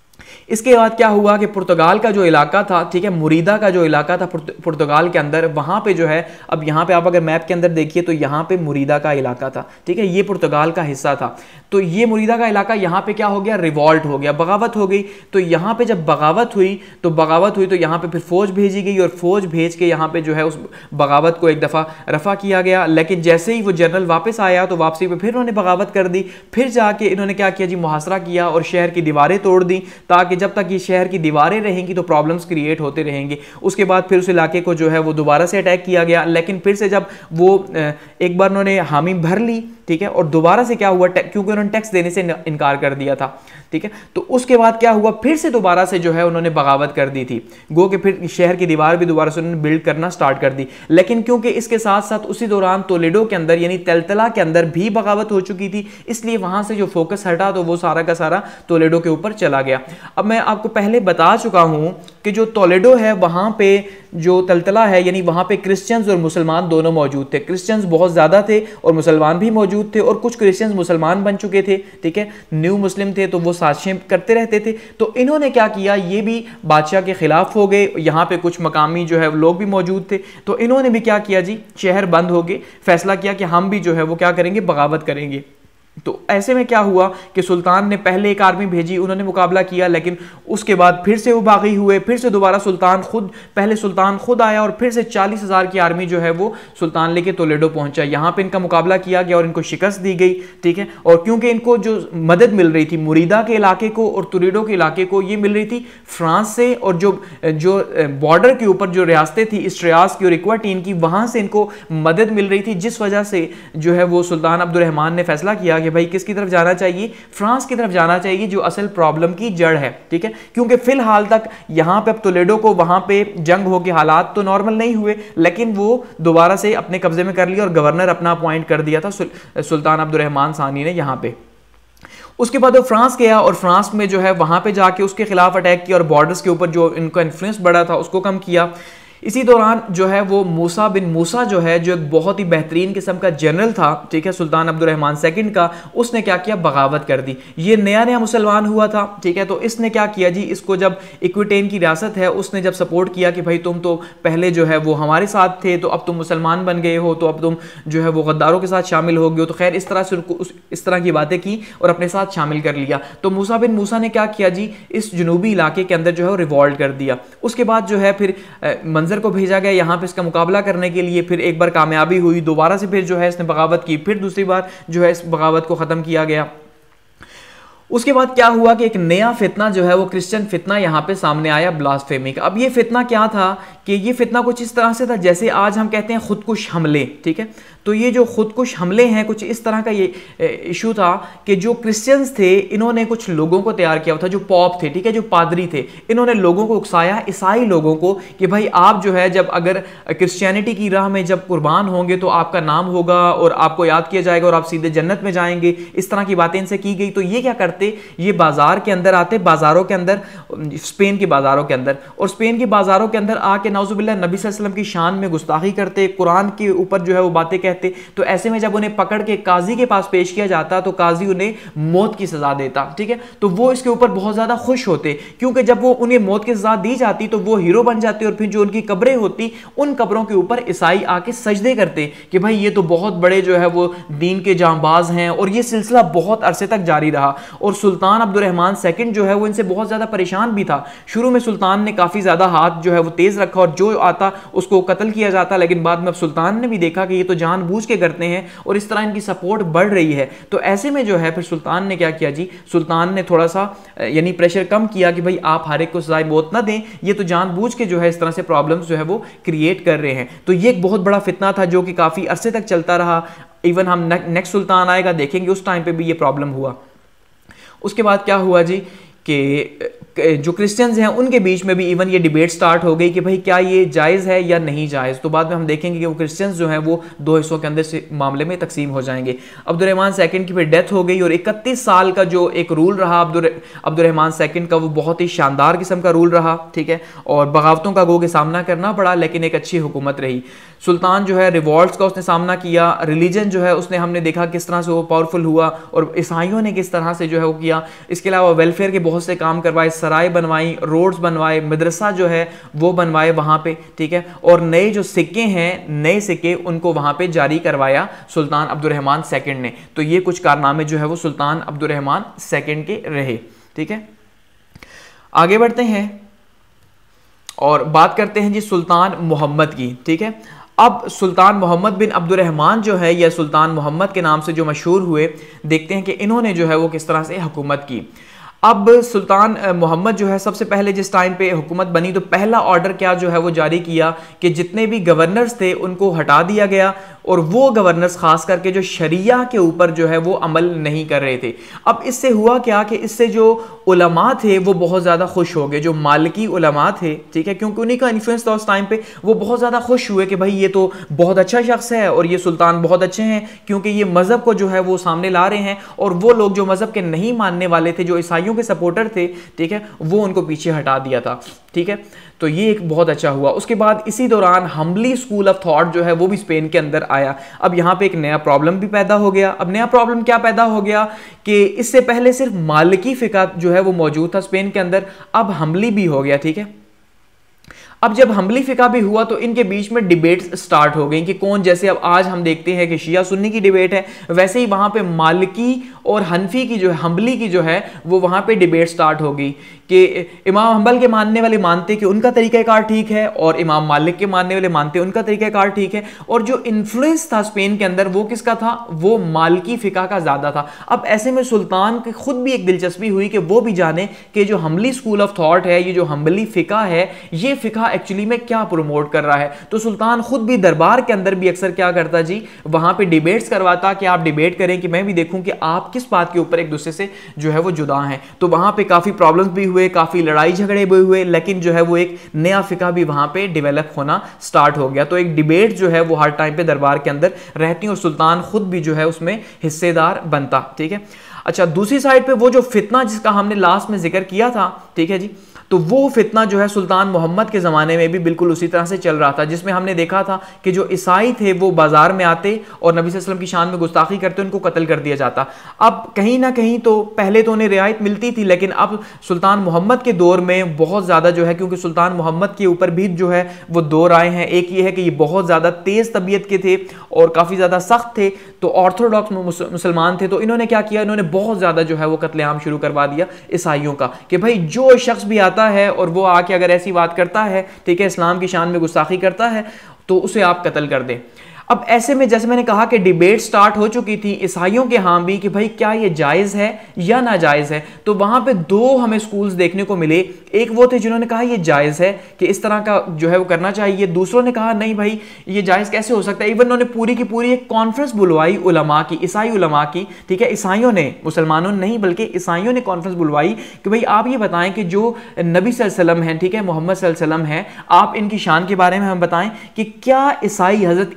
इसके बाद क्या हुआ कि पुर्तगाल का जो इलाका था, ठीक है, मुरीदा का जो इलाका था पुर्तगाल के अंदर, वहां पे जो है, अब यहां पे आप अगर मैप के अंदर देखिए तो यहां पे मुरीदा का इलाका था, ठीक है, ये पुर्तगाल का हिस्सा था। तो ये मुरीदा का इलाका, यहां पे क्या हो गया, रिवॉल्ट हो गया, बगावत हो गई। तो यहां पे जब बगावत हुई तो बगावत हुई तो यहां पे फिर फौज भेजी गई, और फौज भेज के यहां पे जो है उस बगावत को एक दफ़ा रफा किया गया। लेकिन जैसे ही वो जनरल वापस आया तो वापसी पे फिर उन्होंने बगावत कर दी। फिर जाके इन्होंने क्या किया जी, मुहासरा किया और शहर की दीवारें तोड़ दी, ताकि जब तक ये शहर की दीवारें रहेंगी तो प्रॉब्लम्स क्रिएट होते रहेंगे। उसके बाद फिर उस इलाके को जो है वो दोबारा से अटैक किया गया। लेकिन फिर से जब वो एक बार उन्होंने हामी भर ली, ठीक है, और दोबारा से क्या हुआ, क्योंकि उन्होंने टैक्स देने से इनकार कर दिया था, ठीक है, तो उसके बाद क्या हुआ, फिर से दोबारा से जो है उन्होंने बगावत कर दी थी। गो के फिर शहर की दीवार भी दोबारा से उन्होंने बिल्ड करना स्टार्ट कर दी। लेकिन क्योंकि इसके साथ साथ उसी दौरान टोलेडो के अंदर, यानी तलतला के अंदर भी बगावत हो चुकी थी, इसलिए वहां से जो फोकस हटा तो वो सारा का सारा टोलेडो के ऊपर चला गया। अब मैं आपको पहले बता चुका हूं कि जो टोलेडो है, वहां पे जो तलतला है, यानी वहां पे क्रिश्चियंस और मुसलमान दोनों मौजूद थे। क्रिश्चियंस बहुत ज्यादा थे और मुसलमान भी मौजूद थे, और कुछ क्रिश्चियंस मुसलमान बन चुके थे, ठीक है, न्यू मुस्लिम थे, तो वो साजिशें करते रहते थे। तो इन्होंने क्या किया, ये भी बादशाह के खिलाफ हो गए। यहाँ पे कुछ मकामी जो है लोग भी मौजूद थे, तो इन्होंने भी क्या किया जी, शहर बंद हो गए, फैसला किया कि हम भी जो है वो क्या करेंगे, बगावत करेंगे। तो ऐसे में क्या हुआ कि सुल्तान ने पहले एक आर्मी भेजी, उन्होंने मुकाबला किया, लेकिन उसके बाद फिर से वो बागी हुए। फिर से दोबारा सुल्तान खुद, पहले सुल्तान खुद आया और फिर से चालीस हजार की आर्मी जो है वो सुल्तान लेके टोलेडो पहुंचा। यहाँ पे इनका मुकाबला किया गया और इनको शिकस्त दी गई, ठीक है। और क्योंकि इनको जो मदद मिल रही थी मुरीदा के इलाके को और टोलेडो के इलाके को, ये मिल रही थी फ्रांस से, और जो जो बॉर्डर के ऊपर जो रियासतें थी इस्ट्रियास की और इक्वाटीन की, वहां से इनको मदद मिल रही थी, जिस वजह से जो है वो सुल्तान अब्दुर्रहमान ने फैसला किया भाई किसकी तरफ जाना चाहिए, फ्रांस की तरफ जाना चाहिए, जो असल प्रॉब्लम की जड़ है, ठीक है। क्योंकि फिलहाल तक यहां पे अब टोलेडो को वहां पे जंग हो के हालात तो नॉर्मल नहीं हुए, लेकिन वो दोबारा से अपने कब्जे में कर लिया और गवर्नर अपना अपॉइंट कर दिया था सुल्तान अब्दुर्रहमान सानी ने यहां पे। उसके बाद वो फ्रांस गया और फ्रांस में जो है वहां पे जाके उसके खिलाफ अटैक किया और बॉर्डर्स के ऊपर जो इनका इन्फ्लुएंस बढ़ा था उसको कम किया। इसी दौरान जो है वो मूसा बिन मूसा जो है, जो एक बहुत ही बेहतरीन किस्म का जनरल था, ठीक है, सुल्तान अब्दुर्रहमान सेकंड का, उसने क्या किया, बगावत कर दी। ये नया नया मुसलमान हुआ था, ठीक है, तो इसने क्या किया जी, इसको जब इक्विटेन की रियासत है उसने जब सपोर्ट किया कि भाई तुम तो पहले जो है वो हमारे साथ थे, तो अब तुम मुसलमान बन गए हो, तो अब तुम जो है वो गद्दारों के साथ शामिल हो गए हो, तो खैर इस तरह से उनको उस इस तरह की बातें की और अपने साथ शामिल कर लिया। तो मूसा बिन मूसा ने क्या किया जी, इस जनूबी इलाके के अंदर जो है वो रिवॉल्ट कर दिया। उसके बाद जो है फिर मंजर को भेजा गया यहाँ पे इसका मुकाबला करने के लिए। फिर एक बार कामयाबी हुई, दोबारा से फिर जो है इसने बगावत की, फिर दूसरी बार जो है इस बगावत को ख़त्म किया गया। उसके बाद क्या हुआ कि एक नया फितना जो है वो क्रिश्चियन फितना यहाँ पे सामने आया, ब्लास्फेमी का। अब ये फितना क्या था कि ये फितना कुछ इस तरह से था जैसे आज हम कहते हैं खुदकुश हमले, ठीक है। तो ये जो खुदकुश हमले हैं, कुछ इस तरह का ये इशू था कि जो क्रिश्चियंस थे इन्होंने कुछ लोगों को तैयार किया था, जो पॉप थे, ठीक है, जो पादरी थे, इन्होंने लोगों को उकसाया, ईसाई लोगों को, कि भाई आप जो है जब अगर क्रिश्चियनिटी की राह में जब कुर्बान होंगे तो आपका नाम होगा और आपको याद किया जाएगा और आप सीधे जन्नत में जाएंगे। इस तरह की बातें इनसे की गई। तो ये क्या करते, ये बाजार के अंदर आते, बाजारों के अंदर, स्पेन के बाजारों के अंदर, और स्पेन के बाजारों के अंदर आके नाउजुबिल्लाह नबी सल्लल्लाहु अलैहि वसल्लम की शान में गुस्ताखी करते, कुरान के ऊपर जो है वो बातें कहते मुजाहिद थे। तो ऐसे में जब उन्हें पकड़ के काजी के पास पेश किया जाता तो काजी उन्हें मौत की सजा देता, ठीक है। तो वो इसके ऊपर बहुत ज्यादा खुश होते, क्योंकि जब वो उन्हें मौत की सजा दी जाती तो वो हीरो बन जाते और फिर जो उनकी कब्रें होती उन कब्रों के ऊपर ईसाई आके सजदे करते कि भाई ये तो बहुत बड़े जो है वो दीन के जांबाज हैं। और ये सिलसिला बहुत अरसे तक जारी रहा और सुल्तान अब्दुर्रहमान सेकंड जो है वो इनसे बहुत ज्यादा परेशान भी था। शुरू में सुल्तान ने काफी ज्यादा हाथ जो है वो तेज रखा और जो आता उसको कत्ल किया जाता, लेकिन बाद में अब सुल्तान ने भी देखा कि ये तो जानबूझ के करते हैं और इस तरह इनकी सपोर्ट बढ़ रही है। तो ऐसे में जो है फिर सुल्तान ने क्या किया जी, सुल्तान ने थोड़ा सा यानी प्रेशर कम किया कि भाई आप हर एक को सजाए मौत ना दें, ये तो जानबूझ के जो है इस तरह से प्रॉब्लम्स जो है वो क्रिएट कर रहे हैं। तो ये एक बहुत बड़ा फितना था जो कि काफी अरसे तक चलता रहा। इवन हम नेक्स्ट सुल्तान आएगा देखेंगे उस टाइम पे भी ये प्रॉब्लम हुआ। उसके बाद क्या हुआ जी कि जो क्रिश्चियंस हैं उनके बीच में भी इवन ये डिबेट स्टार्ट हो गई कि भाई क्या ये जायज़ है या नहीं जायज़। तो बाद में हम देखेंगे कि वो क्रिश्चियंस जो हैं वो दो हिस्सों के अंदर से मामले में तकसीम हो जाएंगे। अब्दुर्रहमान सेकंड की फिर डेथ हो गई और इकतीस साल का जो एक रूल रहा अब्दुर अब्दुर्रहमान सेकंड का, वो बहुत ही शानदार किस्म का रूल रहा, ठीक है। और बगावतों का गो के सामना करना पड़ा, लेकिन एक अच्छी हुकूमत रही। सुल्तान जो है रिवॉल्ट्स का उसने सामना किया, रिलीजन जो है उसने हमने देखा किस तरह से वो पावरफुल हुआ और ईसाइयों ने किस तरह से जो है वो किया। इसके अलावा वेलफेयर के बहुत से काम करवाए, सराय बनवाई, रोड्स बनवाए, मदरसा जो है वो बनवाए वहाँ पे, ठीक है। और नए जो सिक्के हैं, नए सिक्के उनको वहाँ पे जारी करवाया सुल्तान अब्दुर्रहमान सेकंड ने। तो ये कुछ कारनामे जो है वो सुल्तान अब्दुर्रहमान सेकंड के रहे, ठीक है। आगे बढ़ते हैं और बात करते हैं जी सुल्तान मोहम्मद की, ठीक है। अब सुल्तान मोहम्मद बिन अब्दुर्रहमान जो है या सुल्तान मोहम्मद के नाम से जो मशहूर हुए, देखते हैं कि इन्होंने जो है वो किस तरह से हुकूमत की। अब सुल्तान मोहम्मद जो है सबसे पहले जिस टाइम पे हुकूमत बनी तो पहला ऑर्डर क्या जो है वो जारी किया कि जितने भी गवर्नर्स थे उनको हटा दिया गया और वो गवर्नर्स खास करके जो शरिया के ऊपर जो है वो अमल नहीं कर रहे थे। अब इससे हुआ क्या कि इससे जो उलमा थे वो बहुत ज़्यादा खुश हो गए, जो मालिकी उलमा थे, ठीक है, क्योंकि उन्हीं का इन्फ्लुएंस था उस टाइम पे। वो बहुत ज़्यादा खुश हुए कि भाई ये तो बहुत अच्छा शख्स है और ये सुल्तान बहुत अच्छे हैं क्योंकि ये मज़हब को जो है वो सामने ला रहे हैं और वो लोग जो मज़हब के नहीं मानने वाले थे, जो ईसाइयों के सपोर्टर थे, ठीक है, वो उनको पीछे हटा दिया था, ठीक है। तो ये एक बहुत अच्छा हुआ। उसके बाद इसी दौरान हम्बली स्कूल ऑफ थॉट जो है वो भी स्पेन के अंदर आया। अब यहाँ पे एक नया प्रॉब्लम भी पैदा हो गया। अब नया प्रॉब्लम क्या पैदा हो गया कि इससे पहले सिर्फ मालिकी फिका जो है वो मौजूद था स्पेन के अंदर, अब हम्बली भी हो गया, ठीक है। अब जब हम्बली फिका भी हुआ तो इनके बीच में डिबेट्स स्टार्ट हो गई कि कौन, जैसे अब आज हम देखते हैं कि शिया सुन्नी की डिबेट है, वैसे ही वहाँ पे मालिकी और हनफी की जो है, हम्बली की जो है वो वहाँ पे डिबेट स्टार्ट हो गई कि इमाम हम्बल के मानने वाले मानते कि उनका तरीक़ाकार ठीक है और इमाम मालिक के मानने वाले मानते उनका तरीक़ाकार ठीक है। और जो इन्फ्लुएंस था स्पेन के अंदर वो किसका था, वो मालिकी फ़िका का ज़्यादा था। अब ऐसे में सुल्तान की खुद भी एक दिलचस्पी हुई कि वो भी जाने कि जो हम्बली स्कूल ऑफ थॉट है, ये जो हम्बली फ़िका है, ये फ़िका एक्चुअली में क्या प्रमोट कर रहा है। तो सुल्तान खुद भी दरबार के अंदर भी अक्सर क्या करता जी, वहाँ पे डिबेट्स करवाता कि आप डिबेट करें कि मैं भी देखूं कि आप किस बात के ऊपर एक दूसरे से जो है वो जुदा हैं। तो वहाँ पे काफ़ी प्रॉब्लम्स भी हुए, काफ़ी लड़ाई झगड़े भी हुए, लेकिन जो है वो एक नया फ़िका भी वहाँ पे डेवलप होना स्टार्ट हो गया। तो एक डिबेट जो है वो हर टाइम पे दरबार के अंदर रहती और सुल्तान खुद भी जो है उसमें हिस्सेदार बनता, ठीक है। अच्छा, दूसरी साइड पे वो जो फितना जिसका हमने लास्ट में जिक्र किया था, ठीक है जी, तो वो फितना जो है सुल्तान मोहम्मद के ज़माने में भी बिल्कुल उसी तरह से चल रहा था, जिसमें हमने देखा था कि जो ईसाई थे वो बाज़ार में आते और नबी सल्लल्लाहु अलैहि वसल्लम की शान में गुस्ताखी करते, उनको कत्ल कर दिया जाता। अब कहीं ना कहीं तो पहले तो उन्हें रियायत मिलती थी, लेकिन अब सुल्तान मोहम्मद के दौर में बहुत ज़्यादा जो है, क्योंकि सुल्तान मोहम्मद के ऊपर भी जो है वो दो राय हैं। एक ये है कि ये बहुत ज़्यादा तेज़ तबीयत के थे और काफ़ी ज़्यादा सख्त थे, तो ऑर्थोडॉक्स मुसलमान थे, तो इन्होंने क्या किया, इन्होंने बहुत ज़्यादा जो है वो कत्लेआम शुरू करवा दिया ईसाइयों का कि भाई जो शख्स भी आता है और वो आके अगर ऐसी बात करता है, ठीक है, इस्लाम की शान में गुस्ताखी करता है, तो उसे आप कत्ल कर दें। अब ऐसे में जैसे मैंने कहा कि डिबेट स्टार्ट हो चुकी थी ईसाइयों के यहाँ भी कि भाई क्या ये जायज़ है या नाजायज़ है। तो वहाँ पे दो हमें स्कूल्स देखने को मिले। एक वो थे जिन्होंने कहा ये जायज़ है कि इस तरह का जो है वो करना चाहिए, दूसरों ने कहा नहीं भाई ये जायज़ कैसे हो सकता है। इवन उन्होंने पूरी की पूरी एक कॉन्फ्रेंस बुलवाई उलमा की, ईसाई उलमा की, ठीक है, ईसाइयों ने, मुसलमानों ने नहीं बल्कि ईसाइयों ने कॉन्फ्रेंस बुलवाई कि भाई आप ये बताएं कि जो नबी सल्लल्लाहु अलैहि वसल्लम हैं, ठीक है, मोहम्मद सल्लल्लाहु अलैहि वसल्लम हैं, आप इनकी शान के बारे में हमें बताएं कि क्या ईसाई हज़रत ईसा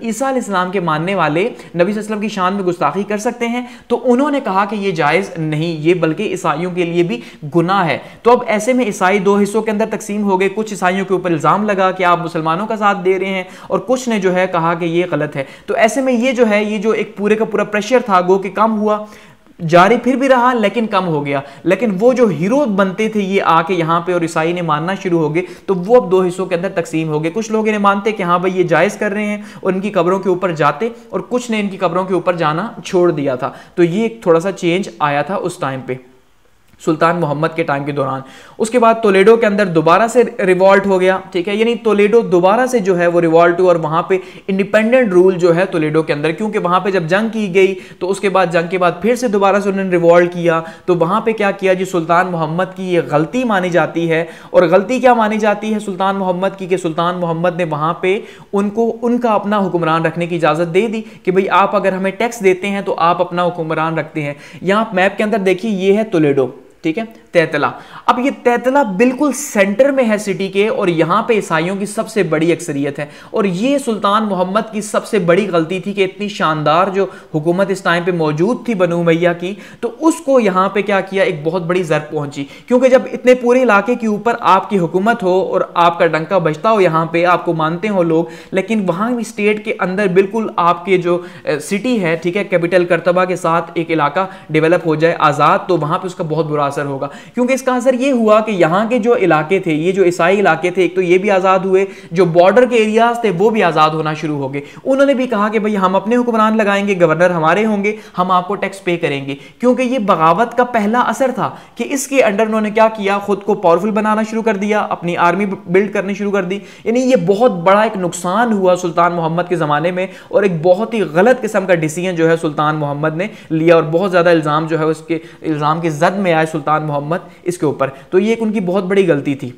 इस्लाम के मानने वाले नबी सल्लल्लाहु अलैहि वसल्लम की शान में गुस्ताखी कर सकते हैं? तो उन्होंने कहा कि ये जायज़ नहीं, ये बल्कि ईसाइयों के लिए भी गुनाह है। तो अब ऐसे में ईसाई दो हिस्सों के अंदर तकसीम हो गए। कुछ ईसाइयों के ऊपर इल्ज़ाम लगा कि आप मुसलमानों का साथ दे रहे हैं, और कुछ ने जो है कहा कि ये गलत है। तो ऐसे में ये जो है ये जो एक पूरे का पूरा प्रेशर था गो कि कम हुआ, जारी फिर भी रहा लेकिन कम हो गया। लेकिन वो जो हीरो बनते थे ये आके यहाँ पे और ईसाई ने मानना शुरू हो गए, तो वो अब दो हिस्सों के अंदर तकसीम हो गए। कुछ लोग इन्हें मानते कि हाँ भाई ये जायज़ कर रहे हैं और इनकी कब्रों के ऊपर जाते, और कुछ ने इनकी कब्रों के ऊपर जाना छोड़ दिया था। तो ये एक थोड़ा सा चेंज आया था उस टाइम पे, सुल्तान मोहम्मद के टाइम के दौरान। उसके बाद टोलेडो के अंदर दोबारा से रिवॉल्ट हो गया, ठीक है, यानी टोलेडो दोबारा से जो है वो रिवॉल्ट हुआ, और वहां पे इंडिपेंडेंट रूल जो है टोलेडो के अंदर, क्योंकि वहां पे जब जंग की गई तो उसके बाद जंग के बाद फिर से दोबारा से उन्होंने रिवॉल्ट किया। तो वहां पे क्या किया जी, सुल्तान मोहम्मद की ये गलती मानी जाती है। और गलती क्या मानी जाती है सुल्तान मोहम्मद की, कि सुल्तान मोहम्मद ने वहां पे उनको उनका अपना हुक्मरान रखने की इजाजत दे दी कि भाई आप अगर हमें टैक्स देते हैं तो आप अपना हुक्मरान रखते हैं। यहां मैप के अंदर देखिए ये है टोलेडो, ठीक है, तैतला। अब ये तैतला बिल्कुल सेंटर में है सिटी के, और यहां पे ईसाइयों की सबसे बड़ी अक्सरियत है। और ये सुल्तान मोहम्मद की सबसे बड़ी गलती थी कि इतनी शानदार जो हुकूमत इस टाइम पे मौजूद थी बनु उमैया की, तो उसको यहां पे क्या किया, एक बहुत बड़ी ज़रब पहुंची। क्योंकि जब इतने पूरे इलाके के ऊपर आपकी हुकूमत हो और आपका डंका बजता हो, यहां पे आपको मानते हो लोग, लेकिन वहां भी स्टेट के अंदर बिल्कुल आपके जो सिटी है, ठीक है, कैपिटल करतबा के साथ एक इलाका डेवलप हो जाए आज़ाद, तो वहां पर उसका बहुत बुरा असर होगा। क्योंकि इसका असर ये हुआ कि यहां के जो इलाके थे, ये जो ईसाई इलाके थे, एक तो ये भी आजाद हुए, जो बॉर्डर के एरियाज थे वो भी आजाद होना शुरू हो गए। उन्होंने भी कहा कि भाई हम अपने हुक्मरान लगाएंगे, गवर्नर हमारे होंगे, हम आपको टैक्स पे करेंगे। क्योंकि ये बगावत का पहला असर था कि इसके अंडर उन्होंने क्या किया, खुद को पावरफुल बनाना शुरू कर दिया, अपनी आर्मी बिल्ड करनी शुरू कर दी। यानी ये बहुत बड़ा एक नुकसान हुआ सुल्तान मोहम्मद के जमाने में, और एक बहुत ही गलत किस्म का डिसीजन जो है सुल्तान मोहम्मद ने लिया, और बहुत ज्यादा इल्जाम जो है उसके इल्जाम की जद में आए सुल्तान मोहम्मद इसके ऊपर। तो ये एक उनकी बहुत बड़ी गलती थी।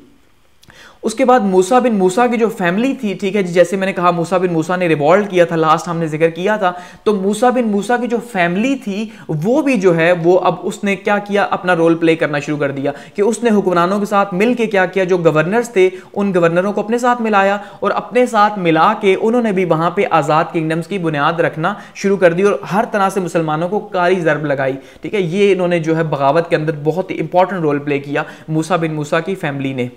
उसके बाद मूसा बिन मूसा की जो फैमिली थी, ठीक है, जैसे मैंने कहा मूसा बिन मूसा ने रिवॉल्ट किया था, लास्ट हमने जिक्र किया था। तो मूसा बिन मूसा की जो फैमिली थी वो भी जो है वो अब उसने क्या किया, अपना रोल प्ले करना शुरू कर दिया कि उसने हुक्मरानों के साथ मिल के क्या किया, जो गवर्नर्स थे उन गवर्नरों को अपने साथ मिलाया, और अपने साथ मिला के उन्होंने भी वहां पर आज़ाद किंगडम्स की बुनियाद रखना शुरू कर दी, और हर तरह से मुसलमानों को कारी ज़रब लगाई। ठीक है, ये इन्होंने जो है बगावत के अंदर बहुत ही इंपॉर्टेंट रोल प्ले किया मूसा बिन मूसा की फैमिली ने।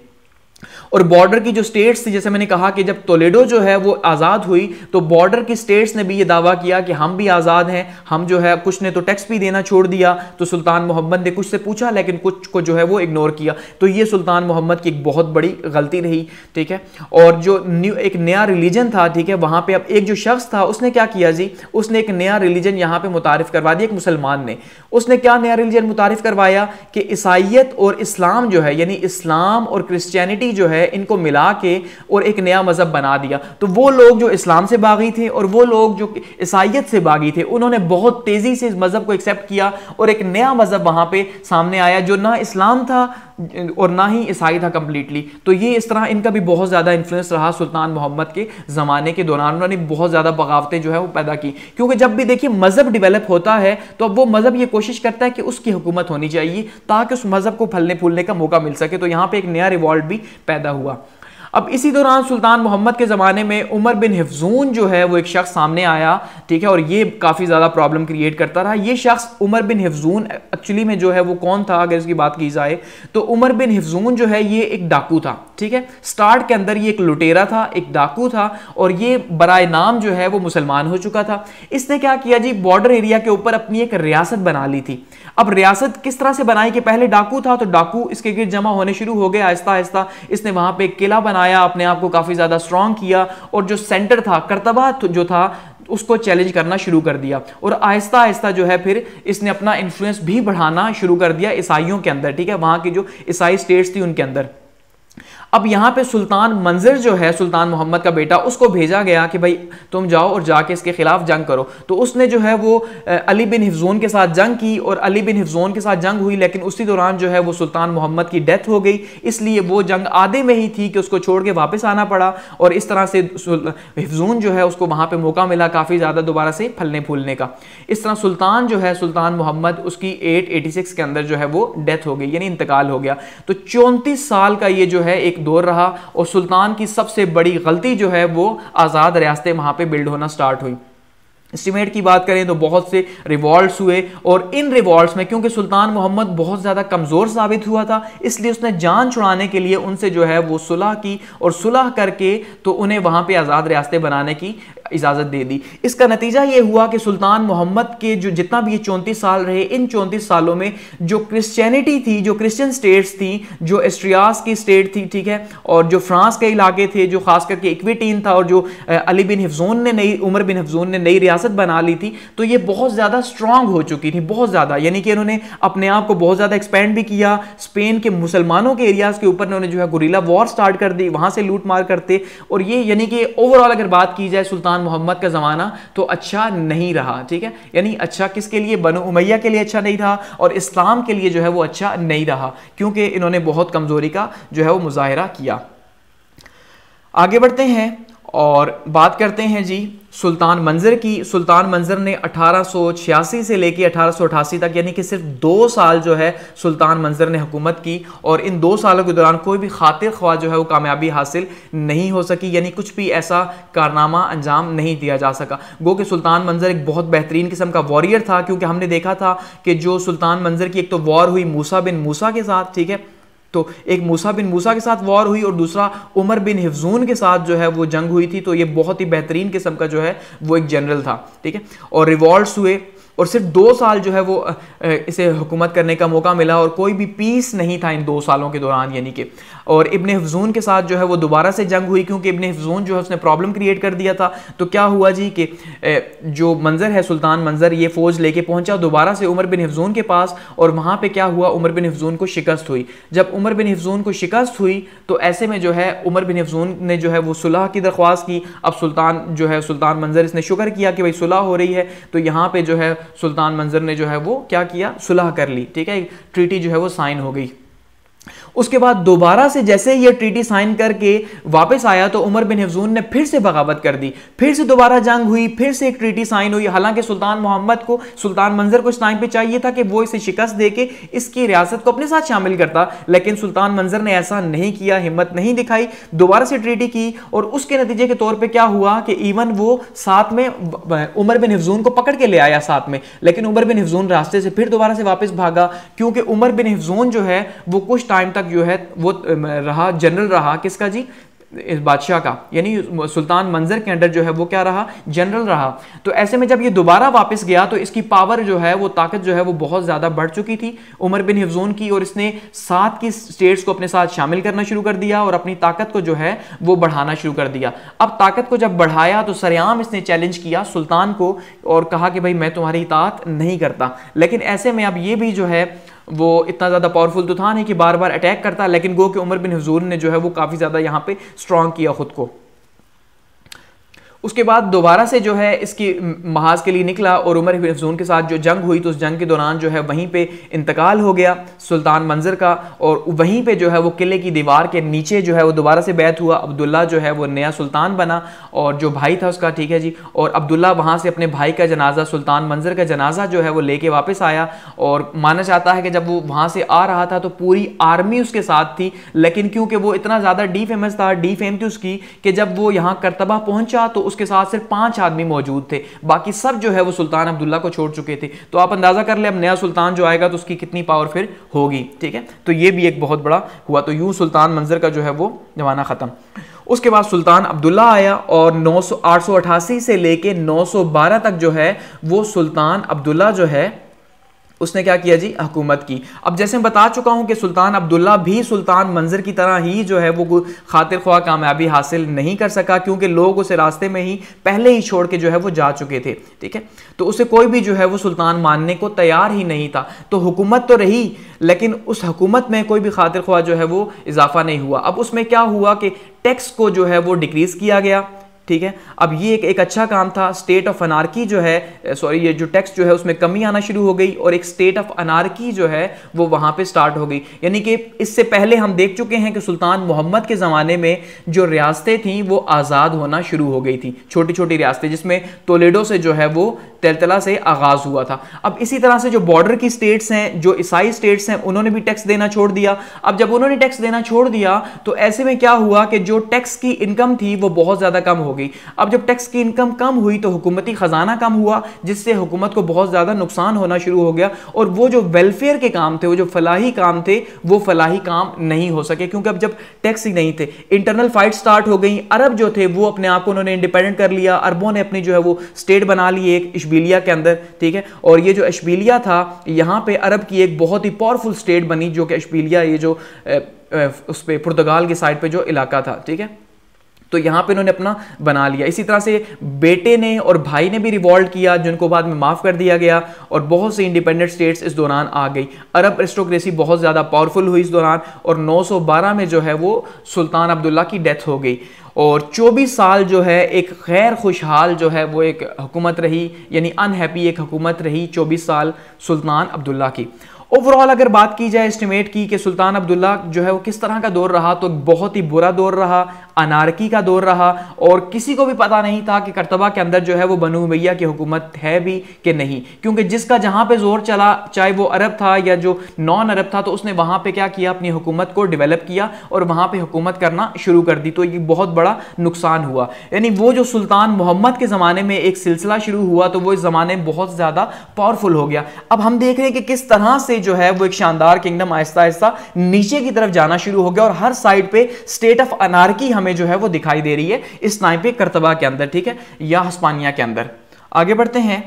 और बॉर्डर की जो स्टेट्स थी, जैसे मैंने कहा कि जब टोलेडो जो है वो आज़ाद हुई, तो बॉर्डर की स्टेट्स ने भी ये दावा किया कि हम भी आज़ाद हैं, हम जो है, कुछ ने तो टैक्स भी देना छोड़ दिया। तो सुल्तान मोहम्मद ने कुछ से पूछा लेकिन कुछ को जो है वो इग्नोर किया। तो ये सुल्तान मोहम्मद की एक बहुत बड़ी गलती रही। ठीक है, और जो न्यू एक नया रिलीजन था, ठीक है, वहां पे अब एक जो शख्स था उसने क्या किया जी, उसने एक नया रिलीजन यहाँ पे मुतारिफ करवा दिया। एक मुसलमान ने, उसने क्या नया रिलीजन मुतारिफ करवाया कि ईसाइयत और इस्लाम जो है, यानी इस्लाम और क्रिश्चियनिटी जो है, इनको मिला के और एक नया मजहब बना दिया। तो वो लोग जो इस्लाम से बागी थे और वो लोग जो ईसाइयत से बागी थे, उन्होंने बहुत तेजी से इस मजहब को एक्सेप्ट किया, और एक नया मजहब वहां पे सामने आया जो ना इस्लाम था और ना ही ईसाई था कंप्लीटली। तो ये इस तरह इनका भी बहुत ज्यादा इन्फ्लुएंस रहा सुल्तान मोहम्मद के जमाने के दौरान। उन्होंने बहुत ज्यादा बगावतें जो है वो पैदा की, क्योंकि जब भी देखिए मजहब डेवलप होता है तो अब वो मजहब ये कोशिश करता है कि उसकी हुकूमत होनी चाहिए ताकि उस मजहब को फलने फूलने का मौका मिल सके। तो यहाँ पे एक नया रिवॉल्ट भी पैदा हुआ। अब इसी दौरान सुल्तान मोहम्मद के ज़माने में उमर बिन हिफ्जून जो है वो एक शख्स सामने आया। ठीक है, और ये काफ़ी ज़्यादा प्रॉब्लम क्रिएट करता रहा। ये शख्स उमर बिन हिफ्जून एक्चुअली में जो है वो कौन था, अगर इसकी बात की जाए तो उमर बिन हिफ्जून जो है ये एक डाकू था। ठीक है, स्टार्ट के अंदर ये एक लुटेरा था, एक डाकू था, और ये बराए नाम जो है वो मुसलमान हो चुका था। इसने क्या किया जी, बॉर्डर एरिया के ऊपर अपनी एक रियासत बना ली थी। अब रियासत किस तरह से बनाई कि पहले डाकू था तो डाकू इसके गिर्द जमा होने शुरू हो गए आहिस्ता आहिस्ता। इसने वहां पे एक किला बनाया, अपने आप को काफी ज्यादा स्ट्रांग किया, और जो सेंटर था करतबा जो था उसको चैलेंज करना शुरू कर दिया, और आहिस्ता आहिस्ता जो है फिर इसने अपना इन्फ्लुएंस भी बढ़ाना शुरू कर दिया ईसाइयों के अंदर। ठीक है, वहां की जो ईसाई स्टेट्स थी उनके अंदर। अब यहां पे सुल्तान मंजर जो है सुल्तान मोहम्मद का बेटा, उसको भेजा गया कि भाई तुम जाओ और जाके इसके खिलाफ जंग करो। तो उसने जो है वो अली बिन हिफ्जून के साथ जंग की, और अली बिन हिफ्जून के साथ जंग हुई, लेकिन उसी दौरान जो है वो सुल्तान मोहम्मद की डेथ हो गई। इसलिए वो जंग आधे में ही थी कि उसको छोड़ के वापस आना पड़ा, और इस तरह से हिफ्जून जो है उसको वहां पर मौका मिला काफ़ी ज़्यादा दोबारा से फलने फूलने का। इस तरह सुल्तान जो है सुल्तान मोहम्मद, उसकी एट एटी सिक्स के अंदर जो है वो डेथ हो गई, यानी इंतकाल हो गया। तो चौंतीस साल का ये जो है एक एक दौर रहा और सुल्तान की सबसे बड़ी गलती जो है वो आज़ाद रियासतें वहाँ पे बिल्ड होना स्टार्ट हुई। एस्टिमेट की बात करें तो बहुत से रिवॉल्ट्स हुए और इन रिवॉल्ट्स में क्योंकि सुल्तान मोहम्मद बहुत ज़्यादा कमज़ोर साबित हुआ था, इसलिए उसने जान छुड़ाने के लिए उनसे जो है वो सुलह की और सुलह करके तो उन्हें वहाँ पे आज़ाद रियासतें बनाने की इजाज़त दे दी। इसका नतीजा ये हुआ कि सुल्तान मोहम्मद के जो जितना भी ये चौंतीस साल रहे, इन चौंतीस सालों में जो क्रिश्चियनिटी थी, जो क्रिश्चियन स्टेट्स थी, जो एस्ट्रियास की स्टेट थी, ठीक है, और जो फ्रांस के इलाके थे, जो खास करके इक्विटीन था और जो अली बिन हिफ्जून ने नई उमर बिन हिफ्जून ने नई रियासत बना ली थी, तो ये बहुत ज़्यादा स्ट्रांग हो चुकी थी, बहुत ज़्यादा, यानी कि इन्होंने अपने आप को बहुत ज़्यादा एक्सपेंड भी किया। स्पेन के मुसलमानों के एरियाज़ के ऊपर उन्होंने जो है गुरिल्ला वॉर स्टार्ट कर दी, वहाँ से लूट मार करते, और ये यानी कि ओवरऑल अगर बात की जाए सुल्तान मोहम्मद का ज़माना तो अच्छा नहीं रहा, ठीक है, यानी अच्छा किसके लिए, बनु उमैया के लिए अच्छा नहीं रहा और इस्लाम के लिए जो है वो अच्छा नहीं रहा, क्योंकि इन्होंने बहुत कमज़ोरी का जो है वो मुजाहिरा किया। आगे बढ़ते हैं और बात करते हैं जी सुल्तान मंजर की। सुल्तान मंजर ने अठारह सौ छियासी से लेकर अठारह सौ अठासी तक यानी कि सिर्फ दो साल जो है सुल्तान मंजर ने हुकूमत की, और इन दो सालों के दौरान कोई भी खातिर ख्वाह जो है वो कामयाबी हासिल नहीं हो सकी, यानी कुछ भी ऐसा कारनामा अंजाम नहीं दिया जा सका। गो कि सुल्तान मंजर एक बहुत बेहतरीन किस्म का वॉरियर था, क्योंकि हमने देखा था कि जो सुल्तान मंजर की एक तो वॉर हुई मूसा बिन मूसा के साथ, ठीक है, तो एक मूसा बिन मूसा के साथ वॉर हुई और दूसरा उमर बिन हिफ्जून के साथ जो है वो जंग हुई थी, तो ये बहुत ही बेहतरीन किस्म का जो है वो एक जनरल था, ठीक है, और रिवॉल्ट्स हुए और सिर्फ दो साल जो है वो इसे हुकूमत करने का मौका मिला और कोई भी पीस नहीं था इन दो सालों के दौरान, यानी कि, और इब्न हिफ्जून के साथ जो है वो दोबारा से जंग हुई, क्योंकि इब्न हिफ्जून जो है उसने प्रॉब्लम क्रिएट कर दिया था। तो क्या हुआ जी कि जो मंजर है सुल्तान मंजर ये फौज लेके पहुंचा दोबारा से उमर बिन हिफ्जून के पास, और वहां पे क्या हुआ, उमर बिन हिफ्जून को शिकस्त हुई। जब उमर बिन हिफ्जून को शिकस्त हुई तो ऐसे में जो है उमर बिन हिफ्जून ने जो है वो सुलह की दरख्वास्त की। अब सुल्तान जो है सुल्तान मंजर इसने शुक्र किया कि भाई सुलह हो रही है, तो यहाँ पे जो है सुल्तान मंजर ने जो है वो क्या किया, सुलह कर ली, ठीक है, ट्रीटी जो है वो साइन हो गई। उसके बाद दोबारा से जैसे ये ट्रीटी साइन करके वापस आया तो उमर बिन हिफ्जून ने फिर से बगावत कर दी, फिर से दोबारा जंग हुई, फिर से एक ट्रीटी साइन हुई। हालांकि सुल्तान मोहम्मद को, सुल्तान मंजर को इस टाइम पे चाहिए था कि वो इसे शिकस्त देके इसकी रियासत को अपने साथ शामिल करता, लेकिन सुल्तान मंजर ने ऐसा नहीं किया, हिम्मत नहीं दिखाई, दोबारा से ट्रीटी की, और उसके नतीजे के तौर पर क्या हुआ कि इवन वो साथ में उमर बिन हिफ्जून को पकड़ के ले आया साथ में, लेकिन उमर बिन हिफ्जून रास्ते से फिर दोबारा से वापस भागा, क्योंकि उमर बिन हिफ्जून जो है वो कुछ टाइम तक जो है वो रहा जनरल रहा, किसका जी, इस बादशाह का, यानी सुल्तान मंजर के अंडर जो है वो क्या रहा, जनरल रहा। तो ऐसे में जब ये दोबारा वापस गया तो इसकी पावर जो है वो ताकत जो है वो बहुत ज़्यादा बढ़ चुकी थी उमर बिन हिफ्जून की, और इसने सात की स्टेट्स को अपने साथ शामिल करना शुरू कर दिया और अपनी ताकत को जो है वो बढ़ाना शुरू कर दिया। अब ताकत को जब बढ़ाया तो सरेआम इसने चैलेंज किया सुल्तान को और कहा कि भाई मैं तुम्हारी इताअत नहीं करता, लेकिन ऐसे में अब ये भी जो है वो इतना ज़्यादा पावरफुल तो था नहीं कि बार बार अटैक करता, लेकिन गो कि उमर बिन हिफ्जून ने जो है वो काफ़ी ज़्यादा यहाँ पे स्ट्रॉन्ग किया खुद को। उसके बाद दोबारा से जो है इसकी महाज के लिए निकला और उमर बिन हिफ्जून के साथ जो जंग हुई तो उस जंग के दौरान जो है वहीं पे इंतकाल हो गया सुल्तान मंजर का, और वहीं पे जो है वो किले की दीवार के नीचे जो है वो दोबारा से बैत हुआ। अब्दुल्ला जो है वो नया सुल्तान बना और जो भाई था उसका, ठीक है जी, और अब्दुल्ला वहाँ से अपने भाई का जनाजा, सुल्तान मंजर का जनाजा जो है वो लेके वापस आया, और माना जाता है कि जब वो वहाँ से आ रहा था तो पूरी आर्मी उसके साथ थी, लेकिन क्योंकि वो इतना ज़्यादा डी फेमस था, डी फेम थी उसकी, कि जब वो यहाँ करतबा पहुँचा तो उसके साथ सिर्फ पांच आदमी मौजूद थे, बाकी सब जो है वो सुल्तान अब्दुल्ला को छोड़ चुके थे। तो आप अंदाजा कर ले अब नया सुल्तान जो आएगा तो उसकी कितनी पावर फिर होगी, ठीक है, तो ये भी एक बहुत बड़ा हुआ। तो यूं सुल्तान मंजर का जो है वो जमाना खत्म। उसके बाद सुल्तान अब्दुल्ला आया और नौ सौ आठ सौ अठासी से लेके नौ सौ बारह तक जो है वो सुल्तान अब्दुल्ला जो है उसने क्या किया जी, हुकूमत की। अब जैसे मैं बता चुका हूं कि सुल्तान अब्दुल्ला भी सुल्तान मंजर की तरह ही जो है वो खातिर ख्वाह कामयाबी हासिल नहीं कर सका, क्योंकि लोग उसे रास्ते में ही पहले ही छोड़ के जो है वो जा चुके थे, ठीक है, तो उसे कोई भी जो है वो सुल्तान मानने को तैयार ही नहीं था। तो हुकूमत तो रही, लेकिन उस हुकूमत में कोई भी खातिर ख्वाह जो है वो इजाफा नहीं हुआ। अब उसमें क्या हुआ कि टैक्स को जो है वो डिक्रीज किया गया, ठीक है। अब ये एक, एक अच्छा काम था। स्टेट ऑफ अनार्की जो है, सॉरी ये जो टेक्स्ट जो है उसमें कमी आना शुरू हो गई और एक स्टेट ऑफ अनार्की जो है वो वहां पे स्टार्ट हो गई। यानी कि इससे पहले हम देख चुके हैं कि सुल्तान मोहम्मद के ज़माने में जो रियासतें थीं वो आज़ाद होना शुरू हो गई थी, छोटी छोटी रियासतें, जिसमें टोलेडो से जो है वो तेलतला से आगाज़ हुआ था। अब इसी तरह से जो बॉर्डर की स्टेट्स हैं, जो ईसाई स्टेट्स हैं, उन्होंने भी टैक्स देना छोड़ दिया। अब जब उन्होंने टैक्स देना छोड़ दिया तो ऐसे में क्या हुआ कि जो टैक्स की इनकम थी वो बहुत ज़्यादा कम हो गई। अब जब टैक्स की इनकम कम हुई तो हुकूमती ख़जाना कम हुआ, जिससे हुकूमत को बहुत ज़्यादा नुकसान होना शुरू हो गया और वो जो वेलफेयर के काम थे, वो जो फलाही काम थे, वो फलाही काम नहीं हो सके, क्योंकि अब जब टैक्स ही नहीं थे, इंटरनल फाइट स्टार्ट हो गई। अरब जो थे वो अपने आप को उन्होंने इंडिपेंडेंट कर लिया, अरबों ने अपनी जो है वो स्टेट बना ली एक इशबिलिया के अंदर, ठीक है। और ये जो इशबिलिया था, यहाँ पे अरब की एक बहुत ही पावरफुल स्टेट बनी, जो कि इशबिलिया, ये जो ए, ए, उस पे पुर्तगाल की साइड पे जो इलाका था, ठीक है, तो यहाँ पे इन्होंने अपना बना लिया। इसी तरह से बेटे ने और भाई ने भी रिवॉल्ट किया, जिनको बाद में माफ़ कर दिया गया और बहुत सी इंडिपेंडेंट स्टेट्स इस दौरान आ गई। अरब एरिस्टोक्रेसी बहुत ज़्यादा पावरफुल हुई इस दौरान और नौ सौ बारह में जो है वो सुल्तान अब्दुल्ला की डेथ हो गई और चौबीस साल जो है एक गैर खुशहाल जो है वो एक हुकूमत रही, यानी अनहैप्पी एक हुकूमत रही चौबीस साल सुल्तान अब्दुल्ला की। ओवरऑल अगर बात की जाए एस्टिमेट की कि सुल्तान अब्दुल्ला जो है वो किस तरह का दौर रहा, तो बहुत ही बुरा दौर रहा, अनारकी का दौर रहा और किसी को भी पता नहीं था कि करतबा के अंदर जो है वो बनु उमैया की हुकूमत है भी कि नहीं, क्योंकि जिसका जहां पे जोर चला, चाहे वो अरब था या जो नॉन अरब था, तो उसने वहां पे क्या किया, अपनी हुकूमत को डेवलप किया और वहां पे हुकूमत करना शुरू कर दी। तो ये बहुत बड़ा नुकसान हुआ। यानी वो जो सुल्तान मोहम्मद के ज़माने में एक सिलसिला शुरू हुआ तो वो इस ज़माने में बहुत ज़्यादा पावरफुल हो गया। अब हम देख रहे हैं कि किस तरह से जो है वो एक शानदार किंगडम आहिस्ता आहिस्ता नीचे की तरफ जाना शुरू हो गया और हर साइड पे स्टेट ऑफ अनार्की हमें जो है वो दिखाई दे रही है इस टाइम पे करतबा के अंदर, ठीक है, या हिस्पानिया के अंदर। आगे बढ़ते हैं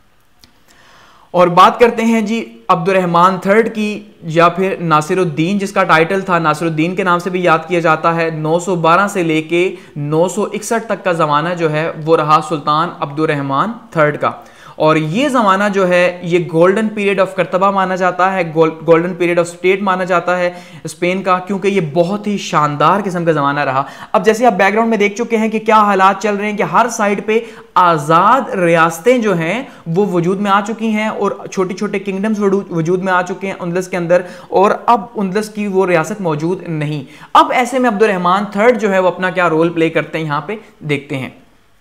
और बात करते हैं जी अब्दुर्रहमान थर्ड की, या फिर नासिरुद्दीन, जिसका टाइटल था नासिरुद्दीन के नाम से भी याद किया जाता है। नौ सौ बारह से लेके नौ सौ इकसठ तक का ज़माना जो है वो रहा सुल्तान अब्दुर्रहमान थर्ड का और ये ज़माना जो है ये गोल्डन पीरियड ऑफ करतबा माना जाता है, गोल्डन पीरियड ऑफ स्टेट माना जाता है स्पेन का, क्योंकि ये बहुत ही शानदार किस्म का ज़माना रहा। अब जैसे आप बैकग्राउंड में देख चुके हैं कि क्या हालात चल रहे हैं कि हर साइड पे आज़ाद रियासतें जो हैं वो वजूद में आ चुकी हैं और छोटे छोटे किंगडम्स वजूद में आ चुके हैं उंदलस के अंदर, और अब उंदलस की वो रियासत मौजूद नहीं। अब ऐसे में अब्दुर्रहमान थर्ड जो है वो अपना क्या रोल प्ले करते हैं यहाँ पे देखते हैं।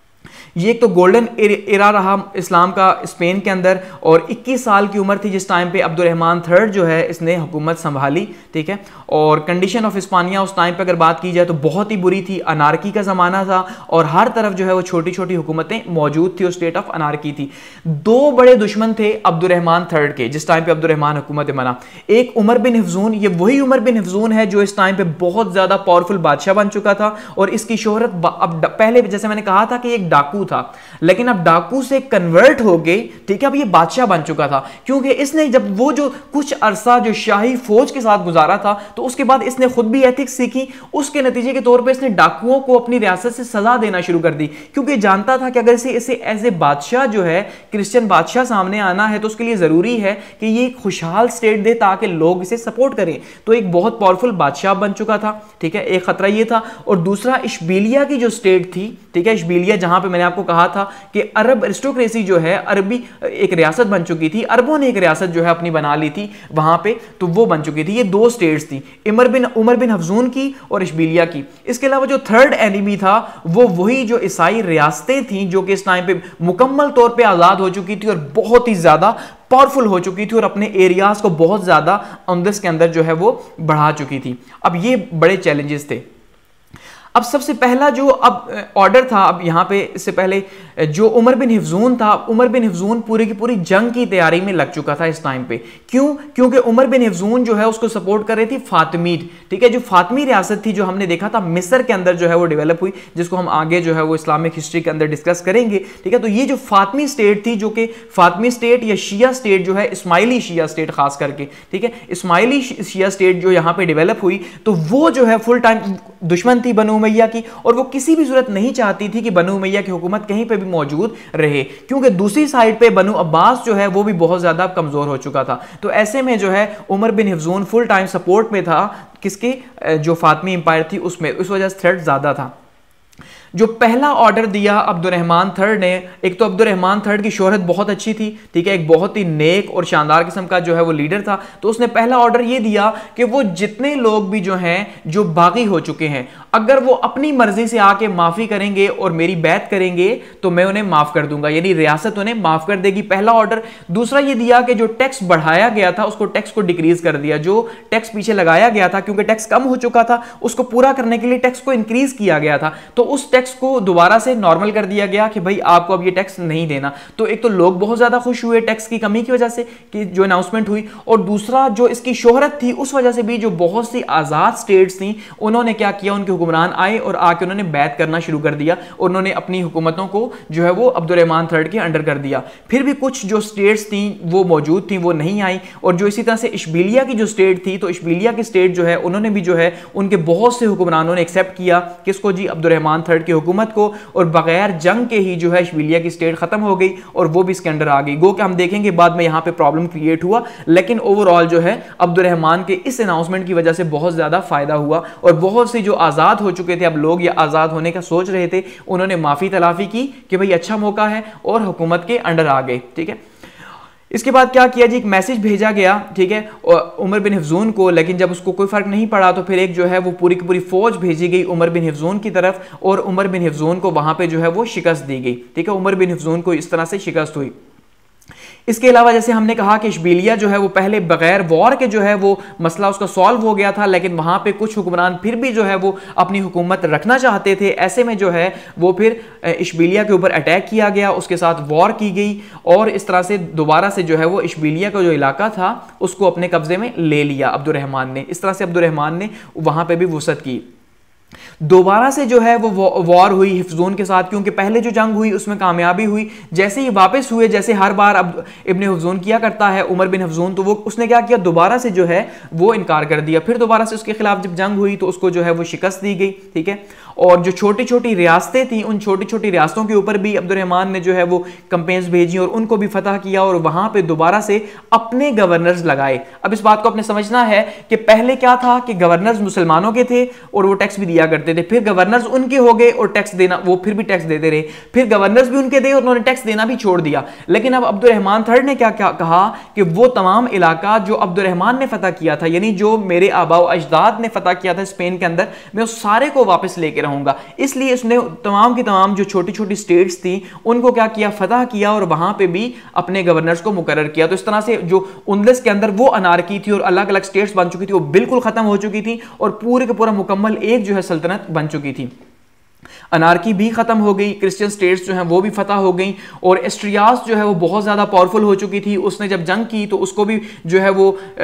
ये एक तो गोल्डन एरा रहा इस्लाम का स्पेन के अंदर और इक्कीस साल की उम्र थी जिस टाइम पे अब्दुर्रहमान थर्ड जो है इसने हुकूमत संभाली, ठीक है। और कंडीशन ऑफ हिस्पानिया उस टाइम पे अगर बात की जाए तो बहुत ही बुरी थी, अनार्की का ज़माना था और हर तरफ जो है वो छोटी छोटी हुकूमतें मौजूद थी और स्टेट ऑफ अनार्की थी। दो बड़े दुश्मन थे अब्दुर्रहमान थर्ड के जिस टाइम पे अब्दुर्रहमान हुकूमत बना। एक उमर बिन हिफ्जून, ये वही उमर बिन हिफ्जून है जो इस टाइम पे बहुत ज़्यादा पावरफुल बादशाह बन चुका था और इसकी शोहरत अब पहले जैसे मैंने कहा था कि एक डाकू था, लेकिन अब डाकू से कन्वर्ट हो गई, ठीक है, अब ये बादशाह बन चुका था क्योंकि इसने जब वो जो कुछ अरसा जो शाही फौज के साथ गुजारा था तो उसके बाद इसने खुद भी एथिक्स सीखी। उसके नतीजे के तौर पे इसने डाकुओं को अपनी रियासत से सजा देना शुरू कर दी क्योंकि जानता था कि अगर इसे इसे एज ए बादशाह जो है क्रिश्चियन बादशाह सामने आना है तो उसके लिए जरूरी है कि ये एक खुशहाल स्टेट दे ताकि लोग इसे सपोर्ट करें। तो एक बहुत पावरफुल बादशाह बन चुका था, ठीक है, एक खतरा ये था। और दूसरा इशबिलिया की जो स्टेट थी, ठीक है, इशबिलिया जहां पे मैंने आपको कहा था कि अरब एरिस्टोक्रेसी जो है अरबी एक रियासत बन चुकी थी, अरबों ने एक रियासत जो है अपनी बना ली थी वहां पे, तो वो बन चुकी थी। ये दो स्टेट्स थी, उमर बिन उमर बिन हफ्जून की और इशबिलिया की। इसके अलावा जो थर्ड एनिमी था वो वही जो ईसाई रियासतें थी जो कि इस टाइम पे मुकम्मल तौर पे आजाद हो चुकी थी और बहुत ही ज्यादा पावरफुल हो चुकी थी और अपने एरियाज को बहुत ज्यादा अंदस के अंदर जो है वो बढ़ा चुकी थी। अब ये बड़े चैलेंजेस थे। अब सबसे पहला जो अब ऑर्डर था, अब यहाँ पे इससे पहले जो उमर बिन हिफ्जून था, उमर बिन हिफ्जून पूरी की पूरी जंग की तैयारी में लग चुका था इस टाइम पे। क्यों? क्योंकि उमर बिन हिफ्जून जो है उसको सपोर्ट कर रही थी फातिमीद, ठीक है, जो फातिमी रियासत थी जो हमने देखा था मिस्र के अंदर जो है वो डेवलप हुई, जिसको हम आगे जो है वो इस्लामिक हिस्ट्री के अंदर डिस्कस करेंगे, ठीक है। तो ये जो फातिमी स्टेट थी जो कि फातिमी स्टेट या शिया स्टेट जो है, इस्माइली शिया स्टेट खास करके, ठीक है, इस्माइली शिया स्टेट जो यहाँ पे डेवलप हुई, तो वो जो है फुल टाइम दुश्मन थी बनु उमैया की और वो किसी भी सूरत नहीं चाहती थी कि बनु उमैया की हुकूमत कहीं पे भी मौजूद रहे, क्योंकि दूसरी साइड पे बनु अब्बास जो है वो भी बहुत ज्यादा कमजोर हो चुका था। तो ऐसे में जो है Umar bin Hafsun full time support में था किसके, जो फातिमी इंपायर थी उसमें, उस वजह से थ्रेट ज्यादा था। जो पहला ऑर्डर दिया अब्दुर्रहमान थर्ड ने, एक तो अब्दुर्रहमान थर्ड की शोहरत बहुत अच्छी थी, ठीक है, एक बहुत ही नेक और शानदार किस्म का जो है वो लीडर था। तो उसने पहला ऑर्डर ये दिया कि वो जितने लोग भी जो हैं जो बागी हो चुके हैं, अगर वो अपनी मर्जी से आके माफी करेंगे और मेरी बैत करेंगे तो मैं उन्हें माफ कर दूंगा, यानी रियासत उन्हें माफ कर देगी, पहला ऑर्डर। दूसरा ये दिया कि जो टैक्स बढ़ाया गया था उसको टैक्स को डिक्रीज कर दिया, जो टैक्स पीछे लगाया गया था क्योंकि टैक्स कम हो चुका था उसको पूरा करने के लिए टैक्स को इंक्रीज किया गया था, तो उस टैक्स को दोबारा से नॉर्मल कर दिया गया कि भाई आपको अब ये टैक्स नहीं देना। तो एक तो लोग बहुत ज्यादा खुश हुए टैक्स की कमी की वजह से कि जो अनाउंसमेंट हुई, और दूसरा जो इसकी शोहरत थी उस वजह से भी जो बहुत सी आजाद स्टेट्स थी उन्होंने क्या किया, उनके हुक्मरान आए और आके उन्होंने बैत करना शुरू कर दिया और उन्होंने अपनी हुकूमतों को जो है वो अब्दुर्रहमान थर्ड के अंडर कर दिया। फिर भी कुछ जो स्टेट्स थी वो मौजूद थी, वो नहीं आई, और जो इसी तरह से इशबिलिया की जो स्टेट थी, तो इशबिलिया की स्टेट जो है उन्होंने भी जो है उनके बहुत से हुक्मरानों ने एक्सेप्ट किया किसको जी, अब्दुर्रहमान थर्ड की हुकूमत को, और बगैर जंग के ही जो है इशबिलिया की स्टेट खत्म हो गई और वो भी इसके अंडर आ गई। गो कि हम देखेंगे बाद में यहां पे प्रॉब्लम क्रिएट हुआ, लेकिन ओवरऑल जो है अब्दुर्रहमान के इस अनाउंसमेंट की वजह से बहुत ज्यादा फायदा हुआ, और बहुत से जो आजाद हो चुके थे अब लोग या आजाद होने का सोच रहे थे उन्होंने माफी तलाफी की कि भाई अच्छा मौका है और हुकूमत के अंडर आ गए, ठीक है। इसके बाद क्या किया जी, एक मैसेज भेजा गया, ठीक है, उमर बिन हिफ्जून को, लेकिन जब उसको कोई फर्क नहीं पड़ा तो फिर एक जो है वो पूरी की पूरी फौज भेजी गई उमर बिन हिफ्जून की तरफ, और उमर बिन हिफ्जून को वहां पे जो है वो शिकस्त दी गई, ठीक है, उमर बिन हिफ्जून को इस तरह से शिकस्त हुई। इसके अलावा जैसे हमने कहा कि इशबिलिया जो है वो पहले बगैर वॉर के जो है वो मसला उसका सॉल्व हो गया था, लेकिन वहां पे कुछ हुक्मरान फिर भी जो है वो अपनी हुकूमत रखना चाहते थे, ऐसे में जो है वो फिर इशबिलिया के ऊपर अटैक किया गया, उसके साथ वॉर की गई, और इस तरह से दोबारा से जो है वो इशबिलिया का जो इलाका था उसको अपने कब्जे में ले लिया अब्दुर्रहमान ने। इस तरह से अब्दुर्रहमान ने वहां पर भी वसअत की। दोबारा से जो है वो वॉर हुई हिफ्जून के साथ, क्योंकि पहले जो जंग हुई उसमें कामयाबी हुई, जैसे ही वापस हुए, जैसे हर बार अब इब्ने हिफ्जून किया करता है उमर बिन हिफ्जून, तो वो उसने क्या किया, दोबारा से जो है वो इनकार कर दिया। फिर दोबारा से उसके खिलाफ जब जंग हुई तो उसको जो है वो शिकस्त दी गई, ठीक है। और जो छोटी छोटी रियासतें थी उन छोटी छोटी रियासतों के ऊपर भी अब्दुर्रहमान ने जो है वो कंपेन्स भेजी और उनको भी फतह किया, और वहां पे दोबारा से अपने गवर्नर्स लगाए। अब इस बात को आपने समझना है कि पहले क्या था कि गवर्नर्स मुसलमानों के थे और वो टैक्स भी दिया करते थे, फिर गवर्नर्स उनके हो गए और टैक्स देना, वो फिर भी टैक्स देते रहे, फिर गवर्नर्स भी उनके थे और उन्होंने टैक्स देना भी छोड़ दिया। लेकिन अब अब्दुर्रहमान थर्ड ने क्या क्या कहा कि वो तमाम इलाका जो अब्दुर्रहमान ने फतह किया था, यानी जो मेरे आबाओ अजदाद ने फतह किया था स्पेन के अंदर, मैं उस सारे को वापस लेके रहूंगा। इसलिए उसने तमाम की तमाम जो छोटी छोटी स्टेट्स थी उनको क्या किया, फतह किया, और वहां पे भी अपने गवर्नर्स को मुकर्रर किया। तो इस तरह से जो उनदस के अंदर वो अनारकी थी और अलग अलग स्टेट्स बन चुकी थी वो बिल्कुल खत्म हो चुकी थी, और पूरे का पूरा मुकम्मल एक जो है सल्तनत बन चुकी थी। अनारकी भी खत्म हो गई, क्रिश्चियन स्टेट्स जो हैं वो भी फतह हो गई, और एस्ट्रियास जो है वो बहुत ज़्यादा पावरफुल हो चुकी थी, उसने जब जंग की तो उसको भी जो है वो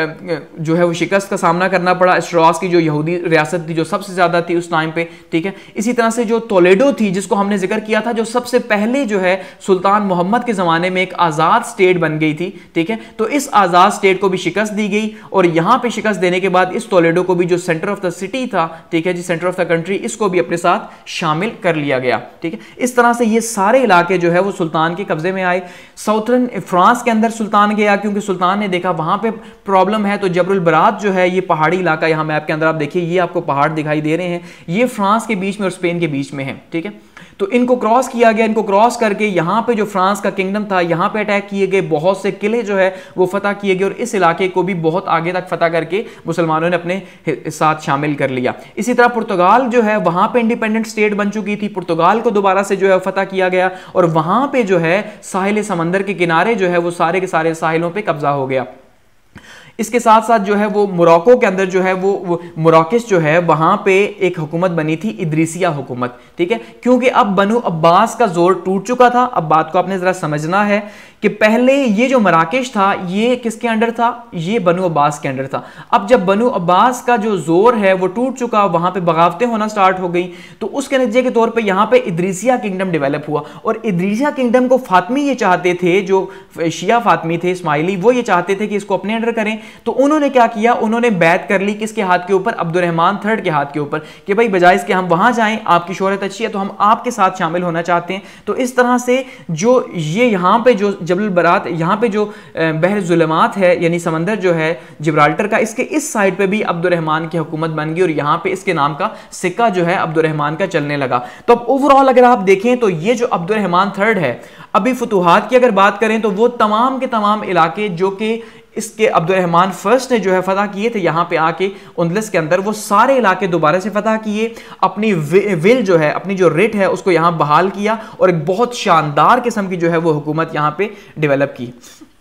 जो है वो शिकस्त का सामना करना पड़ा। एस्ट्रियास की जो यहूदी रियासत थी जो सबसे ज़्यादा थी उस टाइम पे, ठीक है। इसी तरह से जो टोलेडो थी जिसको हमने जिक्र किया था, जो सबसे पहले जो है सुल्तान मोहम्मद के ज़माने में एक आज़ाद स्टेट बन गई थी, ठीक है, तो इस आज़ाद स्टेट को भी शिकस्त दी गई, और यहाँ पे शिकस्त देने के बाद इस टोलेडो को भी जो सेंटर ऑफ द सिटी था, ठीक है जी, सेंटर ऑफ द कंट्री, इसको भी अपने साथ शामिल कर लिया गया, ठीक है। इस तरह से ये सारे इलाके जो है वो सुल्तान के कब्जे में आए। साउथर्न फ्रांस के अंदर सुल्तान गया क्योंकि सुल्तान ने देखा वहां पे प्रॉब्लम है, तो जबरुल बरात जो है ये पहाड़ी इलाका, यहां मैप के अंदर आप देखिए ये आपको पहाड़ दिखाई दे रहे हैं, ये फ्रांस के बीच में और स्पेन के बीच में है, ठीक है। तो इनको क्रॉस किया गया, इनको क्रॉस करके यहाँ पे जो फ्रांस का किंगडम था यहाँ पे अटैक किए गए, बहुत से किले जो है वो फतह किए गए, और इस इलाके को भी बहुत आगे तक फतह करके मुसलमानों ने अपने साथ शामिल कर लिया। इसी तरह पुर्तगाल जो है वहां पे इंडिपेंडेंट स्टेट बन चुकी थी, पुर्तगाल को दोबारा से जो है फतह किया गया, और वहां पे जो है साहिल समंदर के किनारे जो है वो सारे के सारे साहिलों पे कब्जा हो गया। इसके साथ साथ जो है वो मोरक्को के अंदर जो है वो, वो मोरक्किस जो है वहां पे एक हुकूमत बनी थी, इद्रीसिया हुकूमत, ठीक है, क्योंकि अब बनु अब्बास का जोर टूट चुका था। अब बात को आपने जरा समझना है कि पहले ये जो मराकेश था ये किसके अंडर था, ये बनु अब्बास के अंडर था। अब जब बनु अब्बास का जो जोर है वो टूट चुका, वहां पे बगावतें होना स्टार्ट हो गई, तो उसके नतीजे के तौर पे यहाँ पे इद्रीसिया किंगडम डेवलप हुआ, और इद्रीसिया किंगडम को फातमी ये चाहते थे, जो शिया फातमी थे इस्माइली, वो ये चाहते थे कि इसको अपने अंडर करें। तो उन्होंने क्या किया, उन्होंने बैत कर ली किसके हाथ के ऊपर, अब्दुर्रहमान थर्ड के हाथ के ऊपर, कि भाई बजाय इसके हम वहां जाएं, आपकी शोहरत अच्छी है तो हम आपके साथ शामिल होना चाहते हैं। तो इस तरह से जो ये यहां पे जो जबल बरात, यहाँ पे जो बहर जुलमात है यानी समंदर जो है जिब्राल्टर का, इसके इस साइड पे भी अब्दुर्रहमान की हुकूमत बन गई और यहाँ पे इसके नाम का सिक्का जो है अब्दुर्रहमान का चलने लगा। तो अब ओवरऑल अगर आप देखें तो ये जो अब्दुर्रहमान थर्ड है, अभी फतूहात की अगर बात करें तो वो तमाम के तमाम इलाके जो कि इसके अब्दुर्रहमान फर्स्ट ने जो है फतह किए थे, यहाँ पे आके उंदलस के अंदर वो सारे इलाके दोबारा से फतह किए, अपनी विल जो है, अपनी जो रिट है उसको यहाँ बहाल किया और एक बहुत शानदार किस्म की जो है वो हुकूमत यहाँ पे डेवलप की।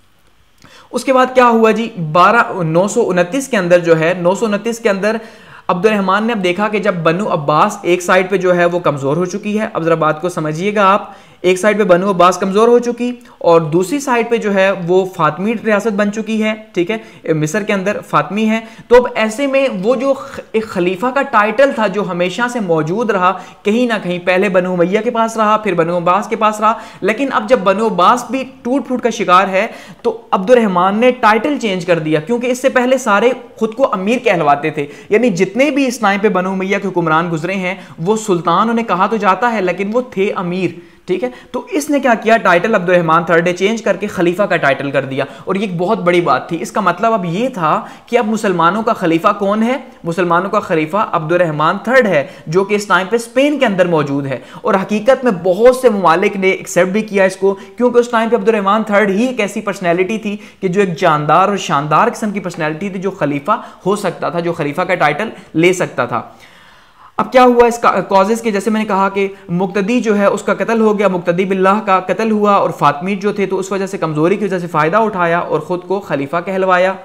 उसके बाद क्या हुआ जी, बारह नौ सौ उनतीस के अंदर जो है नौ सौ उनतीस के अंदर अब्दुर्रहमान ने अब देखा कि जब बनु अब्बास एक साइड पे जो है वो कमज़ोर हो चुकी है, अब ज़रा बात को समझिएगा आप, एक साइड पे बनु अब्बास कमज़ोर हो चुकी और दूसरी साइड पे जो है वो फातमी रियासत बन चुकी है, ठीक है, मिस्र के अंदर फातमी है। तो अब ऐसे में वो जो एक खलीफा का टाइटल था जो हमेशा से मौजूद रहा, कहीं ना कहीं पहले बनु उमैया के पास रहा, फिर बनु अब्बास के पास रहा, लेकिन अब जब बनु अब्बास भी टूट फूट का शिकार है तो अब्दुर्रहमान ने टाइटल चेंज कर दिया, क्योंकि इससे पहले सारे खुद को अमीर कहलवाते थे, यानी जितने भी इस टाइम पे बनु उमैया के हुक्मरान गुजरे हैं वो सुल्तान उन्हें कहा तो जाता है लेकिन वो थे अमीर, ठीक है। तो इसने क्या किया, टाइटल अब्दुर्रहमान थर्ड ने चेंज करके खलीफा का टाइटल कर दिया और ये एक बहुत बड़ी बात थी। इसका मतलब अब ये था कि अब मुसलमानों का खलीफा कौन है, मुसलमानों का खलीफा अब्दुर्रहमान थर्ड है जो कि इस टाइम पे स्पेन के अंदर मौजूद है और हकीकत में बहुत से ममालिक ने एक्सेप्ट भी किया इसको, क्योंकि उस टाइम पे अब्दुर्रहमान थर्ड ही एक ऐसी पर्सनैलिटी थी कि जो एक जानदार और शानदार किस्म की पर्सनैलिटी थी जो खलीफा हो सकता था, जो खलीफा का टाइटल ले सकता था। अब क्या हुआ इसका कॉजेज के, जैसे मैंने कहा कि मुक्तदी जो है उसका कत्ल हो गया, मुक्तदी बिल्लाह का कत्ल हुआ और फातमी जो थे तो उस वजह से कमज़ोरी की वजह से फ़ायदा उठाया और ख़ुद को खलीफा कहलवाया।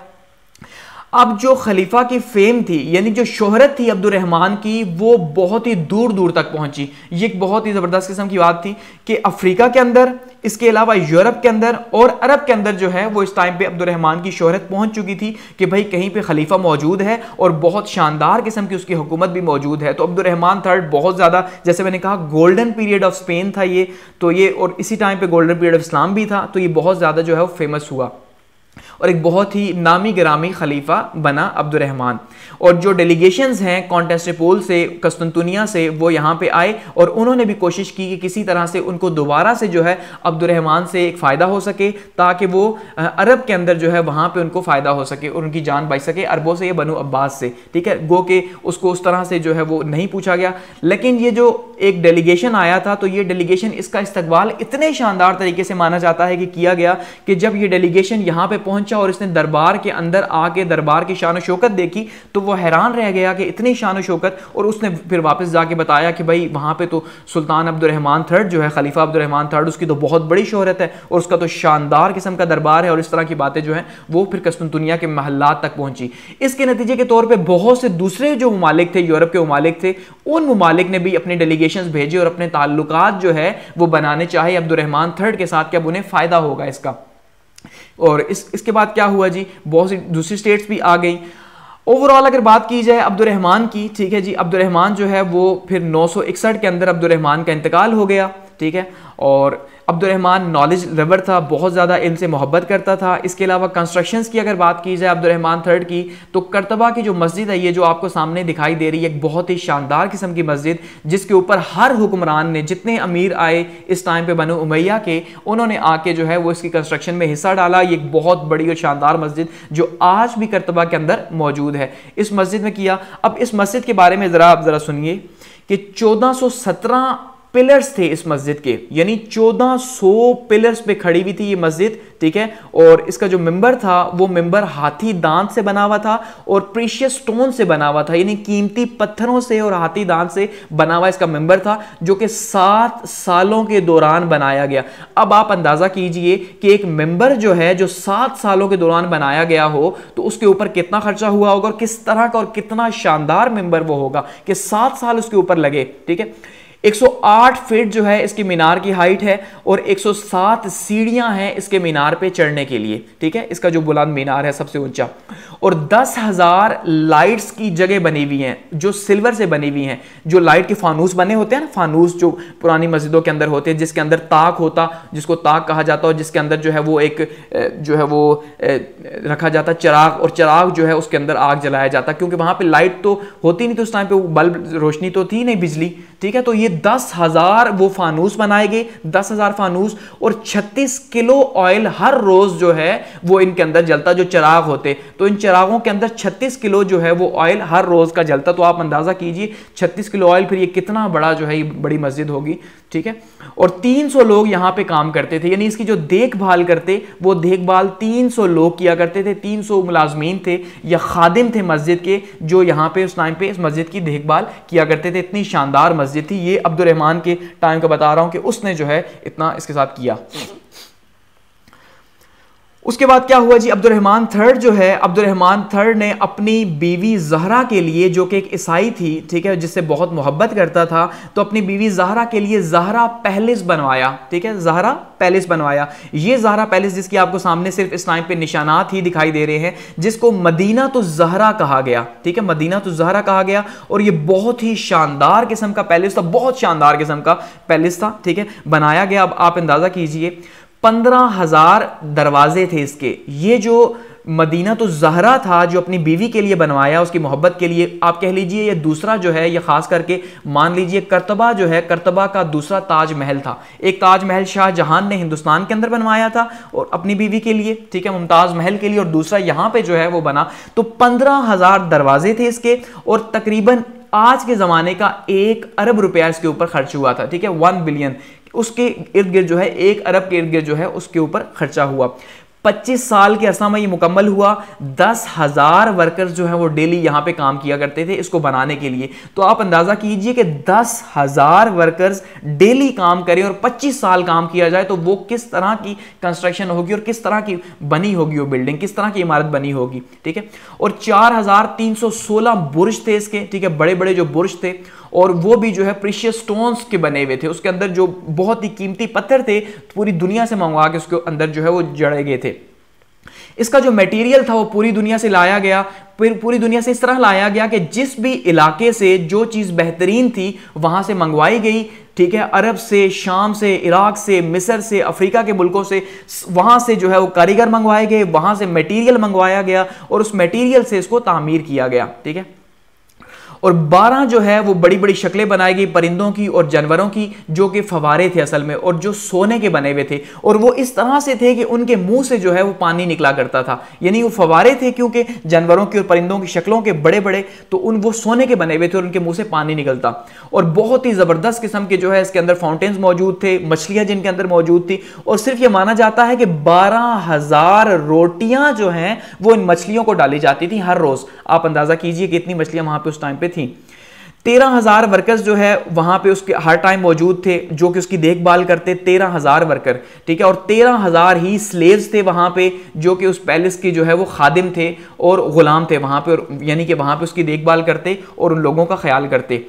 अब जो खलीफा की फेम थी यानी जो शोहरत थी अब्दुर्रहमान की वो बहुत ही दूर दूर तक पहुंची। ये एक बहुत ही ज़बरदस्त किस्म की बात थी कि अफ्रीका के अंदर, इसके अलावा यूरोप के अंदर और अरब के अंदर जो है वो इस टाइम पे अब्दुर्रहमान की शोहरत पहुंच चुकी थी कि भाई कहीं पे खलीफा मौजूद है और बहुत शानदार किस्म की उसकी हुकूमत भी मौजूद है। तो अब्दुर्रहमान थर्ड बहुत ज़्यादा, जैसे मैंने कहा, गोल्डन पीरियड ऑफ स्पेन था ये, तो ये और इसी टाइम पे गोल्डन पीरियड ऑफ इस्लाम भी था, तो ये बहुत ज़्यादा जो है वो फेमस हुआ और एक बहुत ही नामी गिरामी खलीफा बना अब्दुर्रहमान। और जो डेलीगेशंस हैं कॉन्टेस्टेपोल से, कस्तुनतुनिया से, वो यहाँ पे आए और उन्होंने भी कोशिश की कि किसी तरह से उनको दोबारा से जो है अब्दुर्रहमान से एक फ़ायदा हो सके ताकि वो अरब के अंदर जो है वहाँ पे उनको फ़ायदा हो सके और उनकी जान बच सके, अरबों से या बनु अब्बास से, ठीक है। गो के उसको उस तरह से जो है वो नहीं पूछा गया, लेकिन ये जो एक डेलीगेशन आया था तो ये डेलीगेशन, इसका इस्तकबाल इतने शानदार तरीके से माना जाता है कि किया गया कि जब ये डेलीगेशन यहाँ पे पहुंचा और इसने दरबार के अंदर आके दरबार की शान शौकत देखी तो वो हैरान रह गया कि इतनी शान शौकत, और उसने फिर वापस जाके बताया कि भाई वहाँ पे तो सुल्तान अब्दुर्रहमान थर्ड जो है, खलीफा अब्दुर्रहमान थर्ड, उसकी तो बहुत बड़ी शोहरत है और उसका तो शानदार किस्म का दरबार है, और इस तरह की बातें जो हैं वो फिर कस्तुनतुनिया के महल्लात तक पहुंची। इसके नतीजे के तौर पर बहुत से दूसरे जो ममालिक थे, यूरोप के ममालिक थे, उन ममालिक ने भी अपने डेलीगेशन भेजे और अपने ताल्लुकात जो है वो बनाने चाहे अब्दुर्रहमान थर्ड के साथ, क्या उन्हें फ़ायदा होगा इसका। और इस इसके बाद क्या हुआ जी, बहुत सी दूसरी स्टेट्स भी आ गई। ओवरऑल अगर बात की जाए अब्दुर्रहमान की, ठीक है जी, अब्दुर्रहमान जो है वो फिर नौ सौ इकसठ के अंदर अब्दुर्रहमान का इंतकाल हो गया, ठीक है। और अब्दुर्रहमान नॉलेज लवर था, बहुत ज़्यादा इल्म से मोहब्बत करता था। इसके अलावा कंस्ट्रक्शंस की अगर बात की जाए अब्दुर्रहमान थर्ड की, तो करतबा की जो मस्जिद है, ये जो आपको सामने दिखाई दे रही है, एक बहुत ही शानदार किस्म की मस्जिद, जिसके ऊपर हर हुक्मरान ने, जितने अमीर आए इस टाइम पे बनु उमैया के, उन्होंने आके जो है वो इसकी कंस्ट्रक्शन में हिस्सा डाला। ये एक बहुत बड़ी और शानदार मस्जिद जो आज भी करतबा के अंदर मौजूद है, इस मस्जिद में किया। अब इस मस्जिद के बारे में ज़रा आप ज़रा सुनिए कि चौदह सौ सत्रह पिलर्स थे इस मस्जिद के, यानी चौदह सौ पिलर्स पे खड़ी हुई थी ये मस्जिद, ठीक है। और इसका जो मिंबर था वो मिंबर हाथी दांत से बना हुआ था और प्रीशियस स्टोन से बना हुआ था, यानी कीमती पत्थरों से और हाथी दांत से बना हुआ इसका मिंबर था, जो कि सात सालों के दौरान बनाया गया। अब आप अंदाजा कीजिए कि एक मिंबर जो है जो सात सालों के दौरान बनाया गया हो तो उसके ऊपर कितना खर्चा हुआ होगा और किस तरह का और कितना शानदार मिंबर वो होगा कि सात साल उसके ऊपर लगे, ठीक है। एक सौ आठ फीट जो है इसकी मीनार की हाइट है और एक सौ सात सीढ़ियां हैं इसके मीनार पे चढ़ने के लिए, ठीक है। इसका जो बुलंद मीनार है सबसे ऊंचा, और दस हजार लाइट्स की जगह बनी हुई हैं जो सिल्वर से बनी हुई हैं। जो लाइट के फानूस बने होते हैं ना, फानूस जो पुरानी मस्जिदों के अंदर होते हैं, जिसके अंदर ताक होता, जिसको ताक कहा जाता है, और जिसके अंदर जो है वो एक जो है वो रखा जाता चिराग, और चिराग जो है उसके अंदर आग जलाया जाता, क्योंकि वहां पर लाइट तो होती नहीं, तो उस टाइम पे बल्ब रोशनी तो थी नहीं, बिजली, ठीक है। तो ये ये दस हजार वो फानूस बनाए गए, दस हजार फानूस, और छत्तीस किलो ऑयल हर रोज जो है वो इनके अंदर जलता, जो चिराग होते, तो इन चिरागों के अंदर छत्तीस किलो जो है वो ऑयल हर रोज का जलता। तो आप अंदाजा कीजिए छत्तीस किलो ऑयल, फिर ये कितना बड़ा जो है ये बड़ी मस्जिद होगी, ठीक है। और तीन सौ लोग यहां पे काम करते थे, यानी इसकी जो देखभाल करते वो देखभाल तीन सौ लोग किया करते थे, तीन सौ मुलाजमीन थे या खादिम थे मस्जिद के, जो यहां पे उस टाइम पे इस मस्जिद की देखभाल किया करते थे। इतनी शानदार मस्जिद थी ये, अब्दुर्रहमान के टाइम का बता रहा हूं कि उसने जो है इतना इसके साथ किया। उसके बाद क्या हुआ जी, अब्दुर्रहमान थर्ड जो है, अब्दुर्रहमान थर्ड ने अपनी बीवी जहरा के लिए, जो कि एक ईसाई थी, ठीक है, जिससे बहुत मोहब्बत करता था, तो अपनी बीवी जहरा के लिए जहरा पैलेस बनवाया, ठीक है, जहरा पैलेस बनवाया। ये जहरा पैलेस जिसकी आपको सामने सिर्फ इस टाइम पे निशानात ही दिखाई दे रहे हैं, जिसको मदीना तो जहरा कहा गया, ठीक है, मदीना तो जहरा कहा गया। और ये बहुत ही शानदार किस्म का पैलेस था, बहुत शानदार किस्म का पैलेस था, ठीक है, बनाया गया। अब आप अंदाजा कीजिए पंद्रह हजार दरवाजे थे इसके। ये जो मदीना तो जहरा था जो अपनी बीवी के लिए बनवाया, उसकी मोहब्बत के लिए, आप कह लीजिए ये दूसरा जो है, ये खास करके मान लीजिए करतबा जो है, करतबा का दूसरा ताजमहल था। एक ताजमहल शाहजहां ने हिंदुस्तान के अंदर बनवाया था और अपनी बीवी के लिए, ठीक है, मुमताज महल के लिए, और दूसरा यहां पे जो है वो बना। तो पंद्रह हजार दरवाजे थे इसके, और तकरीबन आज के जमाने का एक अरब रुपया इसके ऊपर खर्च हुआ था, ठीक है, वन बिलियन उसके इर्द गिर्द जो है, एक अरब के इर्द गिर्द जो है उसके ऊपर खर्चा हुआ। पच्चीस साल के अरसा में ये मुकम्मल हुआ। दस हजार वर्कर्स जो है वो डेली यहां पे काम किया करते थे इसको बनाने के लिए। तो आप अंदाजा कीजिए कि दस हजार वर्कर्स डेली काम करें और पच्चीस साल काम किया जाए, तो वो किस तरह की कंस्ट्रक्शन होगी और किस तरह की बनी होगी वो बिल्डिंग, किस तरह की इमारत बनी होगी, ठीक है। और चार हजार तीन सौ सोलह बुर्ज थे इसके, ठीक है, बड़े बड़े जो बुर्ज थे, और वो भी जो है प्रीशियस स्टोन्स के बने हुए थे। उसके अंदर जो बहुत ही कीमती पत्थर थे पूरी दुनिया से मंगवा के उसके अंदर जो है वो जड़े गए थे। इसका जो मटेरियल था वो पूरी दुनिया से लाया गया, फिर पूरी दुनिया से इस तरह लाया गया कि जिस भी इलाके से जो चीज़ बेहतरीन थी वहां से मंगवाई गई, ठीक है, अरब से, शाम से, इराक से, मिस्र से, अफ्रीका के मुल्कों से, वहां से जो है वो कारीगर मंगवाए गए, वहां से मटेरियल मंगवाया गया और उस मटेरियल से इसको तामीर किया गया, ठीक है। और बारह जो है वो बड़ी बड़ी शक्लें बनाई गई परिंदों की और जानवरों की, जो कि फवारे थे असल में, और जो सोने के बने हुए थे, और वो इस तरह से थे कि उनके मुंह से जो है वो पानी निकला करता था। यानी वो फवारे थे क्योंकि जानवरों की और परिंदों की शक्लों के बड़े बड़े, तो उन वो सोने के बने हुए थे और उनके मुंह से पानी निकलता। और बहुत ही जबरदस्त किस्म के जो है इसके अंदर फाउंटेन्स मौजूद थे, मछलियां जिनके अंदर मौजूद थी, और सिर्फ ये माना जाता है कि बारह हजार रोटियां जो हैं वो इन मछलियों को डाली जाती थी हर रोज। आप अंदाजा कीजिए कि इतनी मछलियां वहां पे उस टाइम पे थी। तेरह हजार वर्कर्स जो है वहां पे उसके हर टाइम मौजूद थे जो कि उसकी देखभाल करते, तेरह हजार वर्कर, ठीक है, और तेरह हजार ही स्लेव्स थे वहां पे जो कि उस पैलेस के जो है वो खादिम थे और गुलाम थे वहां पे, और यानी कि वहां पे उसकी देखभाल करते और उन लोगों का ख्याल करते।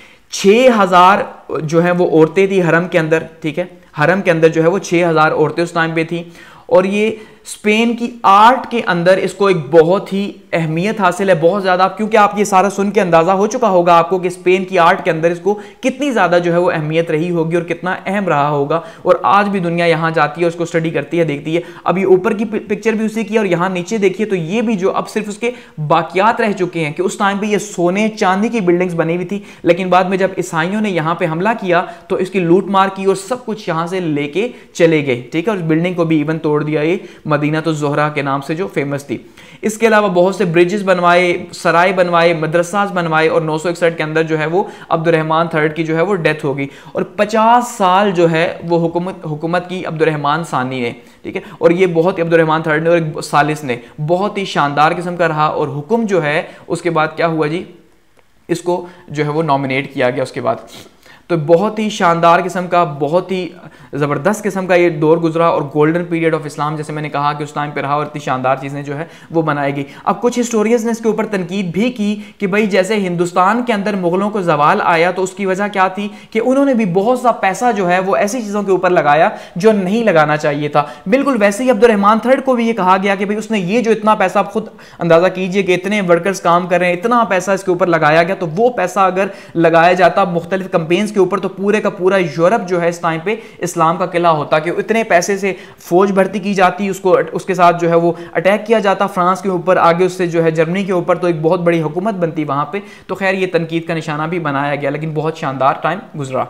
छह हजार जो है वो औरतें थी हरम के अंदर, ठीक है, हरम के अंदर जो है वो छह हजार औरतें उस टाइम पे थी। और ये स्पेन की आर्ट के अंदर इसको एक बहुत ही अहमियत हासिल है, बहुत ज़्यादा, क्योंकि आप ये सारा सुन के अंदाज़ा हो चुका होगा आपको कि स्पेन की आर्ट के अंदर इसको कितनी ज़्यादा जो है वो अहमियत रही होगी और कितना अहम रहा होगा। और आज भी दुनिया यहाँ जाती है, उसको स्टडी करती है, देखती है। अब ये ऊपर की पिक्चर भी उसी की है और यहाँ नीचे देखिए तो ये भी जो अब सिर्फ उसके बाकियात रह चुके हैं कि उस टाइम पर ये सोने चांदी की बिल्डिंग्स बनी हुई थी, लेकिन बाद में जब ईसाइयों ने यहाँ पर हमला किया तो इसकी लूट मार की और सब कुछ यहाँ से लेके चले गए, ठीक है, उस बिल्डिंग को भी इवन तोड़ दिया, ये मदीना तो जोहरा के नाम से जो फेमस थी। इसके अलावा बहुत से ब्रिजेस बनवाए, सराय बनवाए, मदरसास बनवाए, और नौ सौ इकसठ के अंदर जो है वो अब्दुर्रहमान थर्ड की जो है वो डेथ हो गई। और पचास साल जो है वो हुकूमत हुकूमत की अब्दुर्रहमान सानी ने, ठीक है, और ये बहुत अब्दुर्रहमान थर्ड ने और एक सालिस ने बहुत ही शानदार किस्म का रहा। और हुक्म जो है उसके बाद क्या हुआ जी, इसको जो है वो नॉमिनेट किया गया उसके बाद। तो बहुत ही शानदार किस्म का, बहुत ही ज़बरदस्त किस्म का ये दौर गुजरा और गोल्डन पीरियड ऑफ इस्लाम, जैसे मैंने कहा कि उस टाइम पे रहा और इतनी शानदार चीज़ें जो है वो बनाई गई। अब कुछ हिस्टोरियंस ने इसके ऊपर तनकीद भी की कि भाई जैसे हिंदुस्तान के अंदर मुगलों को जवाल आया तो उसकी वजह क्या थी कि उन्होंने भी बहुत सा पैसा जो है वो ऐसी चीज़ों के ऊपर लगाया जो नहीं लगाना चाहिए था। बिल्कुल वैसे ही अब्दुर्रहमान थर्ड को भी ये कहा गया कि भाई उसने ये जो इतना पैसा, आप खुद अंदाज़ा कीजिए कि इतने वर्कर्स काम कर रहे हैं, इतना पैसा इसके ऊपर लगाया गया, तो वो पैसा अगर लगाया जाता मुख्तलिफ कंपेन्स के ऊपर तो पूरे का पूरा यूरोप जो है इस टाइम पे इस्लाम इस्लाम का किला होता कि इतने पैसे से फौज भर्ती की जाती, उसको उसके साथ जो है वो अटैक किया जाता फ्रांस के ऊपर, आगे उससे जो है जर्मनी के ऊपर, तो एक बहुत बड़ी हुकूमत बनती वहाँ पे। तो खैर ये तनकीद का निशाना भी बनाया गया, लेकिन बहुत शानदार टाइम गुजरा।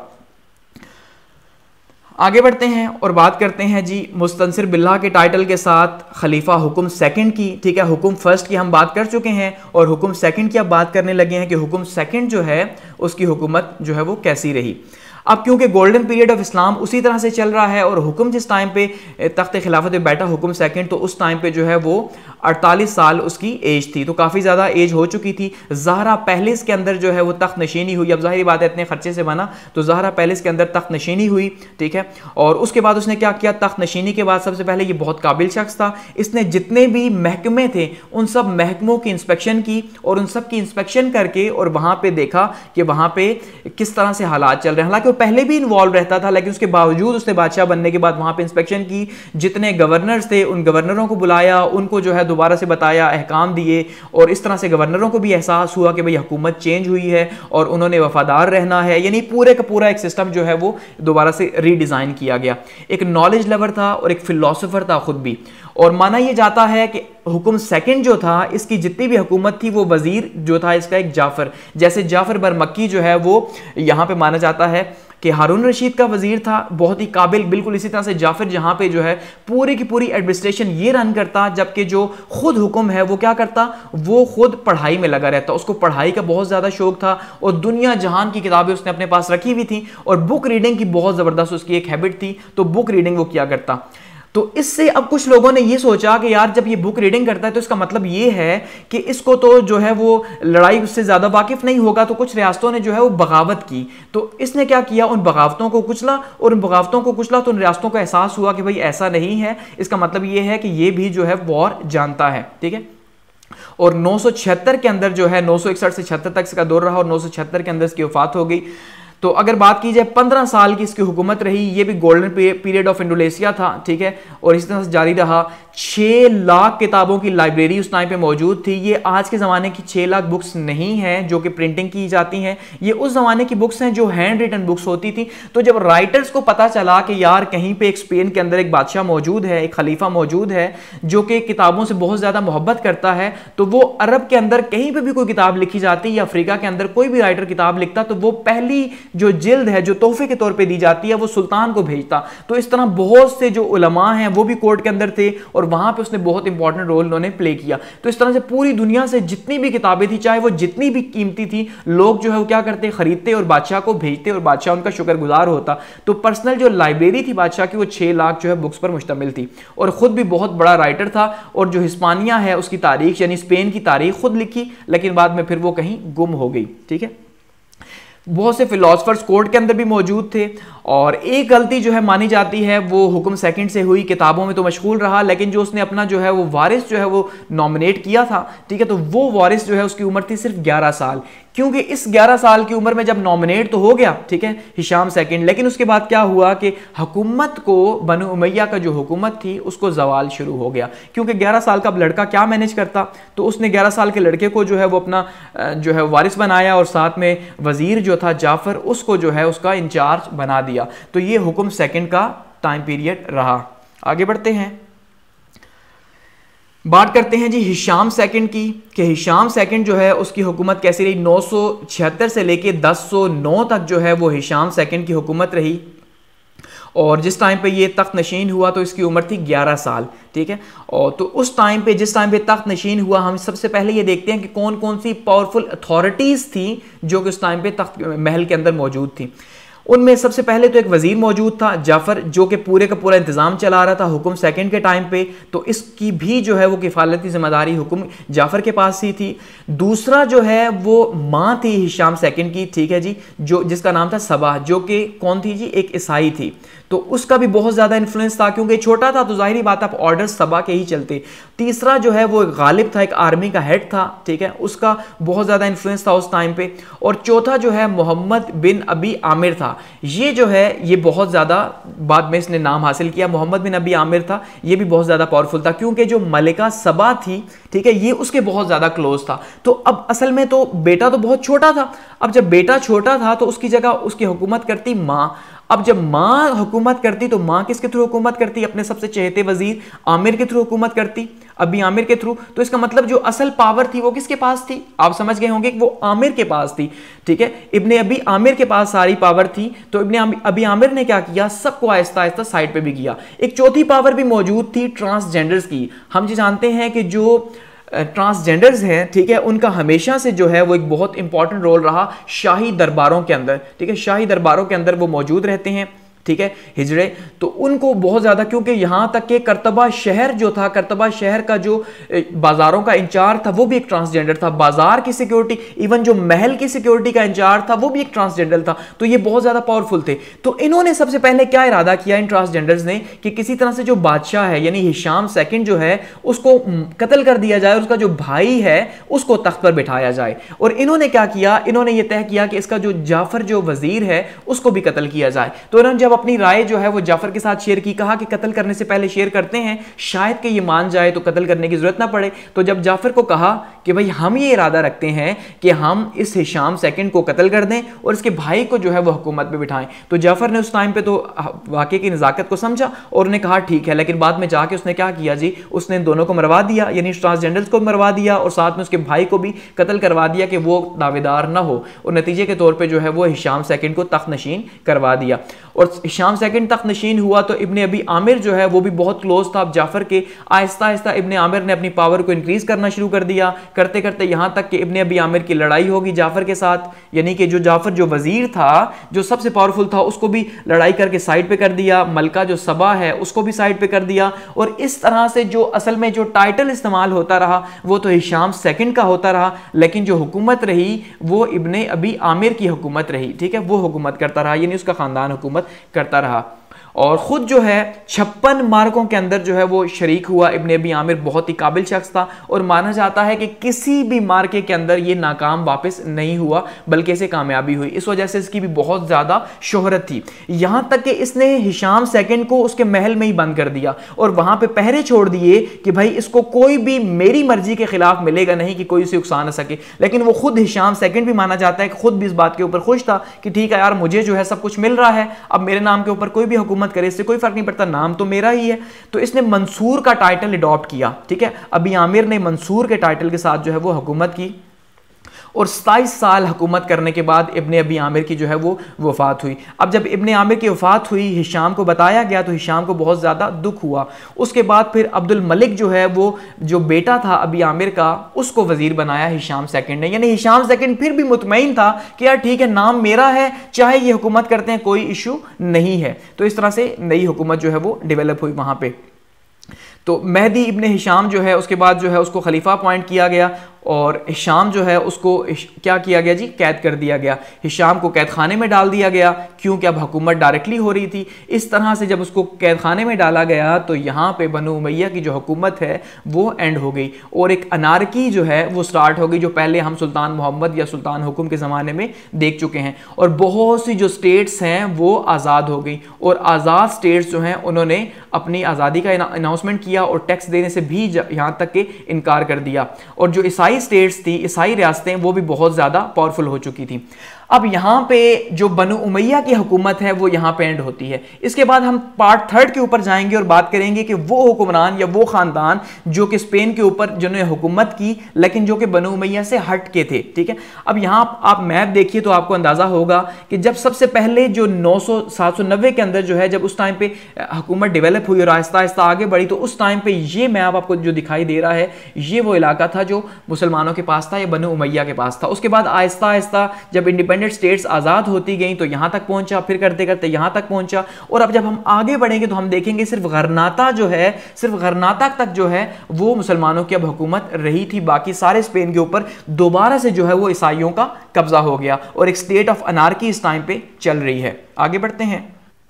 आगे बढ़ते हैं और बात करते हैं जी मुस्तनसिर बिल्लाह के टाइटल के साथ खलीफा हुकुम सेकंड की। ठीक है, हुकुम फर्स्ट की हम बात कर चुके हैं और हुकुम सेकंड की अब बात करने लगे हैं कि हुकुम सेकंड जो है उसकी हुकूमत जो है वो कैसी रही। अब क्योंकि गोल्डन पीरियड ऑफ इस्लाम उसी तरह से चल रहा है और हुक्म जिस टाइम पे तख्त खिलाफत पे बैठा हुकुम सेकंड, तो उस टाइम पे जो है वो अड़तालीस साल उसकी एज थी, तो काफ़ी ज़्यादा एज हो चुकी थी। ज़हरा पहलिस के अंदर जो है वो तख्त नशीनी हुई। अब ज़ाहिर बात है इतने खर्चे से बना, तो ज़हरा पहलिस के अंदर तख्त नशीनी हुई। ठीक है, और उसके बाद उसने क्या किया, तख्त नशीनी के बाद सबसे पहले ये बहुत काबिल शख्स था, इसने जितने भी महकमे थे उन सब महकमों की इंस्पेक्शन की और उन सब की इंस्पेक्शन करके और वहाँ पर देखा कि वहाँ पर किस तरह से हालात चल रहे हैं। हालांकि पहले भी इन्वॉल्व रहता था, लेकिन उसके बावजूद उसने बादशाह बनने के बाद वहां पे इंस्पेक्शन की, जितने गवर्नर्स थे उन गवर्नरों को बुलाया, उनको जो है दोबारा से बताया, अहकाम दिए, और इस तरह से गवर्नरों को भी एहसास हुआ कि भाई हुकूमत चेंज हुई है और उन्होंने वफादार रहना है। यानी पूरे का पूरा एक सिस्टम जो है वो दोबारा से रीडिज़ाइन किया गया। एक नॉलेज लवर था और एक फिलोसोफर था खुद भी, और माना यह जाता है कि हुकुम सेकंड जो था इसकी जितनी भी हुकूमत थी वो वजीर जो था इसका एक जाफर, जैसे जाफर बरमक्की जो है वो यहाँ पे माना जाता है कि हारून रशीद का वजीर था, बहुत ही काबिल। बिल्कुल इसी तरह से जाफर जहाँ पे जो है पूरी की पूरी एडमिनिस्ट्रेशन ये रन करता, जबकि जो खुद हुक्म है वो क्या करता, वो खुद पढ़ाई में लगा रहता। उसको पढ़ाई का बहुत ज़्यादा शौक था और दुनिया जहान की किताबें उसने अपने पास रखी हुई थी और बुक रीडिंग की बहुत ज़बरदस्त उसकी एक हैबिट थी, तो बुक रीडिंग वो किया करता। तो इससे अब कुछ लोगों ने ये सोचा कि यार जब ये बुक रीडिंग करता है तो इसका मतलब ये है कि इसको तो जो है वो लड़ाई उससे ज़्यादा वाकिफ़ नहीं होगा, तो कुछ रियासतों ने जो है वो बगावत की। तो इसने क्या किया, उन बगावतों को कुचला, और उन बगावतों को कुचला तो उन रियासतों को एहसास हुआ कि भाई ऐसा नहीं है, इसका मतलब ये है कि ये भी जो है वॉर जानता है। ठीक है, और नौ सौ छिहत्तर के अंदर जो है नौ सौ इकसठ से छिहत्तर तक इसका दौर रहा और नौ सौ छिहत्तर के अंदर इसकी वफात हो गई। तो अगर बात की जाए पंद्रह साल की इसकी हुकूमत रही, ये भी गोल्डन पीरियड ऑफ इंडोनेशिया था। ठीक है, और इस तरह से जारी रहा। छः लाख किताबों की लाइब्रेरी उस टाइम पे मौजूद थी। ये आज के ज़माने की छः लाख बुक्स नहीं हैं जो कि प्रिंटिंग की जाती हैं, ये उस ज़माने की बुक्स हैं जो हैंड रिटन बुक्स होती थी। तो जब राइटर्स को पता चला कि यार कहीं पे एक स्पेन के अंदर एक बादशाह मौजूद है, एक खलीफा मौजूद है जो कि किताबों से बहुत ज़्यादा मोहब्बत करता है, तो वो अरब के अंदर कहीं पर भी कोई किताब लिखी जाती या अफ्रीका के अंदर कोई भी राइटर किताब लिखता, तो वो पहली जो जिल्द है जो तोहफे के तौर पे दी जाती है वो सुल्तान को भेजता। तो इस तरह बहुत से जो उलमा हैं वो भी कोर्ट के अंदर थे और वहां पे उसने बहुत इंपॉर्टेंट रोल उन्होंने प्ले किया। तो इस तरह से पूरी दुनिया से जितनी भी किताबें थी, चाहे वो जितनी भी कीमती थी, लोग जो है वो क्या करते, खरीदते और बादशाह को भेजते और बादशाह उनका शुक्रगुजार होता। तो पर्सनल जो लाइब्रेरी थी बादशाह की वो छह लाख जो है बुक्स पर मुश्तमिल थी, और खुद भी बहुत बड़ा राइटर था। और जो हिस्पानिया है उसकी तारीख यानी स्पेन की तारीख खुद लिखी, लेकिन बाद में फिर वो कहीं गुम हो गई। ठीक है, बहुत से फिलोसफर्स कोर्ट के अंदर भी मौजूद थे, और एक गलती जो है मानी जाती है वो हुक्म सेकंड से हुई। किताबों में तो मशगूल रहा, लेकिन जो उसने अपना जो है वो वारिस जो है वो नॉमिनेट किया था, ठीक है, तो वो वारिस जो है उसकी उम्र थी सिर्फ ग्यारह साल। क्योंकि इस ग्यारह साल की उम्र में जब नॉमिनेट तो हो गया, ठीक है, हिशाम सेकंड, लेकिन उसके बाद क्या हुआ कि हुकूमत को, बनु उमैया का जो हुकूमत थी उसको जवाल शुरू हो गया। क्योंकि ग्यारह साल का लड़का क्या मैनेज करता, तो उसने ग्यारह साल के लड़के को जो है वो अपना जो है वारिस बनाया और साथ में वजीर जो था जाफर उसको जो है उसका इंचार्ज बना दिया। तो ये हुक्म सेकंड का टाइम पीरियड रहा। आगे बढ़ते हैं, बात करते हैं जी हिशाम सेकंड की, कि हिशाम सेकंड जो है उसकी हुकूमत कैसी रही। नौ सौ छिहत्तर से लेके दस सौ नौ तक जो है वो हिशाम सेकंड की हुकूमत रही, और जिस टाइम पे ये तख्त नशीन हुआ तो इसकी उम्र थी ग्यारह साल। ठीक है, और तो उस टाइम पे जिस टाइम पे तख्त नशीन हुआ, हम सबसे पहले ये देखते हैं कि कौन कौन सी पावरफुल अथॉरिटीज़ थी जो कि उस टाइम पे तख्त महल के अंदर मौजूद थी। उनमें सबसे पहले तो एक वजीर मौजूद था जाफर, जो कि पूरे का पूरा इंतजाम चला रहा था हुक्म सेकंड के टाइम पे, तो इसकी भी जो है वो किफालती जिम्मेदारी हुक्म जाफर के पास ही थी। दूसरा जो है वो माँ थी हिशाम सेकंड की, ठीक है जी, जो जिसका नाम था सबा, जो कि कौन थी जी, एक ईसाई थी। तो उसका भी बहुत ज़्यादा इन्फ्लुएंस था, क्योंकि छोटा था तो जाहिर बात आप ऑर्डर सबा के ही चलते। तीसरा जो है वो गालिब था, एक आर्मी का हेड था, ठीक है, उसका बहुत ज़्यादा इन्फ्लुएंस था उस टाइम पे। और चौथा जो है मोहम्मद बिन अबी आमिर था, ये जो है ये बहुत ज़्यादा बाद में इसने नाम हासिल किया, मोहम्मद बिन अबी आमिर था, ये भी बहुत ज़्यादा पावरफुल था, क्योंकि जो मलिका सबा थी, ठीक है, ये उसके बहुत ज़्यादा क्लोज था। तो अब असल में तो बेटा तो बहुत छोटा था, अब जब बेटा छोटा था तो उसकी जगह उसकी हुकूमत करती माँ। अब जब माँ हुकूमत करती तो माँ किसके थ्रू हुकूमत करती? अपने सबसे चहेते वजीर आमिर के थ्रू हुकूमत करती, अभी आमिर के थ्रू। तो इसका मतलब जो असल पावर थी वो किसके पास थी? आप समझ गए होंगे कि वो आमिर के पास थी, ठीक है। इब्ने अभी आमिर के पास सारी पावर थी, तो इब्ने अभी आमिर ने क्या किया? सबको आहिस्ता आहिस्ता साइड पे भी किया। एक चौथी पावर भी मौजूद थी ट्रांसजेंडर्स की। हम जी जानते हैं कि जो ट्रांसजेंडर्स हैं, ठीक है, उनका हमेशा से जो है वो एक बहुत इंपॉर्टेंट रोल रहा शाही दरबारों के अंदर, ठीक है। शाही दरबारों के अंदर वो मौजूद रहते हैं, ठीक है, हिजड़े। तो उनको बहुत ज़्यादा, क्योंकि यहाँ तक कि करतबा शहर जो था, करतबा शहर का जो बाज़ारों का इंचार्ज था वो भी एक ट्रांसजेंडर था। बाज़ार की सिक्योरिटी, इवन जो महल की सिक्योरिटी का इंचार्ज था वो भी एक ट्रांसजेंडर था। तो ये बहुत ज़्यादा पावरफुल थे। तो इन्होंने सबसे पहले क्या इरादा किया इन ट्रांसजेंडर्स ने कि किसी तरह से जो बादशाह है यानी हिशाम सेकंड जो है उसको कत्ल कर दिया जाए, उसका जो भाई है उसको तख्त पर बिठाया जाए। और इन्होंने क्या किया? इन्होंने ये तय किया कि इसका जो जाफर जो वजीर है उसको भी कत्ल किया जाए। तो इन्होंने जब अपनी राय जो है वो जाफर के साथ शेयर की, कहा कि कत्ल करने से पहले शेयर करते हैं, शायद कि ये मान जाए तो कत्ल करने की जरूरत ना पड़े। तो जब जाफर को कहा कि भाई हम ये इरादा रखते हैं कि हम इस हिशाम सेकंड को कत्ल कर दें और इसके भाई को जो है वो हुकूमत पे बिठाएं, तो जाफर ने उस टाइम पे तो वाकई की नजाकत को समझा और उन्होंने कहा ठीक है। लेकिन बाद में जाके उसने क्या किया जी? उसने दोनों को मरवा दिया, यानी ट्रांसजेंडर्स को मरवा दिया और साथ में उसके भाई को भी कत्ल करवा दिया कि वो दावेदार ना हो। और नतीजे के तौर पर जो है वो हिशाम सेकंड को तख्त नशीन करवा दिया। और हिशाम सेकंड तख्त नशीन हुआ तो इब्ने अभी आमिर जो है वो भी बहुत क्लोज था अब जाफर के। आहिस्ता आहिस्ता इब्ने आमिर ने अपनी पावर को इंक्रीज करना शुरू कर दिया, करते करते यहां तक कि इब्ने अभी आमिर की लड़ाई होगी जाफर के साथ, यानी कि जो जाफर जो वजीर था, जो सबसे पावरफुल था, उसको भी लड़ाई करके साइड पे कर दिया। मलका जो सबा है उसको भी साइड पे कर दिया। और इस तरह से जो असल में जो टाइटल इस्तेमाल होता रहा वो तो हिशाम सेकंड का होता रहा, लेकिन जो हुकूमत रही वो इब्ने अभी आमिर की हुकूमत रही, ठीक है। वो हुकूमत करता रहा, यानी उसका खानदान हुकूमत करता रहा। और ख़ुद जो है छप्पन मार्कों के अंदर जो है वो शरीक हुआ। इब्ने अबी आमिर बहुत ही काबिल शख्स था और माना जाता है कि किसी भी मार्के के अंदर ये नाकाम वापस नहीं हुआ बल्कि इसे कामयाबी हुई। इस वजह से इसकी भी बहुत ज़्यादा शोहरत थी, यहाँ तक कि इसने हिशाम सेकंड को उसके महल में ही बंद कर दिया और वहाँ पे पहरे छोड़ दिए कि भाई इसको कोई भी मेरी मर्जी के खिलाफ मिलेगा नहीं, कि कोई इसे उकसा ना सके। लेकिन वो खुद हिशाम सेकंड भी माना जाता है कि खुद भी इस बात के ऊपर खुश था कि ठीक है यार, मुझे जो है सब कुछ मिल रहा है, अब मेरे नाम के ऊपर कोई भी हुकूमत करे इससे कोई फर्क नहीं पड़ता, नाम तो मेरा ही है। तो इसने मंसूर का टाइटल अडॉप्ट किया, ठीक है। अभी आमिर ने मंसूर के टाइटल के साथ जो है वो हुकूमत की और सताईस साल हुकूमत करने के बाद इब्ने अबी आमिर की जो है वो वफ़ात हुई। अब जब इब्ने आमिर की वफ़ात हुई, हिशाम को बताया गया तो हिशाम को बहुत ज़्यादा दुख हुआ। उसके बाद फिर अब्दुल मलिक जो है वो जो बेटा था अबी आमिर का, उसको वज़ीर बनाया हिशाम सेकंड ने। यानी हिशाम सेकंड फिर भी मुतमईन था कि यार ठीक है, नाम मेरा है, चाहे ये हुकूमत करते हैं कोई इशू नहीं है। तो इस तरह से नई हुकूमत जो है वो डेवलप हुई वहाँ पर। तो मेहदी इब्ने हिशाम जो है उसके बाद जो है उसको खलीफा अपॉइंट किया गया और हिशाम जो है उसको क्या किया गया जी? कैद कर दिया गया। हिशाम को कैद खाने में डाल दिया गया क्योंकि अब हुकूमत डायरेक्टली हो रही थी। इस तरह से जब उसको कैद खाने में डाला गया तो यहाँ पे बनु उमैया की जो हुकूमत है वो एंड हो गई और एक अनारकी जो है वो स्टार्ट हो गई, जो पहले हम सुल्तान मोहम्मद या सुल्तान हुकुम के ज़माने में देख चुके हैं। और बहुत सी जो स्टेट्स हैं वो आज़ाद हो गई और आज़ाद स्टेट्स जो हैं उन्होंने अपनी आज़ादी का अनाउंसमेंट किया और टैक्स देने से भी यहाँ तक के इनकार कर दिया। और जो ईसाई स्टेट्स थी, ईसाई रियासतें, वो भी बहुत ज़्यादा पावरफुल हो चुकी थी। अब यहाँ पे जो बनु उमैया की हुकूमत है वो यहाँ पे एंड होती है। इसके बाद हम पार्ट थर्ड के ऊपर जाएंगे और बात करेंगे कि वो हुक्मरान या वो ख़ानदान जो कि स्पेन के ऊपर जिन्होंने हुकूमत की लेकिन जो कि बनु उमैया से हट के थे, ठीक है। अब यहाँ आप मैप देखिए तो आपको अंदाज़ा होगा कि जब सबसे पहले जो नौ सौ सात सौ नब्बे के अंदर जो है जब उस टाइम पे हुकूमत डेवलप हुई और आहिस्ता आहिस्ता आगे बढ़ी, तो उस टाइम पे ये मैप आपको जो दिखाई दे रहा है ये वो इलाका था जो मुसलमानों के पास था या बनु उमैया के पास था। उसके बाद आहिस्ता आहिस्ता जब इंडिपेंडेंट स्टेट्स आज़ाद होती गई तो यहां तक पहुंचा, फिर करते करते यहां तक पहुंचा। और अब जब हम आगे बढ़ेंगे तो हम देखेंगे सिर्फ गरनाता जो है, सिर्फ गरनाता तक जो है वो मुसलमानों की अब हुकूमत रही थी। बाकी सारे स्पेन के ऊपर दोबारा से जो है वो ईसाइयों का कब्जा हो गया और एक स्टेट ऑफ अनार्की इस टाइम पे चल रही है। आगे बढ़ते हैं,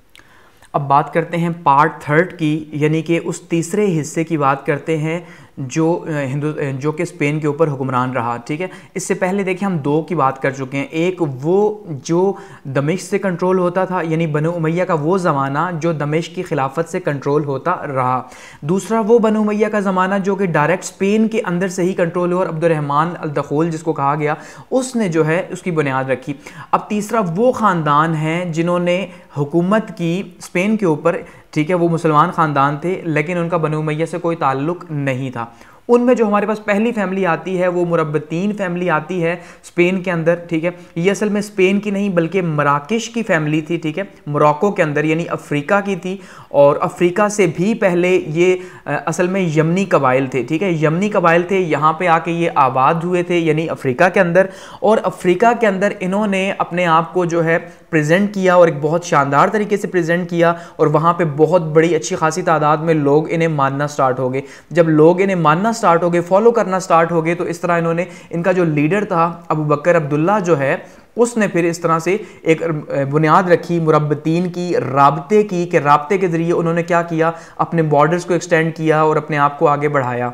अब बात करते हैं पार्ट थर्ड की, यानी कि उस तीसरे हिस्से की बात करते हैं जो हिंदू जो कि स्पेन के ऊपर हुक्मरान रहा, ठीक है। इससे पहले देखिए हम दो की बात कर चुके हैं। एक वो जो दमिश्क से कंट्रोल होता था, यानी बनु उमैया का वो ज़माना जो दमिश्क की खिलाफत से कंट्रोल होता रहा। दूसरा वो बनु उमैया का ज़माना जो कि डायरेक्ट स्पेन के अंदर से ही कंट्रोल हुआ और अब्दुर्रहमान अल दखोल जिसको कहा गया उसने जो है उसकी बुनियाद रखी। अब तीसरा वो ख़ानदान है जिन्होंने हुकूमत की स्पेन के ऊपर, ठीक है, वो मुसलमान ख़ानदान थे लेकिन उनका बनु उमैया से कोई ताल्लुक़ नहीं था। उनमें जो हमारे पास पहली फैमिली आती है वो मुरब्बतीन फैमिली आती है स्पेन के अंदर, ठीक है। ये असल में स्पेन की नहीं बल्कि मराकेश की फैमिली थी, ठीक है, मोरक्को के अंदर यानी अफ्रीका की थी। और अफ्रीका से भी पहले ये असल में यमनी कबाइल थे, ठीक है, यमनी कबाइल थे, यहाँ पे आके ये आबाद हुए थे यानी अफ्रीका के अंदर। और अफ्रीका के अंदर इन्होंने अपने आप को जो है प्रेजेंट किया और एक बहुत शानदार तरीके से प्रेजेंट किया, और वहाँ पे बहुत बड़ी अच्छी खासी तादाद में लोग इन्हें मानना स्टार्ट हो गए। जब लोग इन्हें मानना स्टार्ट हो गए, फॉलो करना स्टार्ट हो गए, तो इस तरह इन्होंने, इनका जो लीडर था अबू बकर अब्दुल्ला जो है, उसने फिर इस तरह से एक बुनियाद रखी मुरब्बतीन की, राब्ते की, कि राब्ते के ज़रिए उन्होंने क्या किया, अपने बॉर्डर्स को एक्सटेंड किया और अपने आप को आगे बढ़ाया।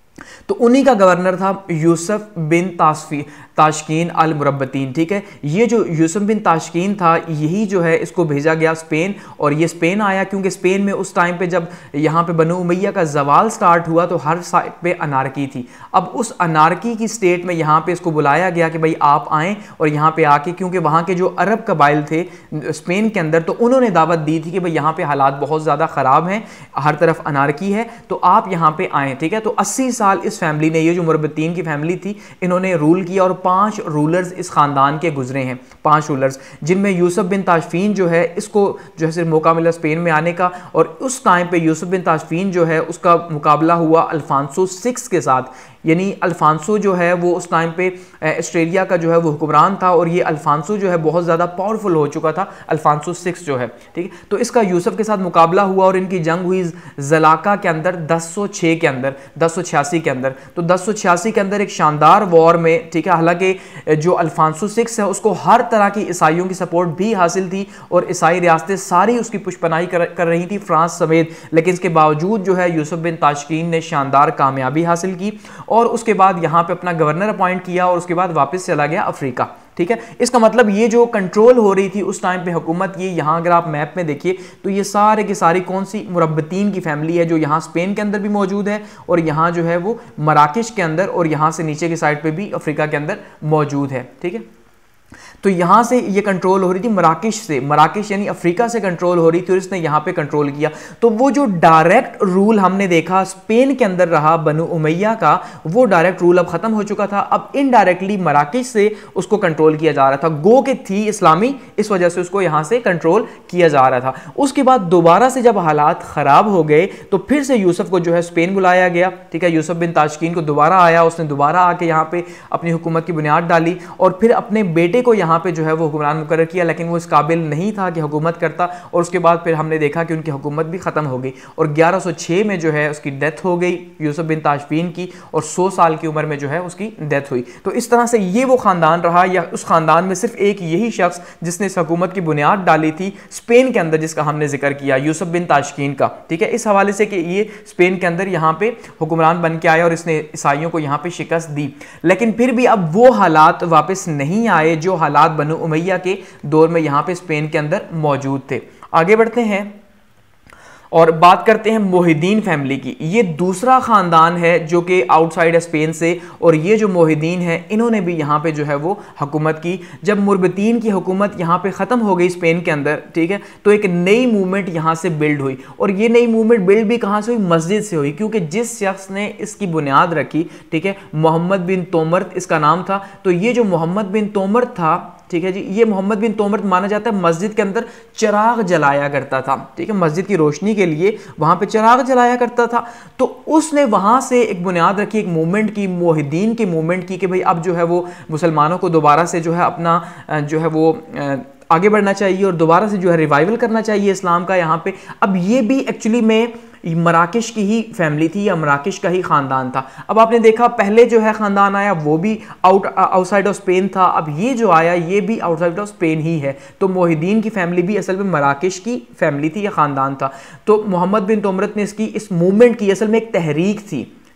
तो उन्हीं का गवर्नर था यूसुफ बिन ताशफी ताशकीन अल मुरब्बतीन, ठीक है। ये जो यूसुफ बिन ताशकीन था, यही जो है इसको भेजा गया स्पेन, और ये स्पेन आया क्योंकि स्पेन में उस टाइम पे जब यहाँ पे बनु उमैया का जवाल स्टार्ट हुआ तो हर साइड पे अनारकी थी। अब उस अनारकी की स्टेट में यहाँ पे इसको बुलाया गया कि भाई आप आएँ और यहाँ पे आके, क्योंकि वहाँ के जो अरब कबाइल थे स्पेन के अंदर, तो उन्होंने दावत दी थी कि भाई यहाँ पे हालात बहुत ज़्यादा ख़राब हैं, हर तरफ अनारकी है, तो आप यहाँ पे आएँ, ठीक है। तो अस्सी साल इस फैमिली ने, ये जो मुरब्बतीन की फैमिली थी, इन्होंने रूल किया, और पांच रूलर्स इस खानदान के गुजरे हैं, पांच रूलर्स, जिनमें यूसुफ बिन ताशफीन जो है, इसको जो है सिर्फ मौका मिला स्पेन में आने का, और उस टाइम पे यूसुफ बिन ताशफीन जो है उसका मुकाबला हुआ अल्फांसो सिक्स के साथ। यानी अल्फांसो जो है वो उस टाइम पे ऑस्ट्रेलिया का जो है वो हुक्मरान था, और ये अल्फांसो जो है बहुत ज़्यादा पावरफुल हो चुका था, अल्फांसो सिक्स जो है, ठीक है। तो इसका यूसुफ के साथ मुकाबला हुआ और इनकी जंग हुई जलाका के अंदर दस सौ छः के अंदर, दस सौ छियासी के अंदर। तो दस सौ छियासी के अंदर एक शानदार वॉर में, ठीक है, हालांकि जो अल्फांसो सिक्स है उसको हर तरह की ईसाइयों की सपोर्ट भी हासिल थी, और ईसाई रियासतें सारी उसकी पुष्पनाई कर, कर रही थी, फ्रांस समेत, लेकिन इसके बावजूद जो है यूसुफ बिन ताशकीन ने शानदार कामयाबी हासिल की, और उसके बाद यहाँ पे अपना गवर्नर अपॉइंट किया, और उसके बाद वापस चला गया अफ्रीका, ठीक है। इसका मतलब ये जो कंट्रोल हो रही थी उस टाइम पे हुकूमत, ये यहाँ अगर आप मैप में देखिए तो ये सारे की सारी कौन सी मुरब्बतीन की फैमिली है, जो यहाँ स्पेन के अंदर भी मौजूद है, और यहाँ जो है वो मराकेश के अंदर, और यहाँ से नीचे की साइड पे भी अफ्रीका के अंदर मौजूद है, ठीक है। तो यहाँ से ये कंट्रोल हो रही थी मराकेश से, मराकेश यानी अफ्रीका से कंट्रोल हो रही थी, और इसने यहाँ पे कंट्रोल किया। तो वो जो डायरेक्ट रूल हमने देखा स्पेन के अंदर रहा बनु उमैया का, वो डायरेक्ट रूल अब खत्म हो चुका था, अब इनडायरेक्टली मराकेश से उसको कंट्रोल किया जा रहा था। गो के थी इस्लामी, इस वजह से उसको यहाँ से कंट्रोल किया जा रहा था। उसके बाद दोबारा से जब हालात ख़राब हो गए तो फिर से यूसुफ को जो है स्पेन बुलाया गया, ठीक है। यूसुफ बिन ताशकीन को दोबारा आया, उसने दोबारा आके यहाँ पे अपनी हुकूमत की बुनियाद डाली, और फिर अपने बेटे को यहाँ पे जो है वो हुक्मरान मुकर्रर किया, लेकिन वो इस काबिल नहीं था कि हुकूमत करता, और उसके बाद फिर हमने देखा कि उनकी हुकूमत भी ख़त्म हो गई, और ग्यारह सौ छः में जो है उसकी डेथ हो गई यूसुफ बिन ताशफीन की, और सौ साल की उम्र में जो है उसकी डेथ हुई। तो इस तरह से ये वो ख़ानदान रहा, या उस ख़ानदान में सिर्फ एक यही शख्स जिसने इस हुकूमत की बुनियाद डाली थी स्पेन के अंदर, जिसका हमने जिक्र किया, यूसुफ बिन ताशकीन का, ठीक है। इस हवाले से कि ये स्पेन के अंदर यहाँ पे हुक्मरान बन के आया और इसने ईसाइयों को यहाँ पे शिकस्त दी, लेकिन फिर भी अब वो हालात वापस नहीं आए जो हालात बनु उमैया के दौर में यहाँ पे स्पेन के अंदर मौजूद थे। आगे बढ़ते हैं और बात करते हैं मोहिदीन फैमिली की। ये दूसरा ख़ानदान है जो कि आउटसाइड स्पेन से, और ये जो मोहिदीन है इन्होंने भी यहाँ पे जो है वो हुकूमत की। जब मुरब्बतीन की हुकूमत यहाँ पे ख़त्म हो गई स्पेन के अंदर, ठीक है, तो एक नई मूवमेंट यहाँ से बिल्ड हुई, और ये नई मूवमेंट बिल्ड भी कहाँ से हुई, मस्जिद से हुई, क्योंकि जिस शख्स ने इसकी बुनियाद रखी, ठीक है, मोहम्मद बिन तोमर्त इसका नाम था। तो ये जो मोहम्मद बिन तोमर्त था, ठीक है जी, ये मोहम्मद बिन तोमर्त माना जाता है मस्जिद के अंदर चिराग जलाया करता था, ठीक है, मस्जिद की रोशनी के लिए वहां पे चिराग जलाया करता था। तो उसने वहां से एक बुनियाद रखी, एक मूवमेंट की, मोहिदीन की मूवमेंट की, कि भाई अब जो है वो मुसलमानों को दोबारा से जो है अपना जो है वो आगे बढ़ना चाहिए, और दोबारा से जो है रिवाइवल करना चाहिए इस्लाम का यहाँ पे। अब ये भी एक्चुअली में मराकेश की ही फैमिली थी, या मराकेश का ही ख़ानदान था। अब आपने देखा पहले जो है ख़ानदान आया वो भी आउट आउटसाइड ऑफ स्पेन था, अब ये जो आया ये भी आउटसाइड ऑफ स्पेन ही है। तो मोहिदीन की फैमिली भी असल में मराकेश की फैमिली थी या ख़ानदान था। तो मोहम्मद बिन तोमरत ने इसकी इस मूवमेंट की, असल में एक तहरीक थी,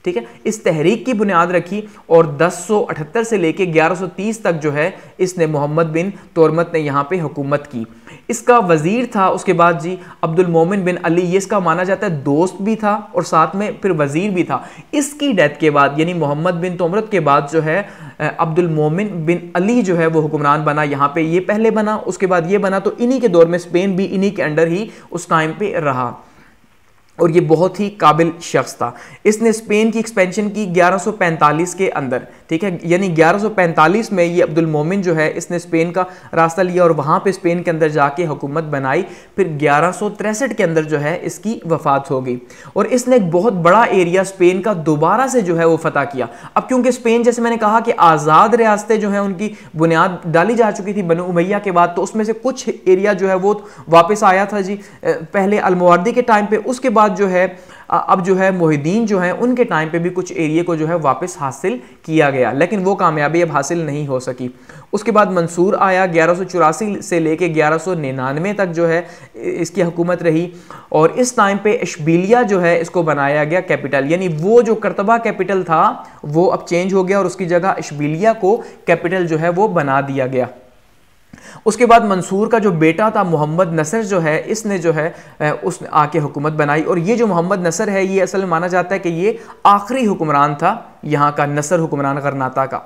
ठीक है। इस तहरीक की बुनियाद रखी और दस सौ अठहत्तर से लेके ग्यारह सौ तीस तक जो है इसने मोहम्मद बिन तोरमत ने यहाँ पे हुकूमत की। इसका वजीर था उसके बाद जी अब्दुल मोमिन बिन अली, ये इसका माना जाता है दोस्त भी था और साथ में फिर वजीर भी था। इसकी डेथ के बाद यानी मोहम्मद बिन तोमरत के बाद जो है अब्दुल मोमिन बिन अली जो है वो हुक्मरान बना यहाँ पे। ये पहले बना, उसके बाद ये बना, तो इन्हीं के दौर में स्पेन भी इन्हीं के अंडर ही उस टाइम पे रहा और ये बहुत ही काबिल शख्स था। इसने स्पेन की एक्सपेंशन की ग्यारह सौ पैंतालीस के अंदर, ठीक है, यानी ग्यारह सौ पैंतालीस में ये अब्दुल मोमिन जो है इसने स्पेन का रास्ता लिया और वहाँ पे स्पेन के अंदर जाके हुकूमत बनाई। फिर ग्यारह सौ तिरसठ के अंदर जो है इसकी वफात हो गई और इसने एक बहुत बड़ा एरिया स्पेन का दोबारा से जो है वो फतह किया। अब क्योंकि स्पेन, जैसे मैंने कहा कि आज़ाद रियासतें जो है उनकी बुनियाद डाली जा चुकी थी बनु उमैया के बाद, तो उसमें से कुछ एरिया जो है वो वापस आया था जी पहले अलमुवार्दी के टाइम पे। उसके बाद जो है अब जो है मोहिद्दीन जो है उनके टाइम पे भी कुछ एरिया को जो है वापस हासिल किया गया, लेकिन वो कामयाबी अब हासिल नहीं हो सकी। उसके बाद मंसूर आया, ग्यारह सौ चौरासी से लेके ग्यारह सौ निन्यानवे तक जो है इसकी हुकूमत रही और इस टाइम पे इशबिलिया जो है इसको बनाया गया कैपिटल, यानी वो जो करतबा कैपिटल था वो अब चेंज हो गया और उसकी जगह इशबिलिया को कैपिटल जो है वो बना दिया गया। उसके बाद मंसूर का जो बेटा था मोहम्मद नसर जो है इसने जो है उसने आके हुकूमत बनाई और ये जो मोहम्मद नसर है ये असल में माना जाता है कि ये आखिरी हुक्मरान था यहाँ का, नसर हुक्मरान गरनाता का।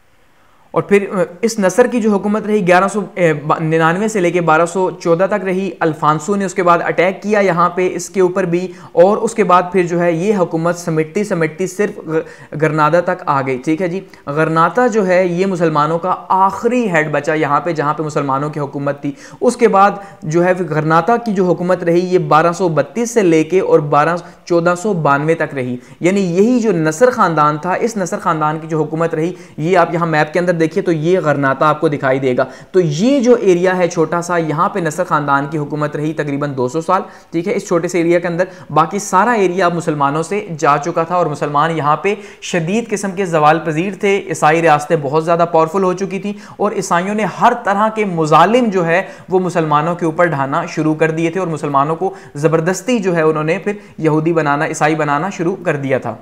और फिर इस नसर की जो हुकूमत रही ग्यारह सौ निन्यानवे से लेके बारह सौ चौदह तक रही। अल्फांसो ने उसके बाद अटैक किया यहाँ पे इसके ऊपर भी और उसके बाद फिर जो है ये हुकूमत समेटती समेटती सिर्फ गरनादा तक आ गई, ठीक है जी। गरनाता जो है ये मुसलमानों का आखिरी हेड बचा यहाँ पे जहाँ पे मुसलमानों की हुकूमत थी। उसके बाद जो है गरनाता की जो हुकूमत रही ये बारह सौ बत्तीस से लेके और बारह चौदह सौ बानवे तक रही, यानी यही जो नसर ख़ानदान था इस नसर ख़ानदान की जो हुकूमत रही ये आप यहाँ मैप के अंदर देखिए तो ये गरनाता आपको दिखाई देगा। तो ये जो एरिया है छोटा सा, यहाँ पे नसर खानदान की हुकूमत रही तकरीबन दो सौ साल, ठीक है, इस छोटे से एरिया के अंदर। बाकी सारा एरिया मुसलमानों से जा चुका था और मुसलमान यहाँ पे शदीद किस्म के जवाल पजीर थे। ईसाई रियासतें बहुत ज़्यादा पावरफुल हो चुकी थी और ईसाइयों ने हर तरह के मुजालिम जो है वो मुसलमानों के ऊपर ढाना शुरू कर दिए थे और मुसलमानों को ज़बरदस्ती जो है उन्होंने फिर यहूदी बनाना, ईसाई बनाना शुरू कर दिया था।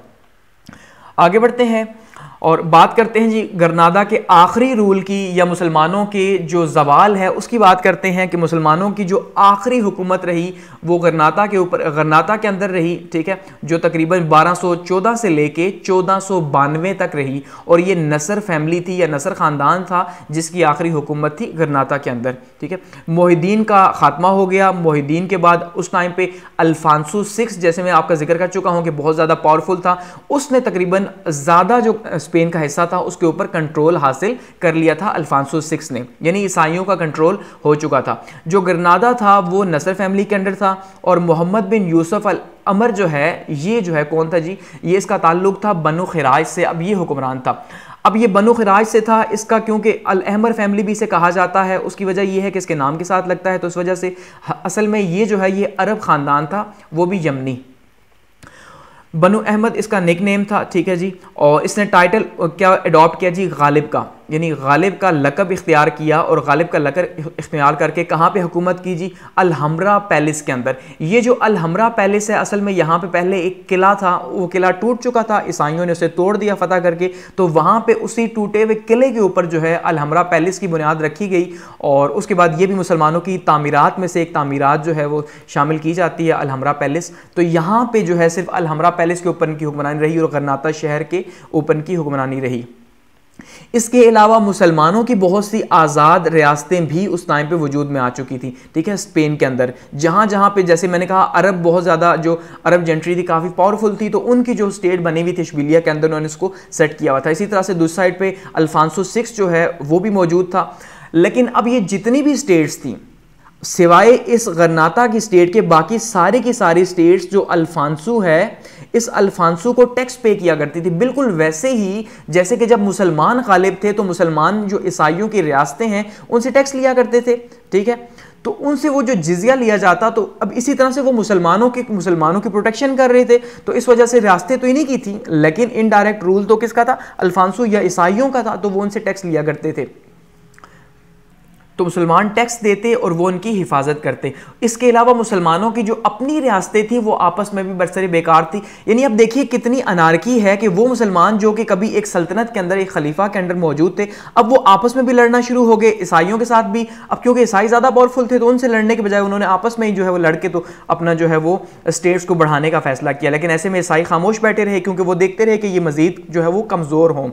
आगे बढ़ते हैं और बात करते हैं जी गरनादा के आखिरी रूल की या मुसलमानों के जो जवाल है उसकी बात करते हैं कि मुसलमानों की जो आखिरी हुकूमत रही वो गरनाता के ऊपर गरनाता के अंदर रही, ठीक है, जो तकरीबन बारह सौ चौदह से लेके चौदह सौ बानवे तक रही और ये नसर फैमिली थी या नसर ख़ानदान था जिसकी आखिरी हुकूमत थी गरनाता के अंदर, ठीक है। मोहिद्दीन का खात्मा हो गया। मोहिद्दीन के बाद उस टाइम पे अल्फांसो सिक्स, जैसे मैं आपका जिक्र कर चुका हूँ कि बहुत ज़्यादा पावरफुल था, उसने तकरीबन ज़्यादा जो स्पेन का हिस्सा था उसके ऊपर कंट्रोल हासिल कर लिया था अल्फांसो सिक्स ने, यानी ईसाइयों का कंट्रोल हो चुका था। जो गरनादा था वो नसर फैमिली के अंडर था और मोहम्मद बिन यूसुफ अल अमर जो है ये जो है कौन था जी, ये इसका ताल्लुक था बनु खिराज से। अब ये हुक्मरान था। अब ये बनु खिराज से था, इसका क्योंकि अल अहमर फैमिली भी इसे कहा जाता है, उसकी वजह ये है कि इसके नाम के साथ लगता है, तो इस वजह से असल में ये जो है ये अरब ख़ानदान था, वो भी यमनी। बनु अहमद इसका निक नेम था, ठीक है जी। और इसने टाइटल क्या अडॉप्ट किया जी, गालिब का, यानी गालिब का लक़ब इख्तियार किया और गालिब का लक़ब इख्तियार करके कहाँ पे हुकूमत की जी, अलहमरा पैलेस के अंदर। ये जो अलहमरा पैलेस है असल में यहाँ पे पहले एक किला था, वो किला टूट चुका था, ईसाइयों ने उसे तोड़ दिया फतह करके, तो वहाँ पे उसी टूटे हुए किले के ऊपर जो है अलहमरा पैलेस की बुनियाद रखी गई और उसके बाद ये भी मुसलमानों की तामीरात में से एक तामीरात जो है वो शामिल की जाती है अलहमरा पैलेस। तो यहाँ पर जो है सिर्फ अलहमरा पैलेस के ऊपर की हुक्मरानी रही और गरनाता शहर के ऊपर की हुक्मरानी रही। इसके अलावा मुसलमानों की बहुत सी आज़ाद रियासतें भी उस टाइम पे वजूद में आ चुकी थी, ठीक है, स्पेन के अंदर। जहाँ जहाँ पे जैसे मैंने कहा अरब बहुत ज़्यादा जो अरब जेंट्री थी काफ़ी पावरफुल थी, तो उनकी जो स्टेट बनी हुई थी इशबिलिया के अंदर उन्होंने इसको सेट किया हुआ था। इसी तरह से दूसरी साइड पे अल्फांसो सिक्स जो है वो भी मौजूद था। लेकिन अब ये जितनी भी स्टेट्स थी सिवाय इस गरनाता की स्टेट के, बाकी सारी की सारी स्टेट्स जो अल्फांसो है इस अल्फांसो को टैक्स पे किया करती थी, बिल्कुल वैसे ही जैसे कि जब मुसलमान गालिब थे तो मुसलमान जो ईसाइयों की रियासतें हैं उनसे टैक्स लिया करते थे, ठीक है, तो उनसे वो जो जिजिया लिया जाता, तो अब इसी तरह से वो मुसलमानों के मुसलमानों की प्रोटेक्शन कर रहे थे, तो इस वजह से रियासतें तो इन्हीं की थी, लेकिन इनडायरेक्ट रूल तो किसका था, अल्फांसो या ईसाइयों का था, तो वो उनसे टैक्स लिया करते थे। तो मुसलमान टैक्स देते और वो उनकी हिफाजत करते। इसके अलावा मुसलमानों की जो अपनी रियासतें थी वो आपस में भी बरसरे बेकार थी। यानी अब देखिए कितनी अनारकी है कि वो मुसलमान जो कि कभी एक सल्तनत के अंदर, एक खलीफा के अंदर मौजूद थे, अब वो आपस में भी लड़ना शुरू हो गए, ईसाइयों के साथ भी। अब क्योंकि ईसाई ज़्यादा पावरफुल थे तो उनसे लड़ने के बजाय उन्होंने आपस में ही जो है वो लड़के तो अपना जो है वो स्टेट्स को बढ़ाने का फैसला किया। लेकिन ऐसे में ईसाई खामोश बैठे रहे क्योंकि वो देखते रहे कि ये मजीद जो है वो कमज़ोर हों।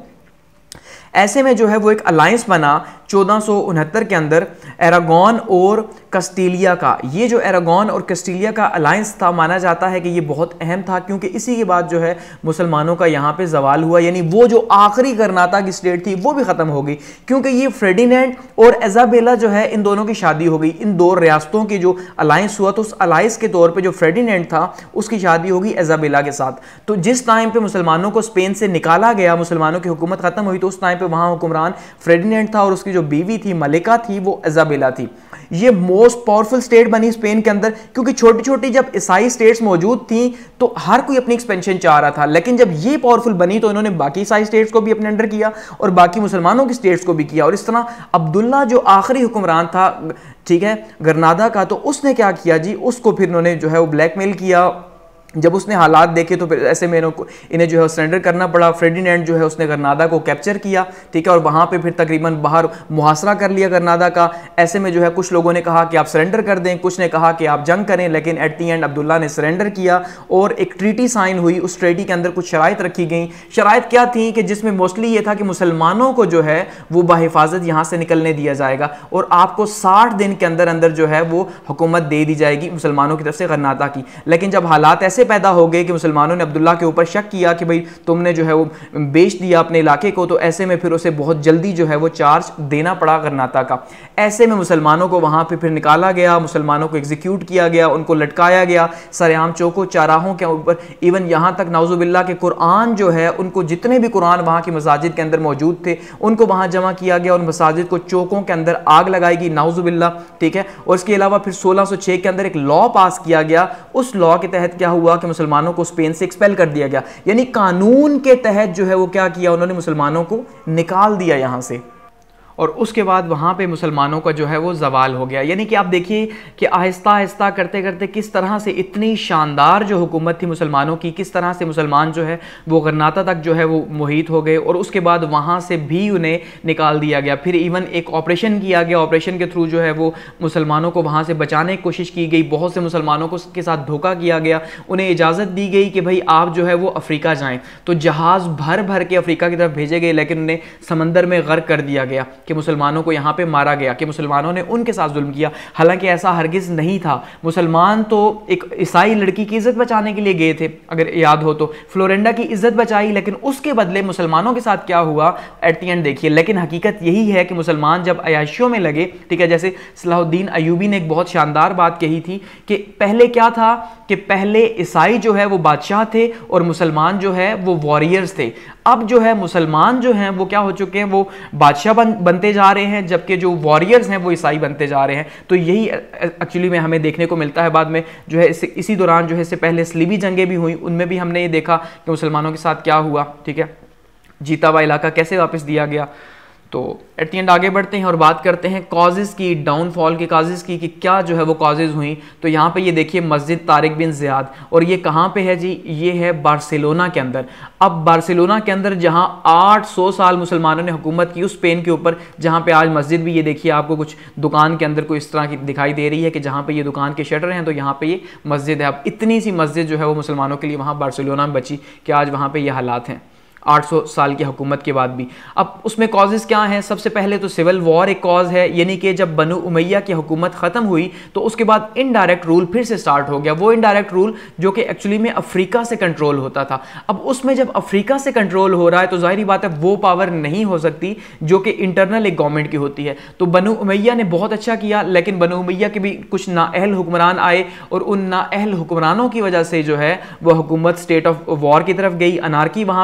ऐसे में जो है वो एक अलायंस बना चौदह सौ उनहत्तर के अंदर एरागॉन और कस्टिलिया का। ये जो एरागॉन और कस्टिलिया का अलायंस था, माना जाता है कि ये बहुत अहम था क्योंकि इसी के बाद जो है मुसलमानों का यहाँ पे जवाल हुआ। यानी वो जो आखिरी गरनाता की स्टेट थी वो भी ख़त्म हो गई क्योंकि ये फ्रेडिनेंड और इजाबेला जो है इन दोनों की शादी हो गई। इन दो रियासतों की जो अलायंस हुआ तो उस अलायंस के तौर पर जो फ्रेडिनेंड था उसकी शादी होगी इजाबेला के साथ। तो जिस टाइम पर मुसलमानों को स्पेन से निकाला गया, मुसलमानों की हुकूमत ख़त्म हुई, तो उस टाइम पर वहाँ हुक्मरान फ्रेडिनेंड था और उसकी जो बीवी थी मलिका थी वो इजाबेला थी। ये मोस्ट पावरफुल स्टेट बनी स्पेन के अंदर क्योंकि छोटी छोटी जब ईसाई स्टेट्स मौजूद थी तो हर कोई अपनी एक्सपेंशन चाह रहा था। लेकिन जब ये पावरफुल बनी तो इन्होंने बाकी ईसाई स्टेट्स को भी अपने अंडर किया और बाकी मुसलमानों की स्टेट्स को भी किया। और इस तरह अब्दुल्ला जो आखिरी हुक्मरान था, ठीक है, गरनादा का, तो उसने क्या किया जी, उसको फिर उन्होंने जो है वो ब्लैकमेल किया। जब उसने हालात देखे तो फिर ऐसे में इन्हें जो है सरेंडर करना पड़ा। फ्रेडिनेंड जो है उसने गरनादा को कैप्चर किया, ठीक है, और वहाँ पे फिर तकरीबन बाहर मुहासरा कर लिया गरनादा का। ऐसे में जो है कुछ लोगों ने कहा कि आप सरेंडर कर दें, कुछ ने कहा कि आप जंग करें, लेकिन एट दी एंड अब्दुल्ला ने सरेंडर किया और एक ट्रीटी साइन हुई। उस ट्रीटी के अंदर कुछ शराइत रखी गई। शराइत क्या थी कि जिसमें मोस्टली ये था कि मुसलमानों को जो है वो बाहिफाजत यहाँ से निकलने दिया जाएगा और आपको साठ दिन के अंदर अंदर जो है वो हुकूमत दे दी जाएगी मुसलमानों की तरफ से गरनादा की। लेकिन जब हालात ऐसे पैदा हो गए कि मुसलमानों ने अब्दुल्ला के ऊपर शक किया कि भाई तुमने जो है वो बेच दिया अपने इलाके को, तो ऐसे में फिर उसे बहुत जल्दी जो है वो चार्ज देना पड़ा गरनाता का। ऐसे में मुसलमानों को वहां पे फिर निकाला गया, मुसलमानों को एग्जीक्यूट किया गया, उनको लटकाया गया सरेआम चौकों चौराहों के ऊपर। इवन यहां तक नाउजुबिल्ला के कुरान जो है उनको, जितने भी कुरान वहां की मसाजिद के अंदर मौजूद थे उनको वहां जमा किया गया और मसाजिद को चौकों के अंदर आग लगाई गई, नाउजुबिल्ला, ठीक है। और इसके अलावा फिर सोलह सौ छह के अंदर एक लॉ पास किया गया। उस लॉ के तहत क्या हुआ कि मुसलमानों को स्पेन से एक्सपेल कर दिया गया। यानी कानून के तहत जो है वो क्या किया, उन्होंने मुसलमानों को निकाल दिया यहां से। और उसके बाद वहाँ पे मुसलमानों का जो है वो जवाल हो गया। यानी कि आप देखिए कि आहिस्ता आहिस्ता करते करते किस तरह से इतनी शानदार जो हुकूमत थी मुसलमानों की, किस तरह से मुसलमान जो है वो गरनाता तक जो है वो मुहित हो गए और उसके बाद वहाँ से भी उन्हें निकाल दिया गया। फिर इवन एक ऑपरेशन किया गया, ऑपरेशन के थ्रू जो है वो मुसलमानों को वहाँ से बचाने की कोशिश की गई। बहुत से मुसलमानों को के साथ धोखा किया गया, उन्हें इजाज़त दी गई कि भाई आप जो है वो अफ्रीका जाएँ, तो जहाज़ भर भर के अफ्रीका की तरफ भेजे गए, लेकिन उन्हें समंदर में गर्क कर दिया गया कि मुसलमानों को यहाँ पे मारा गया, कि मुसलमानों ने उनके साथ जुल्म किया। हालांकि ऐसा हरगिज़ नहीं था। मुसलमान तो एक ईसाई लड़की की इज्जत बचाने के लिए गए थे, अगर याद हो तो फ्लोरेंडा की इज्जत बचाई, लेकिन उसके बदले मुसलमानों के साथ क्या हुआ एट द एंड देखिए। लेकिन हकीकत यही है कि मुसलमान जब अयाशियों में लगे, ठीक है, जैसे सलाहुद्दीन अयूबी ने एक बहुत शानदार बात कही थी कि पहले क्या था कि पहले ईसाई जो है वो बादशाह थे और मुसलमान जो है वो वॉरियर्स थे। अब जो है मुसलमान जो हैं वो क्या हो चुके हैं, वो बादशाह बन, बनते जा रहे हैं, जबकि जो वॉरियर्स हैं वो ईसाई बनते जा रहे हैं। तो यही एक्चुअली में हमें देखने को मिलता है। बाद में जो है इस, इसी दौरान जो है इससे पहले सलीबी जंगें भी हुई, उनमें भी हमने ये देखा कि मुसलमानों के साथ क्या हुआ, ठीक है, जीता हुआ इलाका कैसे वापस दिया गया। तो एट द एंड आगे बढ़ते हैं और बात करते हैं कॉजेज़ की, डाउनफॉल की, कॉजेज़ की, कि क्या जो है वो कॉजेज़ हुई। तो यहाँ पे ये देखिए मस्जिद तारिक बिन ज़ियाद, और ये कहाँ पे है जी, ये है बार्सिलोना के अंदर। अब बार्सिलोना के अंदर जहाँ आठ सौ साल मुसलमानों ने हुकूमत की उस स्पेन के ऊपर, जहाँ पे आज मस्जिद भी, ये देखिए आपको कुछ दुकान के अंदर कोई इस तरह की दिखाई दे रही है कि जहाँ पे ये दुकान के शटर हैं तो यहाँ पे ये मस्जिद है। अब इतनी सी मस्जिद जो है वो मुसलमानों के लिए वहाँ बार्सिलोना में बची कि आज वहाँ पर ये हालात हैं आठ सौ साल की हुकूमत के बाद भी। अब उसमें कॉजेज़ क्या हैं, सबसे पहले तो सिविल वॉर एक कॉज है, यानी कि जब बनु उमैया की हुकूमत ख़त्म हुई तो उसके बाद इनडायरेक्ट रूल फिर से स्टार्ट हो गया। वो इनडायरेक्ट रूल जो कि एक्चुअली में अफ्रीका से कंट्रोल होता था। अब उसमें जब अफ्रीका से कंट्रोल हो रहा है तो जाहिर बात है वो पावर नहीं हो सकती जो कि इंटरनल एक गवर्नमेंट की होती है। तो बनु उमैया ने बहुत अच्छा किया, लेकिन बनु उमैया के भी कुछ नाअहल हुक्मरान आए और उन नाअहल हुक्मरानों की वजह से जो है वह हुकूमत स्टेट ऑफ वॉर की तरफ गई, अनारकी वहाँ पर पैदा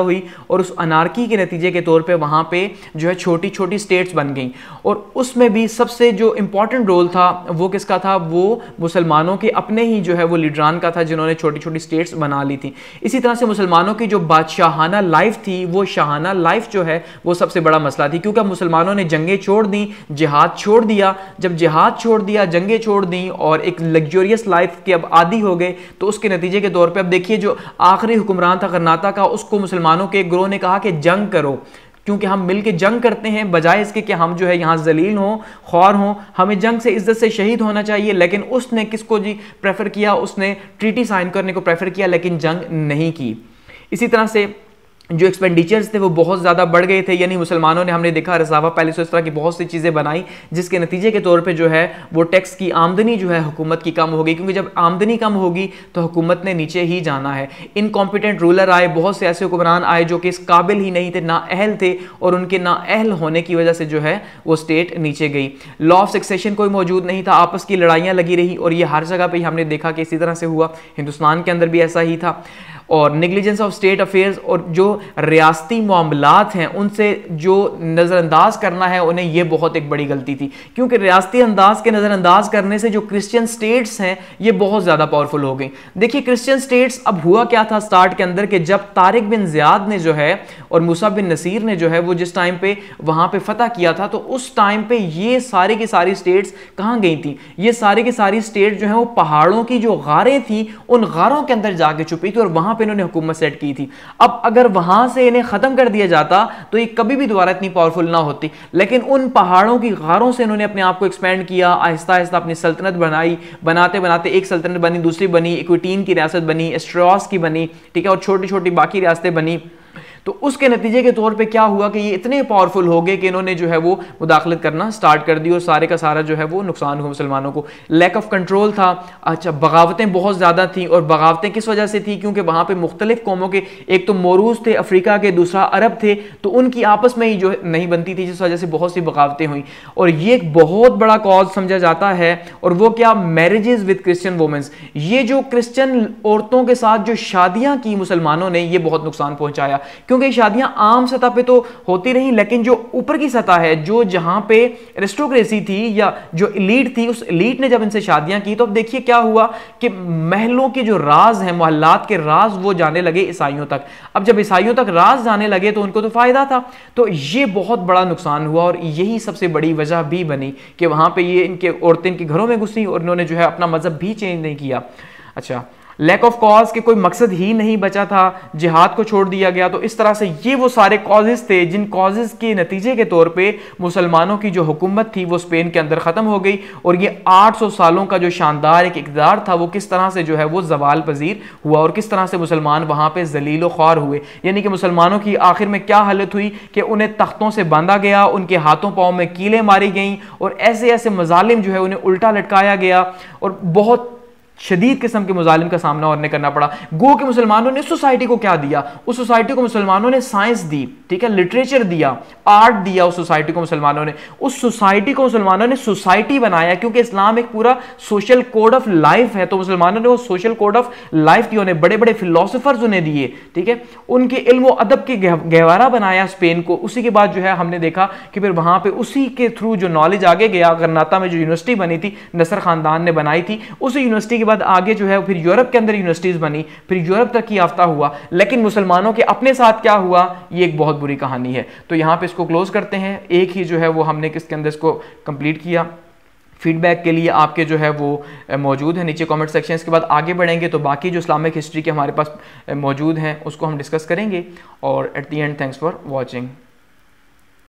हुई और उस अनार्की के नतीजे के तौर पे वहाँ पे जो है छोटी छोटी स्टेट्स बन गई। और उसमें भी सबसे जो इम्पॉर्टेंट रोल था वो किसका था, वो मुसलमानों के अपने ही जो है वो लीडरान का था, जिन्होंने छोटी छोटी स्टेट्स बना ली थी। इसी तरह से मुसलमानों की जो बादशाहाना लाइफ थी, वो शाहाना लाइफ जो है वो सबसे बड़ा मसला थी, क्योंकि मुसलमानों ने जंगें छोड़ दी, जिहाद छोड़ दिया। जब जिहाद छोड़ दिया, जंगें छोड़ दी और एक लग्जरियस लाइफ के अब आदी हो गए, तो उसके नतीजे के तौर पे अब देखिए जो आखिरी हुक्मरान था कर्नाटक का, उसको मुसलमानों के एक ग्रोह ने कहा कि जंग करो, क्योंकि हम मिलके जंग करते हैं बजाय इसके कि हम जो है यहाँ जलील हों, ख्वार हों, हमें जंग से इज्जत से शहीद होना चाहिए। लेकिन उसने किसको जी प्रेफर किया, उसने ट्रीटी साइन करने को प्रेफर किया, लेकिन जंग नहीं की। इसी तरह से जो एक्सपेंडिचर्स थे वो बहुत ज़्यादा बढ़ गए थे, यानी मुसलमानों ने, हमने देखा रसावा पैलेस इस तरह की बहुत सी चीज़ें बनाई, जिसके नतीजे के तौर पे जो है वो टैक्स की आमदनी जो है हुकूमत की कम हो गई, क्योंकि जब आमदनी कम होगी तो हुकूमत ने नीचे ही जाना है। इनकॉम्पिटेंट रूलर आए, बहुत से ऐसे हुक्मरान आए जो कि इस काबिल ही नहीं थे, ना अहल थे, और उनके ना अहल होने की वजह से जो है वो स्टेट नीचे गई। लॉ ऑफ सक्सेशन कोई मौजूद नहीं था, आपस की लड़ाइयाँ लगी रही, और ये हर जगह पर ही हमने देखा कि इसी तरह से हुआ, हिंदुस्तान के अंदर भी ऐसा ही था। और नेग्लिजेंस ऑफ स्टेट अफेयर्स, और जो रियासती मामलात हैं उनसे जो नज़रअंदाज करना है उन्हें, ये बहुत एक बड़ी गलती थी, क्योंकि रियासती अंदाज के नज़रअंदाज करने से जो क्रिश्चियन स्टेट्स हैं ये बहुत ज़्यादा पावरफुल हो गई। देखिए क्रिश्चियन स्टेट्स, अब हुआ क्या था स्टार्ट के अंदर कि जब तारिक बिन ज़ियाद ने जो है और मूसा बिन नसीर ने जो है वो जिस टाइम पे वहाँ पे फतह किया था, तो उस टाइम पे ये सारी की सारी स्टेट्स कहाँ गई थी, ये सारी की सारी स्टेट जो है वो पहाड़ों की जो गारें थी उन गारों के अंदर जाके छुपी थी, और वहाँ इन्होंने हुकूमत सेट की थी। अब अगर वहां से इन्हें खत्म कर दिया जाता तो ये कभी भी दोबारा इतनी पावरफुल ना होती, लेकिन उन पहाड़ों की गारों से इन्होंने अपने आप को एक्सपेंड किया, आहिस्ता आहिस्ता अपनी सल्तनत बनाई, बनाते बनाते एक सल्तनत बनी, दूसरी बनी, इक्विटीन की रियासत बनी, एस्ट्रोस की बनी, ठीक है, और छोटी छोटी बाकी रियासतें बनी। तो उसके नतीजे के तौर पे क्या हुआ कि ये इतने पावरफुल हो गए कि इन्होंने जो है वो मुदाखलत करना स्टार्ट कर दी, और सारे का सारा जो है वो नुकसान हुआ मुसलमानों को। लैक ऑफ कंट्रोल था, अच्छा बगावतें बहुत ज़्यादा थी, और बगावतें किस वजह से थी, क्योंकि वहाँ पे मुख्तलिफ कौमों के, एक तो मोरूज थे अफ्रीका के, दूसरा अरब थे, तो उनकी आपस में ही जो नहीं बनती थी, जिस वजह से बहुत सी बगावतें हुई। और ये एक बहुत बड़ा कॉज समझा जाता है, और वो क्या, मैरिजेस विद क्रिश्चियन वुमेन्स। ये जो क्रिश्चियन औरतों के साथ जो शादियाँ की मुसलमानों ने, ये बहुत नुकसान पहुँचाया, क्योंकि शादियां आम सतह पे तो होती रही, लेकिन जो ऊपर की सतह है, जो जहां पे एरिस्टोक्रेसी थी या जो एलीट थी, उस एलीट ने जब इनसे शादियां की, तो अब देखिए क्या हुआ कि महलों के जो राज हैं, मोहल्लात के राज, वो जाने लगे ईसाइयों तक। अब जब ईसाइयों तक राज जाने लगे तो उनको तो फायदा था, तो ये बहुत बड़ा नुकसान हुआ, और यही सबसे बड़ी वजह भी बनी कि वहां पे ये इनके औरतें इनके घरों में घुसी और इन्होंने जो है अपना मजहब भी चेंज नहीं किया। अच्छा, लैक ऑफ कॉज के कोई मकसद ही नहीं बचा था, जिहाद को छोड़ दिया गया। तो इस तरह से ये वो सारे कॉजेज थे जिन कॉजेज के नतीजे के तौर पे मुसलमानों की जो हुकूमत थी वो स्पेन के अंदर ख़त्म हो गई, और ये आठ सौ सालों का जो शानदार एक इक़्तिदार था वो किस तरह से जो है वो जवाल पजीर हुआ, और किस तरह से मुसलमान वहाँ पर जलील व ख्वार हुए। यानी कि मुसलमानों की आखिर में क्या हालत हुई कि उन्हें तख्तों से बांधा गया, उनके हाथों पाँव में कीलें मारी गईं, और ऐसे ऐसे मजालिम जो है उन्हें उल्टा लटकाया गया, और बहुत शदीद किस्म के मुजालिम का सामना उन्हें करना पड़ा। गो के मुसलमानों ने सोसाइटी को क्या दिया, उस सोसाइटी को मुसलमानों ने साइंस दी, ठीक है, लिटरेचर दिया, आर्ट दिया, उस सोसाइटी को मुसलमानों ने, उस सोसाइटी को मुसलमानों ने सोसाइटी बनाया, क्योंकि इस्लाम एक पूरा सोशल कोड ऑफ लाइफ है, तो मुसलमानों ने वो सोशल कोड ऑफ लाइफ दिए, उन्हें बड़े बड़े फिलोसोफर्स उन्हें दिए, ठीक है, उनके इल्म व अदब के गहवारा बनाया स्पेन को। उसी के बाद जो है हमने देखा कि फिर वहां पर उसी के थ्रू जो नॉलेज आगे गया, गर्नाता में जो यूनिवर्सिटी बनी थी, नसर खानदान ने बनाई थी, उसी यूनिवर्सिटी के बाद आगे जो है फिर यूरोप के अंदर यूनिवर्सिटीज बनी, फिर यूरोप तक ही याफ्ता हुआ। लेकिन मुसलमानों के अपने साथ क्या हुआ, ये एक बहुत बुरी कहानी है। तो यहां पे इसको क्लोज करते हैं। एक ही जो है वो हमने किसके अंदर इसको कंप्लीट किया। फीडबैक के लिए आपके जो है वो मौजूद है नीचे कमेंट सेक्शन। इसके बाद आगे बढ़ेंगे तो बाकी जो इस्लामिक हिस्ट्री के हमारे पास मौजूद हैं उसको हम डिस्कस करेंगे। और at the end thanks for watching.